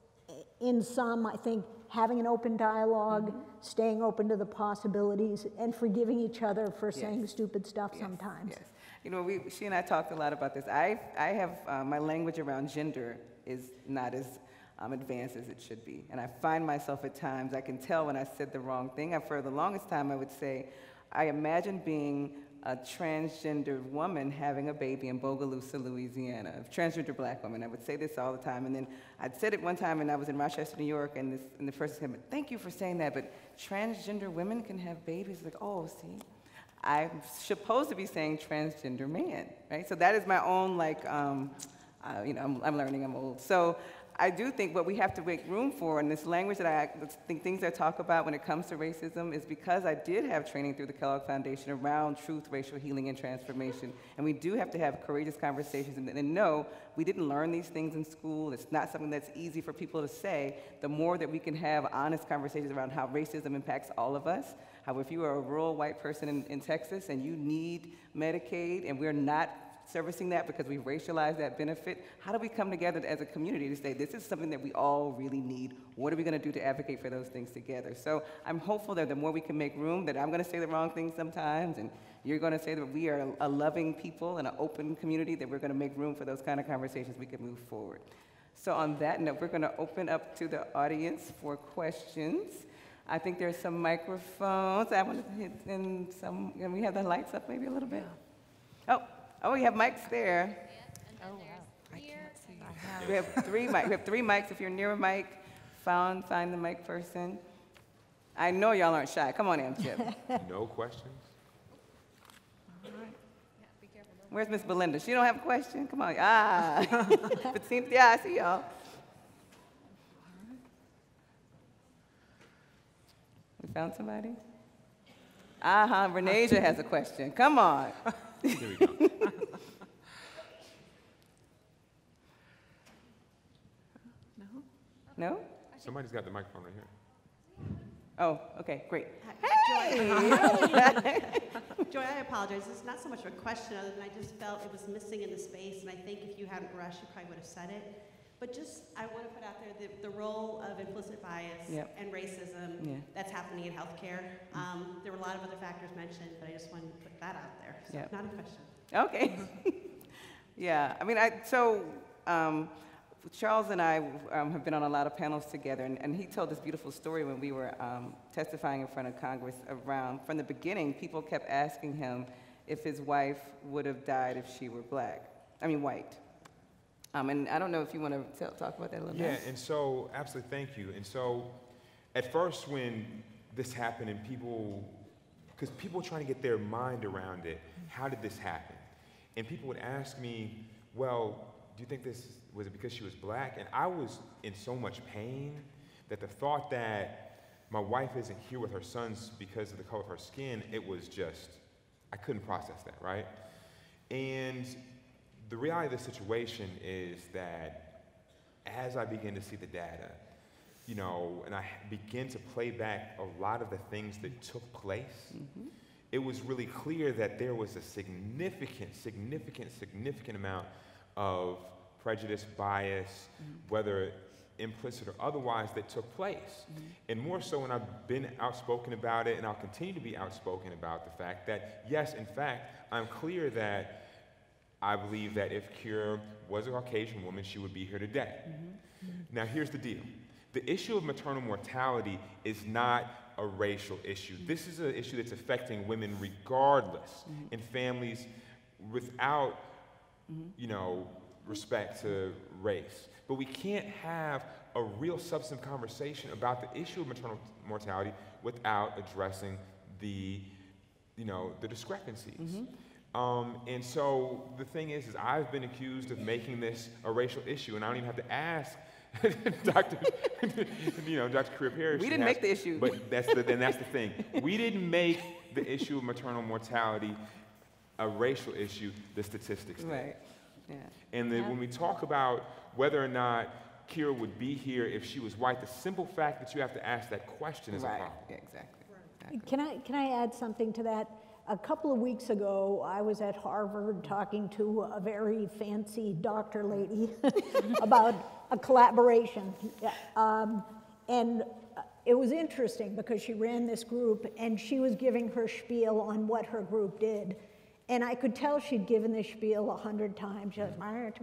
in sum, I think having an open dialogue, mm-hmm. staying open to the possibilities, and forgiving each other for yes. saying stupid stuff yes. sometimes. Yes. You know, we, she and I talked a lot about this. I, I have, uh, my language around gender is not as um, advanced as it should be. And I find myself at times, I can tell when I said the wrong thing. I, for the longest time, I would say, I imagine being a transgender woman having a baby in Bogalusa, Louisiana, a transgender black woman. I would say this all the time. And then I'd said it one time, and I was in Rochester, New York, and, this, and the person said, thank you for saying that, but transgender women can have babies? Like, oh, see? I'm supposed to be saying transgender man, right? So that is my own, like, um, uh, you know, I'm, I'm learning, I'm old. So I do think what we have to make room for, and this language that I think things I talk about when it comes to racism is because I did have training through the Kellogg Foundation around truth, racial healing, and transformation. And we do have to have courageous conversations and, and know we didn't learn these things in school. It's not something that's easy for people to say. The more that we can have honest conversations around how racism impacts all of us, how if you are a rural white person in, in Texas and you need Medicaid and we're not servicing that because we've racialized that benefit, how do we come together as a community to say this is something that we all really need? What are we going to do to advocate for those things together? So I'm hopeful that the more we can make room, that I'm going to say the wrong things sometimes, and you're going to say that we are a loving people and an open community, that we're going to make room for those kind of conversations we can move forward. So on that note, we're going to open up to the audience for questions. I think there's some microphones. I want to hit in some, can we have the lights up maybe a little bit? Oh, oh, we have mics there. Oh, wow. I can't see. We have three mics. We have three mics. If you're near a mic, found, find the mic person. I know y'all aren't shy. Come on, AMCHP. No questions? All right. Where's Miss Belinda? She don't have a question? Come on. Ah. But seems, yeah, I see y'all. We found somebody? Uh-huh, Renasia has a question. Come on. Here we go. No? No? Somebody's got the microphone right here. Oh, okay, great. Hey! Joia, Joia, I apologize. It's not so much a question, other than I just felt it was missing in the space, and I think if you hadn't rushed, you probably would have said it. But just, I want to put out there the, the role of implicit bias yep. and racism yeah. that's happening in healthcare. Um, there were a lot of other factors mentioned, but I just wanted to put that out there. So, yep. not a question. Okay. Yeah, I mean, I, so um, Charles and I um, have been on a lot of panels together, and, and he told this beautiful story when we were um, testifying in front of Congress around, from the beginning, people kept asking him if his wife would have died if she were black, I mean white. Um, and I don't know if you want to tell, talk about that a little yeah, bit. Yeah, and so, absolutely, thank you. And so, at first when this happened and people, because people were trying to get their mind around it, how did this happen? And people would ask me, well, do you think this, was it because she was black? And I was in so much pain that the thought that my wife isn't here with her sons because of the color of her skin, it was just, I couldn't process that, right? And the reality of the situation is that as I begin to see the data, you know, and I begin to play back a lot of the things that took place, mm-hmm. it was really clear that there was a significant, significant, significant amount of prejudice, bias, mm-hmm. whether implicit or otherwise, that took place. Mm-hmm. And more so when I've been outspoken about it, and I'll continue to be outspoken about the fact that, yes, in fact, I'm clear that I believe that if Crear was a Caucasian woman, she would be here today. Mm-hmm. Mm-hmm. Now, here's the deal. The issue of maternal mortality is not a racial issue. Mm-hmm. This is an issue that's affecting women regardless, mm-hmm. in families without, mm-hmm. you know, respect to race. But we can't have a real substantive conversation about the issue of maternal mortality without addressing the, you know, the discrepancies. Mm-hmm. Um, and so the thing is, is I've been accused of making this a racial issue, and I don't even have to ask Doctor you know, Doctor Crear-Perry. We didn't has, make the issue. But that's the, then that's the thing. We didn't make the issue of maternal mortality a racial issue. The statistics did. Right. Yeah. And then yeah. when we talk about whether or not Crear would be here if she was white, the simple fact that you have to ask that question is right. a problem. Yeah, exactly. exactly. Can I, can I add something to that? A couple of weeks ago, I was at Harvard talking to a very fancy doctor lady about a collaboration. Um, and it was interesting because she ran this group and she was giving her spiel on what her group did. And I could tell she'd given this spiel a hundred times. She was,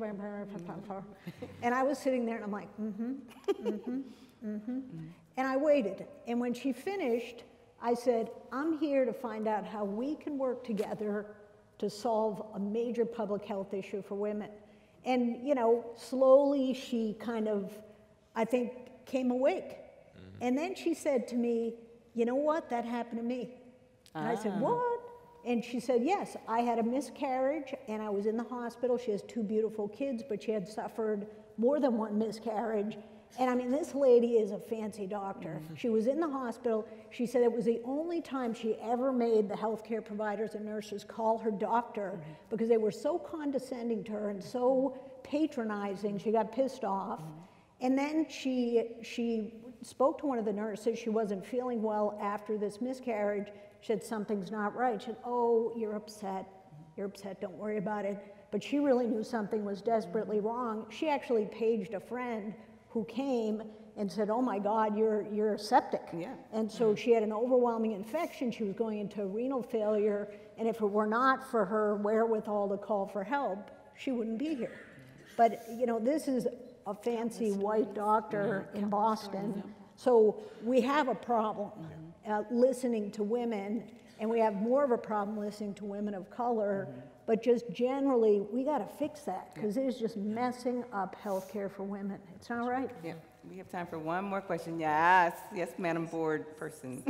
and I was sitting there and I'm like, mm-hmm, mm-hmm, mm-hmm. And I waited. And when she finished, I said, I'm here to find out how we can work together to solve a major public health issue for women. And, you know, slowly she kind of, I think, came awake. Mm-hmm. And then she said to me, you know what, that happened to me. And ah. I said, what? And she said, yes, I had a miscarriage and I was in the hospital. She has two beautiful kids, but she had suffered more than one miscarriage. And I mean, this lady is a fancy doctor. Mm-hmm. She was in the hospital. She said it was the only time she ever made the healthcare providers and nurses call her doctor mm-hmm. because they were so condescending to her and so patronizing, she got pissed off. Mm-hmm. And then she, she spoke to one of the nurses. She wasn't feeling well after this miscarriage. She said, something's not right. She said, oh, you're upset. You're upset, don't worry about it. But she really knew something was desperately wrong. She actually paged a friend who came and said, oh my God, you're, you're septic. Yeah. And so she had an overwhelming infection. She was going into renal failure. And if it were not for her wherewithal to call for help, she wouldn't be here. But, you know, this is a fancy white doctor in Boston. So we have a problem. Uh, listening to women, and we have more of a problem listening to women of color, mm-hmm. but just generally, we got to fix that, because yeah. it is just messing up healthcare for women. It's not right. Yeah. We have time for one more question. Yes, yes, Madam Board Person.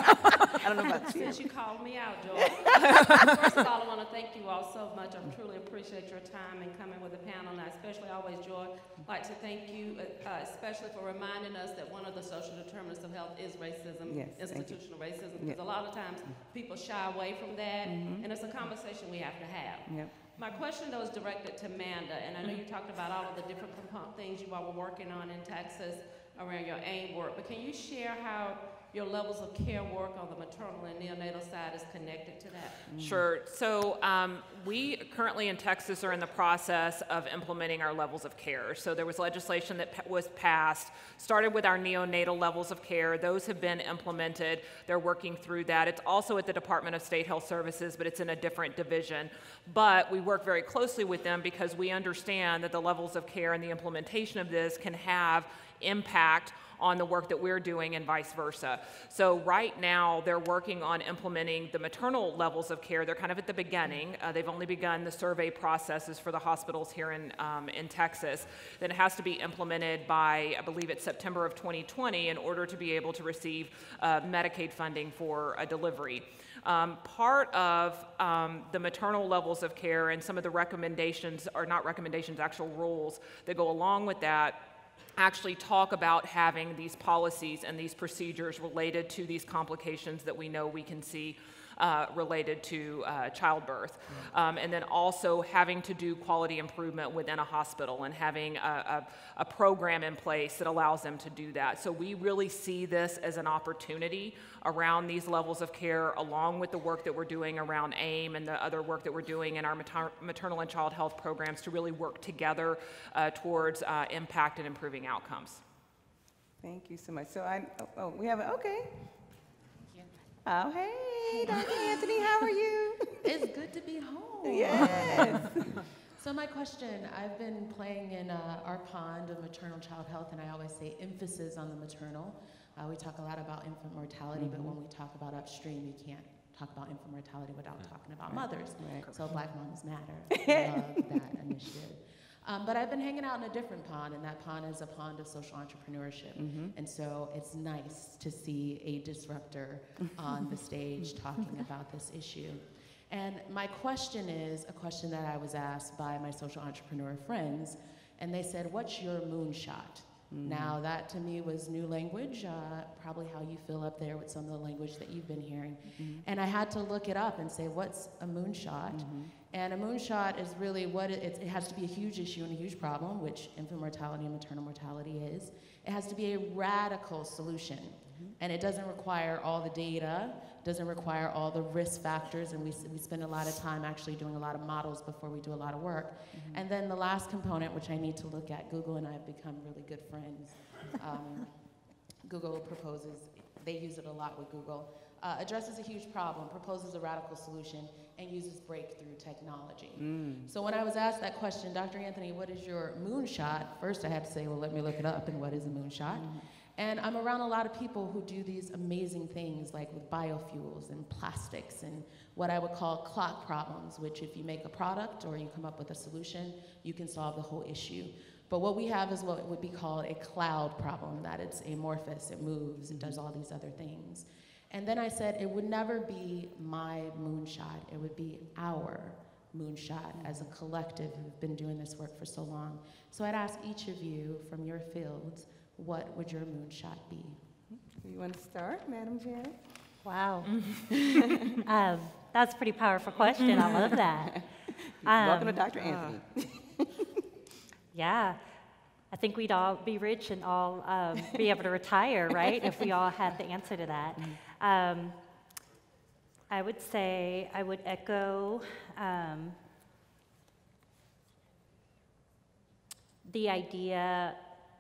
I don't know about you. Since you called me out, Joia. First of all, I want to thank you all so much. I truly appreciate your time and coming with a panel. And I especially always, Joy, like to thank you, uh, especially for reminding us that one of the social determinants of health is racism, yes, institutional racism. Because yep. a lot of times people shy away from that, mm-hmm. and it's a conversation we have to have. Yep. My question, though, is directed to Amanda, and I know you talked about all of the different component things you all were working on in Texas around your AIM work, but can you share how your levels of care work on the maternal and neonatal side is connected to that? Sure. So um, we currently in Texas are in the process of implementing our levels of care. So there was legislation that pa- was passed, started with our neonatal levels of care. Those have been implemented. They're working through that. It's also at the Department of State Health Services, but it's in a different division. But we work very closely with them because we understand that the levels of care and the implementation of this can have impact on the work that we're doing and vice versa. So right now they're working on implementing the maternal levels of care. They're kind of at the beginning. Uh, they've only begun the survey processes for the hospitals here in, um, in Texas. Then it has to be implemented by, I believe it's September of twenty twenty in order to be able to receive uh, Medicaid funding for a delivery. Um, part of um, the maternal levels of care and some of the recommendations, or not recommendations, actual rules that go along with that actually talk about having these policies and these procedures related to these complications that we know we can see uh, related to uh, childbirth. Um, and then also having to do quality improvement within a hospital and having a, a, a program in place that allows them to do that. So we really see this as an opportunity around these levels of care, along with the work that we're doing around AIM and the other work that we're doing in our mater maternal and child health programs to really work together uh, towards uh, impact and improving outcomes. Thank you so much. So I, oh, oh we have, a, okay. Oh, hey, Doctor Anthony, how are you? It's good to be home. Yes. So my question, I've been playing in uh, our pond of maternal child health, and I always say emphasis on the maternal. Uh, we talk a lot about infant mortality, mm-hmm. but when we talk about upstream, you can't talk about infant mortality without talking about right. mothers. Right. So Black Moms Matter. Love that initiative. Um, but I've been hanging out in a different pond, and that pond is a pond of social entrepreneurship. Mm-hmm. And so it's nice to see a disruptor on the stage talking about this issue. And my question is a question that I was asked by my social entrepreneur friends, and they said, what's your moonshot? Mm-hmm. Now, that to me was new language, uh, probably how you feel up there with some of the language that you've been hearing. Mm-hmm. And I had to look it up and say, what's a moonshot? Mm-hmm. And a moonshot is really what it, it has to be a huge issue and a huge problem, which infant mortality and maternal mortality is. It has to be a radical solution. Mm-hmm. And it doesn't require all the data, doesn't require all the risk factors, and we, we spend a lot of time actually doing a lot of models before we do a lot of work. Mm-hmm. And then the last component, which I need to look at, Google and I have become really good friends. Um, Google proposes, they use it a lot with Google. uh, addresses a huge problem, proposes a radical solution, and uses breakthrough technology. Mm. So when I was asked that question, Doctor Anthony, what is your moonshot? First I had to say, well, let me look it up, and what is a moonshot? Mm. And I'm around a lot of people who do these amazing things, like with biofuels and plastics and what I would call clock problems, which if you make a product or you come up with a solution, you can solve the whole issue. But what we have is what would be called a cloud problem, that it's amorphous, it moves, it does all these other things. And then I said it would never be my moonshot, it would be our moonshot as a collective who've been doing this work for so long. So I'd ask each of you from your fields, what would your moonshot be? You want to start, Madam Janet? Wow. um, that's a pretty powerful question. I love that. Um, Welcome to Doctor Anthony. Uh, yeah. I think we'd all be rich and all um, be able to retire, right, if we all had the answer to that. Um, I would say I would echo um, the idea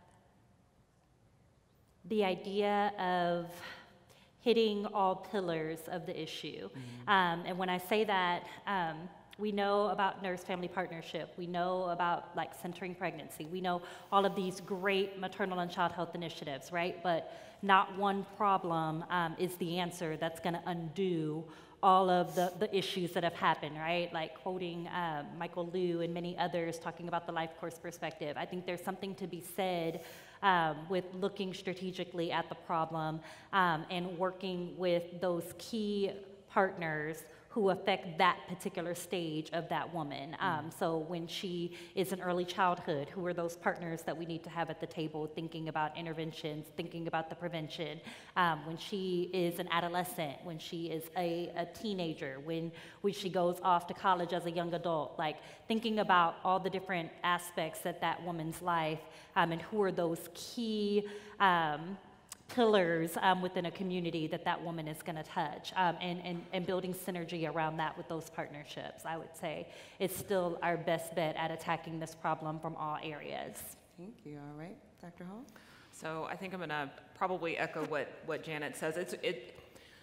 the idea of hitting all pillars of the issue. Mm-hmm. um, and when I say that, um, we know about nurse-family partnership, we know about like centering pregnancy, we know all of these great maternal and child health initiatives, right? But not one problem um, is the answer that's gonna undo all of the, the issues that have happened, right? Like quoting um, Michael Liu and many others talking about the life course perspective. I think there's something to be said um, with looking strategically at the problem um, and working with those key partners who affect that particular stage of that woman. Um, so when she is in early childhood, who are those partners that we need to have at the table thinking about interventions, thinking about the prevention? Um, when she is an adolescent, when she is a, a teenager, when, when she goes off to college as a young adult, like thinking about all the different aspects of that woman's life um, and who are those key um, pillars um, within a community that that woman is going to touch, um, and, and, and building synergy around that with those partnerships, I would say, is still our best bet at attacking this problem from all areas. Thank you. All right, Doctor Hall? So I think I'm going to probably echo what, what Janet says. It's, it,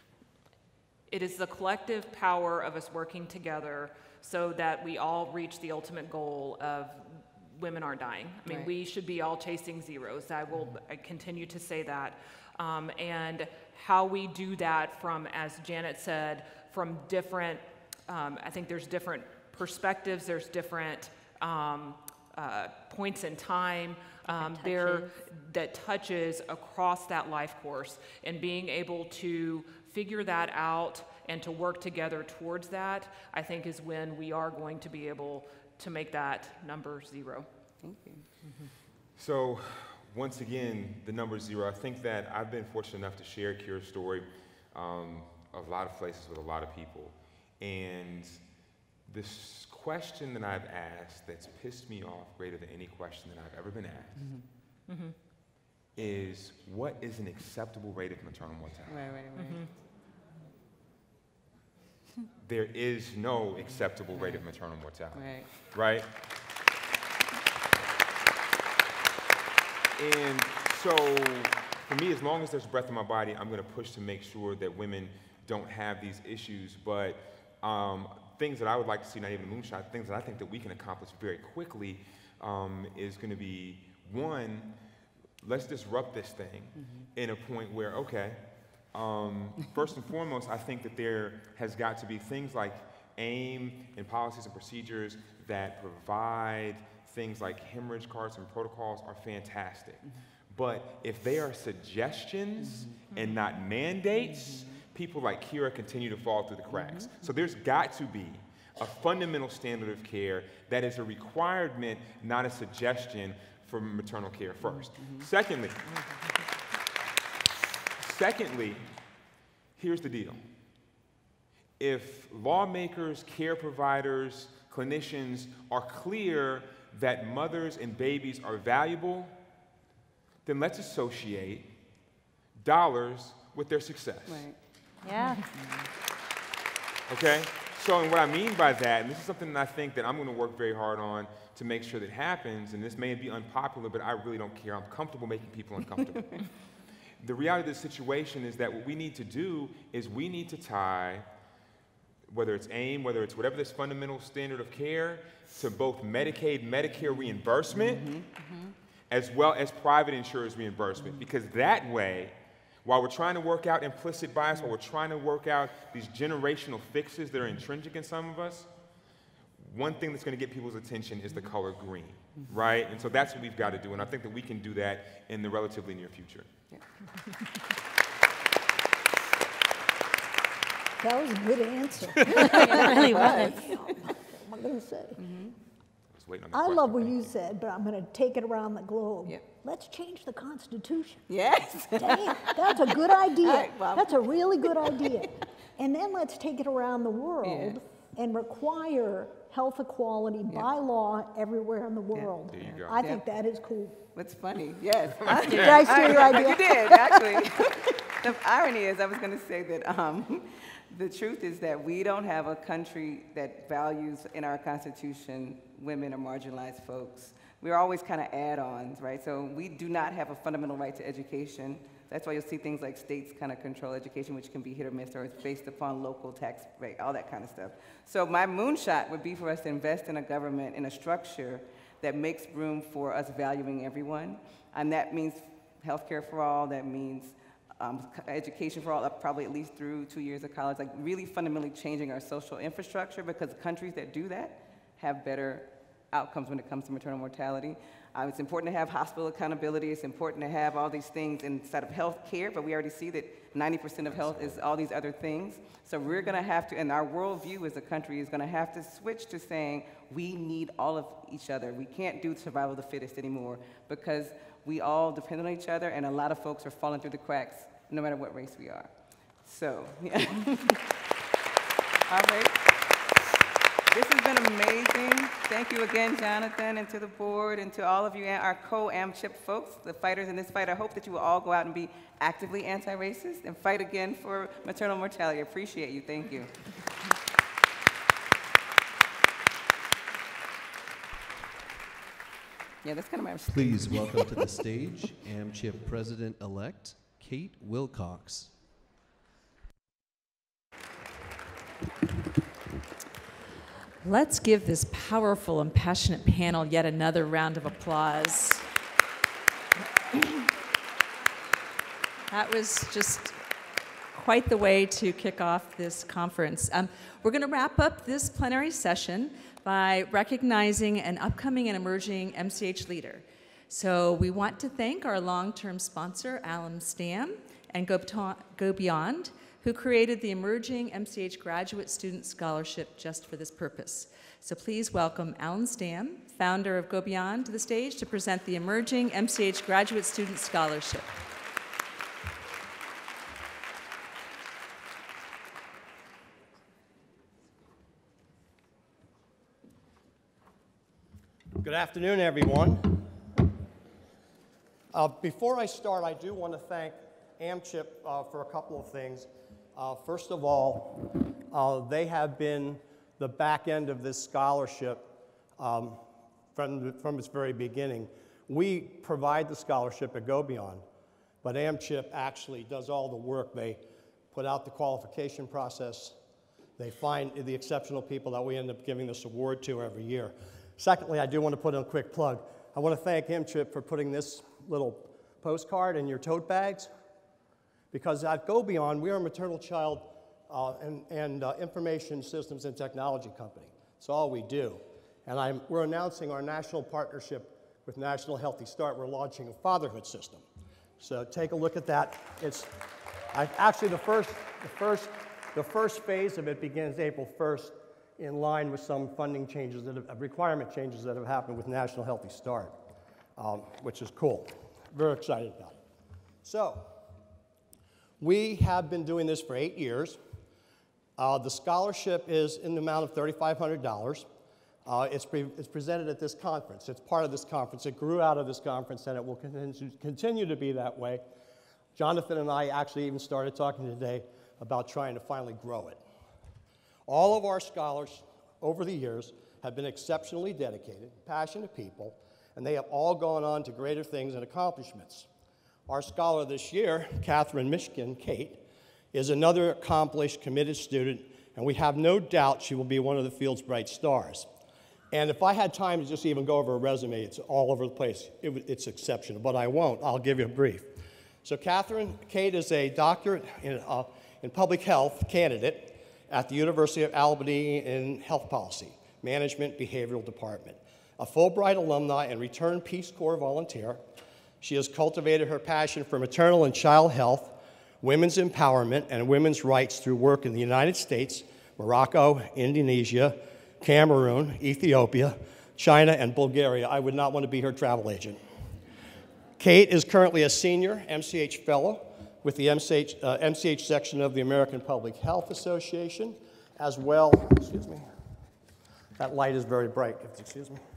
it is the collective power of us working together so that we all reach the ultimate goal of women aren't dying. I mean, Right. we should be all chasing zeros. I will I continue to say that. Um, and how we do that from, as Janet said, from different, um, I think there's different perspectives, there's different um, uh, points in time um, there that touches across that life course, and being able to figure that out and to work together towards that, I think is when we are going to be able to make that number zero. Thank you. Mm-hmm. So, once again, the number zero, I think that I've been fortunate enough to share Crear's story um, a lot of places with a lot of people. And this question that I've asked that's pissed me off greater than any question that I've ever been asked Mm-hmm. Mm-hmm. is, what is an acceptable rate of maternal mortality? Right, right, right. Mm-hmm. There is no acceptable rate of maternal mortality. Right. Right? And so, for me, as long as there's breath in my body, I'm going to push to make sure that women don't have these issues. But um, things that I would like to see, not even a moonshot, things that I think that we can accomplish very quickly um, is going to be, one, let's disrupt this thing mm-hmm. in a point where, okay, Um, first and foremost, I think that there has got to be things like AIM and policies and procedures that provide things like hemorrhage cards and protocols are fantastic. Mm-hmm. But if they are suggestions mm-hmm. and not mandates, mm-hmm. people like Crear continue to fall through the cracks. Mm-hmm. So there's got to be a fundamental standard of care that is a requirement, not a suggestion for maternal care first. Mm-hmm. Secondly, Secondly, here's the deal. If lawmakers, care providers, clinicians are clear that mothers and babies are valuable, then let's associate dollars with their success. Right. Yeah. Okay? So, and what I mean by that, and this is something that I think that I'm going to work very hard on to make sure that happens, and this may be unpopular, but I really don't care. I'm comfortable making people uncomfortable. the reality of the situation is that what we need to do is we need to tie, whether it's AIM, whether it's whatever this fundamental standard of care, to both Medicaid, Medicare reimbursement, Mm-hmm. Mm-hmm. as well as private insurers reimbursement. Because that way, while we're trying to work out implicit bias, while we're trying to work out these generational fixes that are intrinsic in some of us, one thing that's going to get people's attention is the color green, right? And so that's what we've got to do, and I think that we can do that in the relatively near future. Yeah. That was a good answer. It really was. What am I going to say? Mm-hmm. I love what you said, but I'm going to take it around the globe. Yep. Let's change the Constitution. Yes. Damn, that's a good idea. Right, well. That's a really good idea. And then let's take it around the world Yeah. and require health equality Yep. by law everywhere in the world. There you go. I Yep. think that is cool. What's funny, yes. Did I steal your idea? You did, actually. The irony is, I was going to say that um, the truth is that we don't have a country that values in our Constitution women or marginalized folks. We're always kind of add-ons, right? So we do not have a fundamental right to education. That's why you'll see things like states kind of control education, which can be hit or miss, or it's based upon local tax rate, all that kind of stuff. So my moonshot would be for us to invest in a government, in a structure that makes room for us valuing everyone. And that means healthcare for all, that means um, education for all, probably at least through two years of college, like really fundamentally changing our social infrastructure, because countries that do that have better outcomes when it comes to maternal mortality. Uh, it's important to have hospital accountability. It's important to have all these things inside of health care, but we already see that ninety percent of health is all these other things. So we're going to have to, and our worldview as a country is going to have to switch to saying we need all of each other. We can't do survival of the fittest anymore, because we all depend on each other, and a lot of folks are falling through the cracks no matter what race we are. So, yeah. All right. This has been amazing. Thank you again, Jonathan, and to the board, and to all of you, our co-AMCHP folks, the fighters in this fight. I hope that you will all go out and be actively anti-racist and fight again for maternal mortality. I appreciate you. Thank you. Yeah, that's kind of my... Please welcome to the stage AMCHP President-elect Kate Wilcox. Let's give this powerful and passionate panel yet another round of applause. That was just quite the way to kick off this conference. Um, we're going to wrap up this plenary session by recognizing an upcoming and emerging M C H leader. So we want to thank our long-term sponsor, Alan Stam, and Go, Go Beyond, who created the Emerging M C H Graduate Student Scholarship just for this purpose. So please welcome Alan Stam, founder of Go Beyond, to the stage to present the Emerging M C H Graduate Student Scholarship. Good afternoon, everyone. Uh, before I start, I do want to thank AMCHP uh, for a couple of things. Uh, first of all, uh, they have been the back end of this scholarship um, from, from its very beginning. We provide the scholarship at Go Beyond, but AMCHP actually does all the work. They put out the qualification process. They find the exceptional people that we end up giving this award to every year. Secondly, I do want to put in a quick plug. I want to thank AMCHP for putting this little postcard in your tote bags, because at Go Beyond, we are a maternal child uh, and, and uh, information systems and technology company. It's all we do. And I'm, we're announcing our national partnership with National Healthy Start. We're launching a fatherhood system. So take a look at that. It's I, actually the first, the, first, the first phase of it begins April first, in line with some funding changes, that have, requirement changes that have happened with National Healthy Start, um, which is cool. Very excited about it. So, we have been doing this for eight years. Uh, the scholarship is in the amount of three thousand five hundred dollars. Uh, it's, pre it's presented at this conference. It's part of this conference. It grew out of this conference, and it will continue, continue to be that way. Jonathan and I actually even started talking today about trying to finally grow it. All of our scholars over the years have been exceptionally dedicated, passionate people, and they have all gone on to greater things and accomplishments. Our scholar this year, Catherine Mishkin, Kate, is another accomplished, committed student, and we have no doubt she will be one of the field's bright stars. And if I had time to just even go over her resume, it's all over the place. It, it's exceptional, but I won't. I'll give you a brief. So Catherine, Kate is a doctorate in, uh, in public health candidate at the University of Albany in health policy, management, behavioral department. A Fulbright alumni and returned Peace Corps volunteer, she has cultivated her passion for maternal and child health, women's empowerment, and women's rights through work in the United States, Morocco, Indonesia, Cameroon, Ethiopia, China, and Bulgaria. I would not want to be her travel agent. Kate is currently a senior M C H fellow with the M C H, uh, M C H section of the American Public Health Association, as well, excuse me, that light is very bright, excuse me,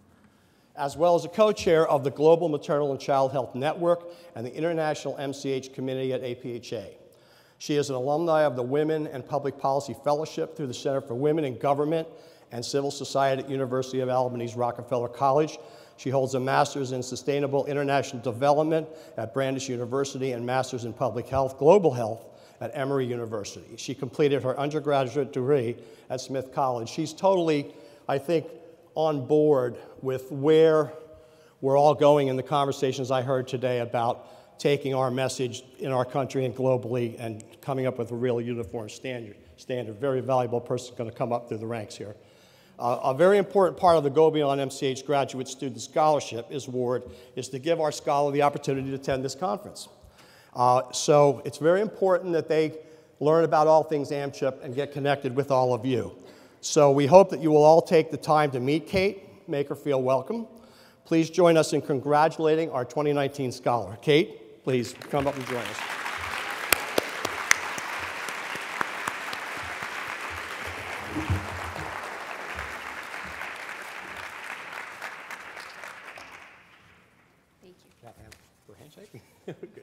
as well as a co-chair of the Global Maternal and Child Health Network and the International M C H Committee at A P H A. She is an alumni of the Women and Public Policy Fellowship through the Center for Women in Government and Civil Society at University of Albany's Rockefeller College. She holds a Master's in Sustainable International Development at Brandeis University and Master's in Public Health, Global Health at Emory University. She completed her undergraduate degree at Smith College. She's totally, I think, on board with where we're all going in the conversations I heard today about taking our message in our country and globally and coming up with a real uniform standard. standard. Very valuable person going to come up through the ranks here. Uh, a very important part of the Go Beyond M C H Graduate Student Scholarship is award is to give our scholar the opportunity to attend this conference. Uh, so it's very important that they learn about all things AMCHP and get connected with all of you. So we hope that you will all take the time to meet Kate, make her feel welcome. Please join us in congratulating our twenty nineteen scholar. Kate, please come up and join us. Thank you. Got hands for a handshake? Good.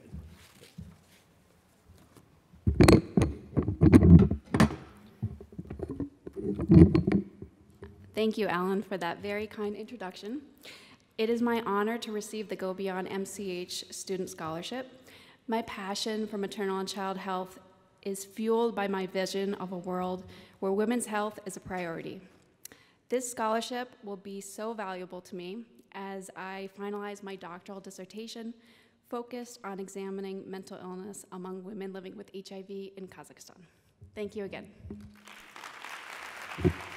Thank you, Alan, for that very kind introduction. It is my honor to receive the Go Beyond M C H Student Scholarship. My passion for maternal and child health is fueled by my vision of a world where women's health is a priority. This scholarship will be so valuable to me as I finalize my doctoral dissertation focused on examining mental illness among women living with H I V in Kazakhstan. Thank you again.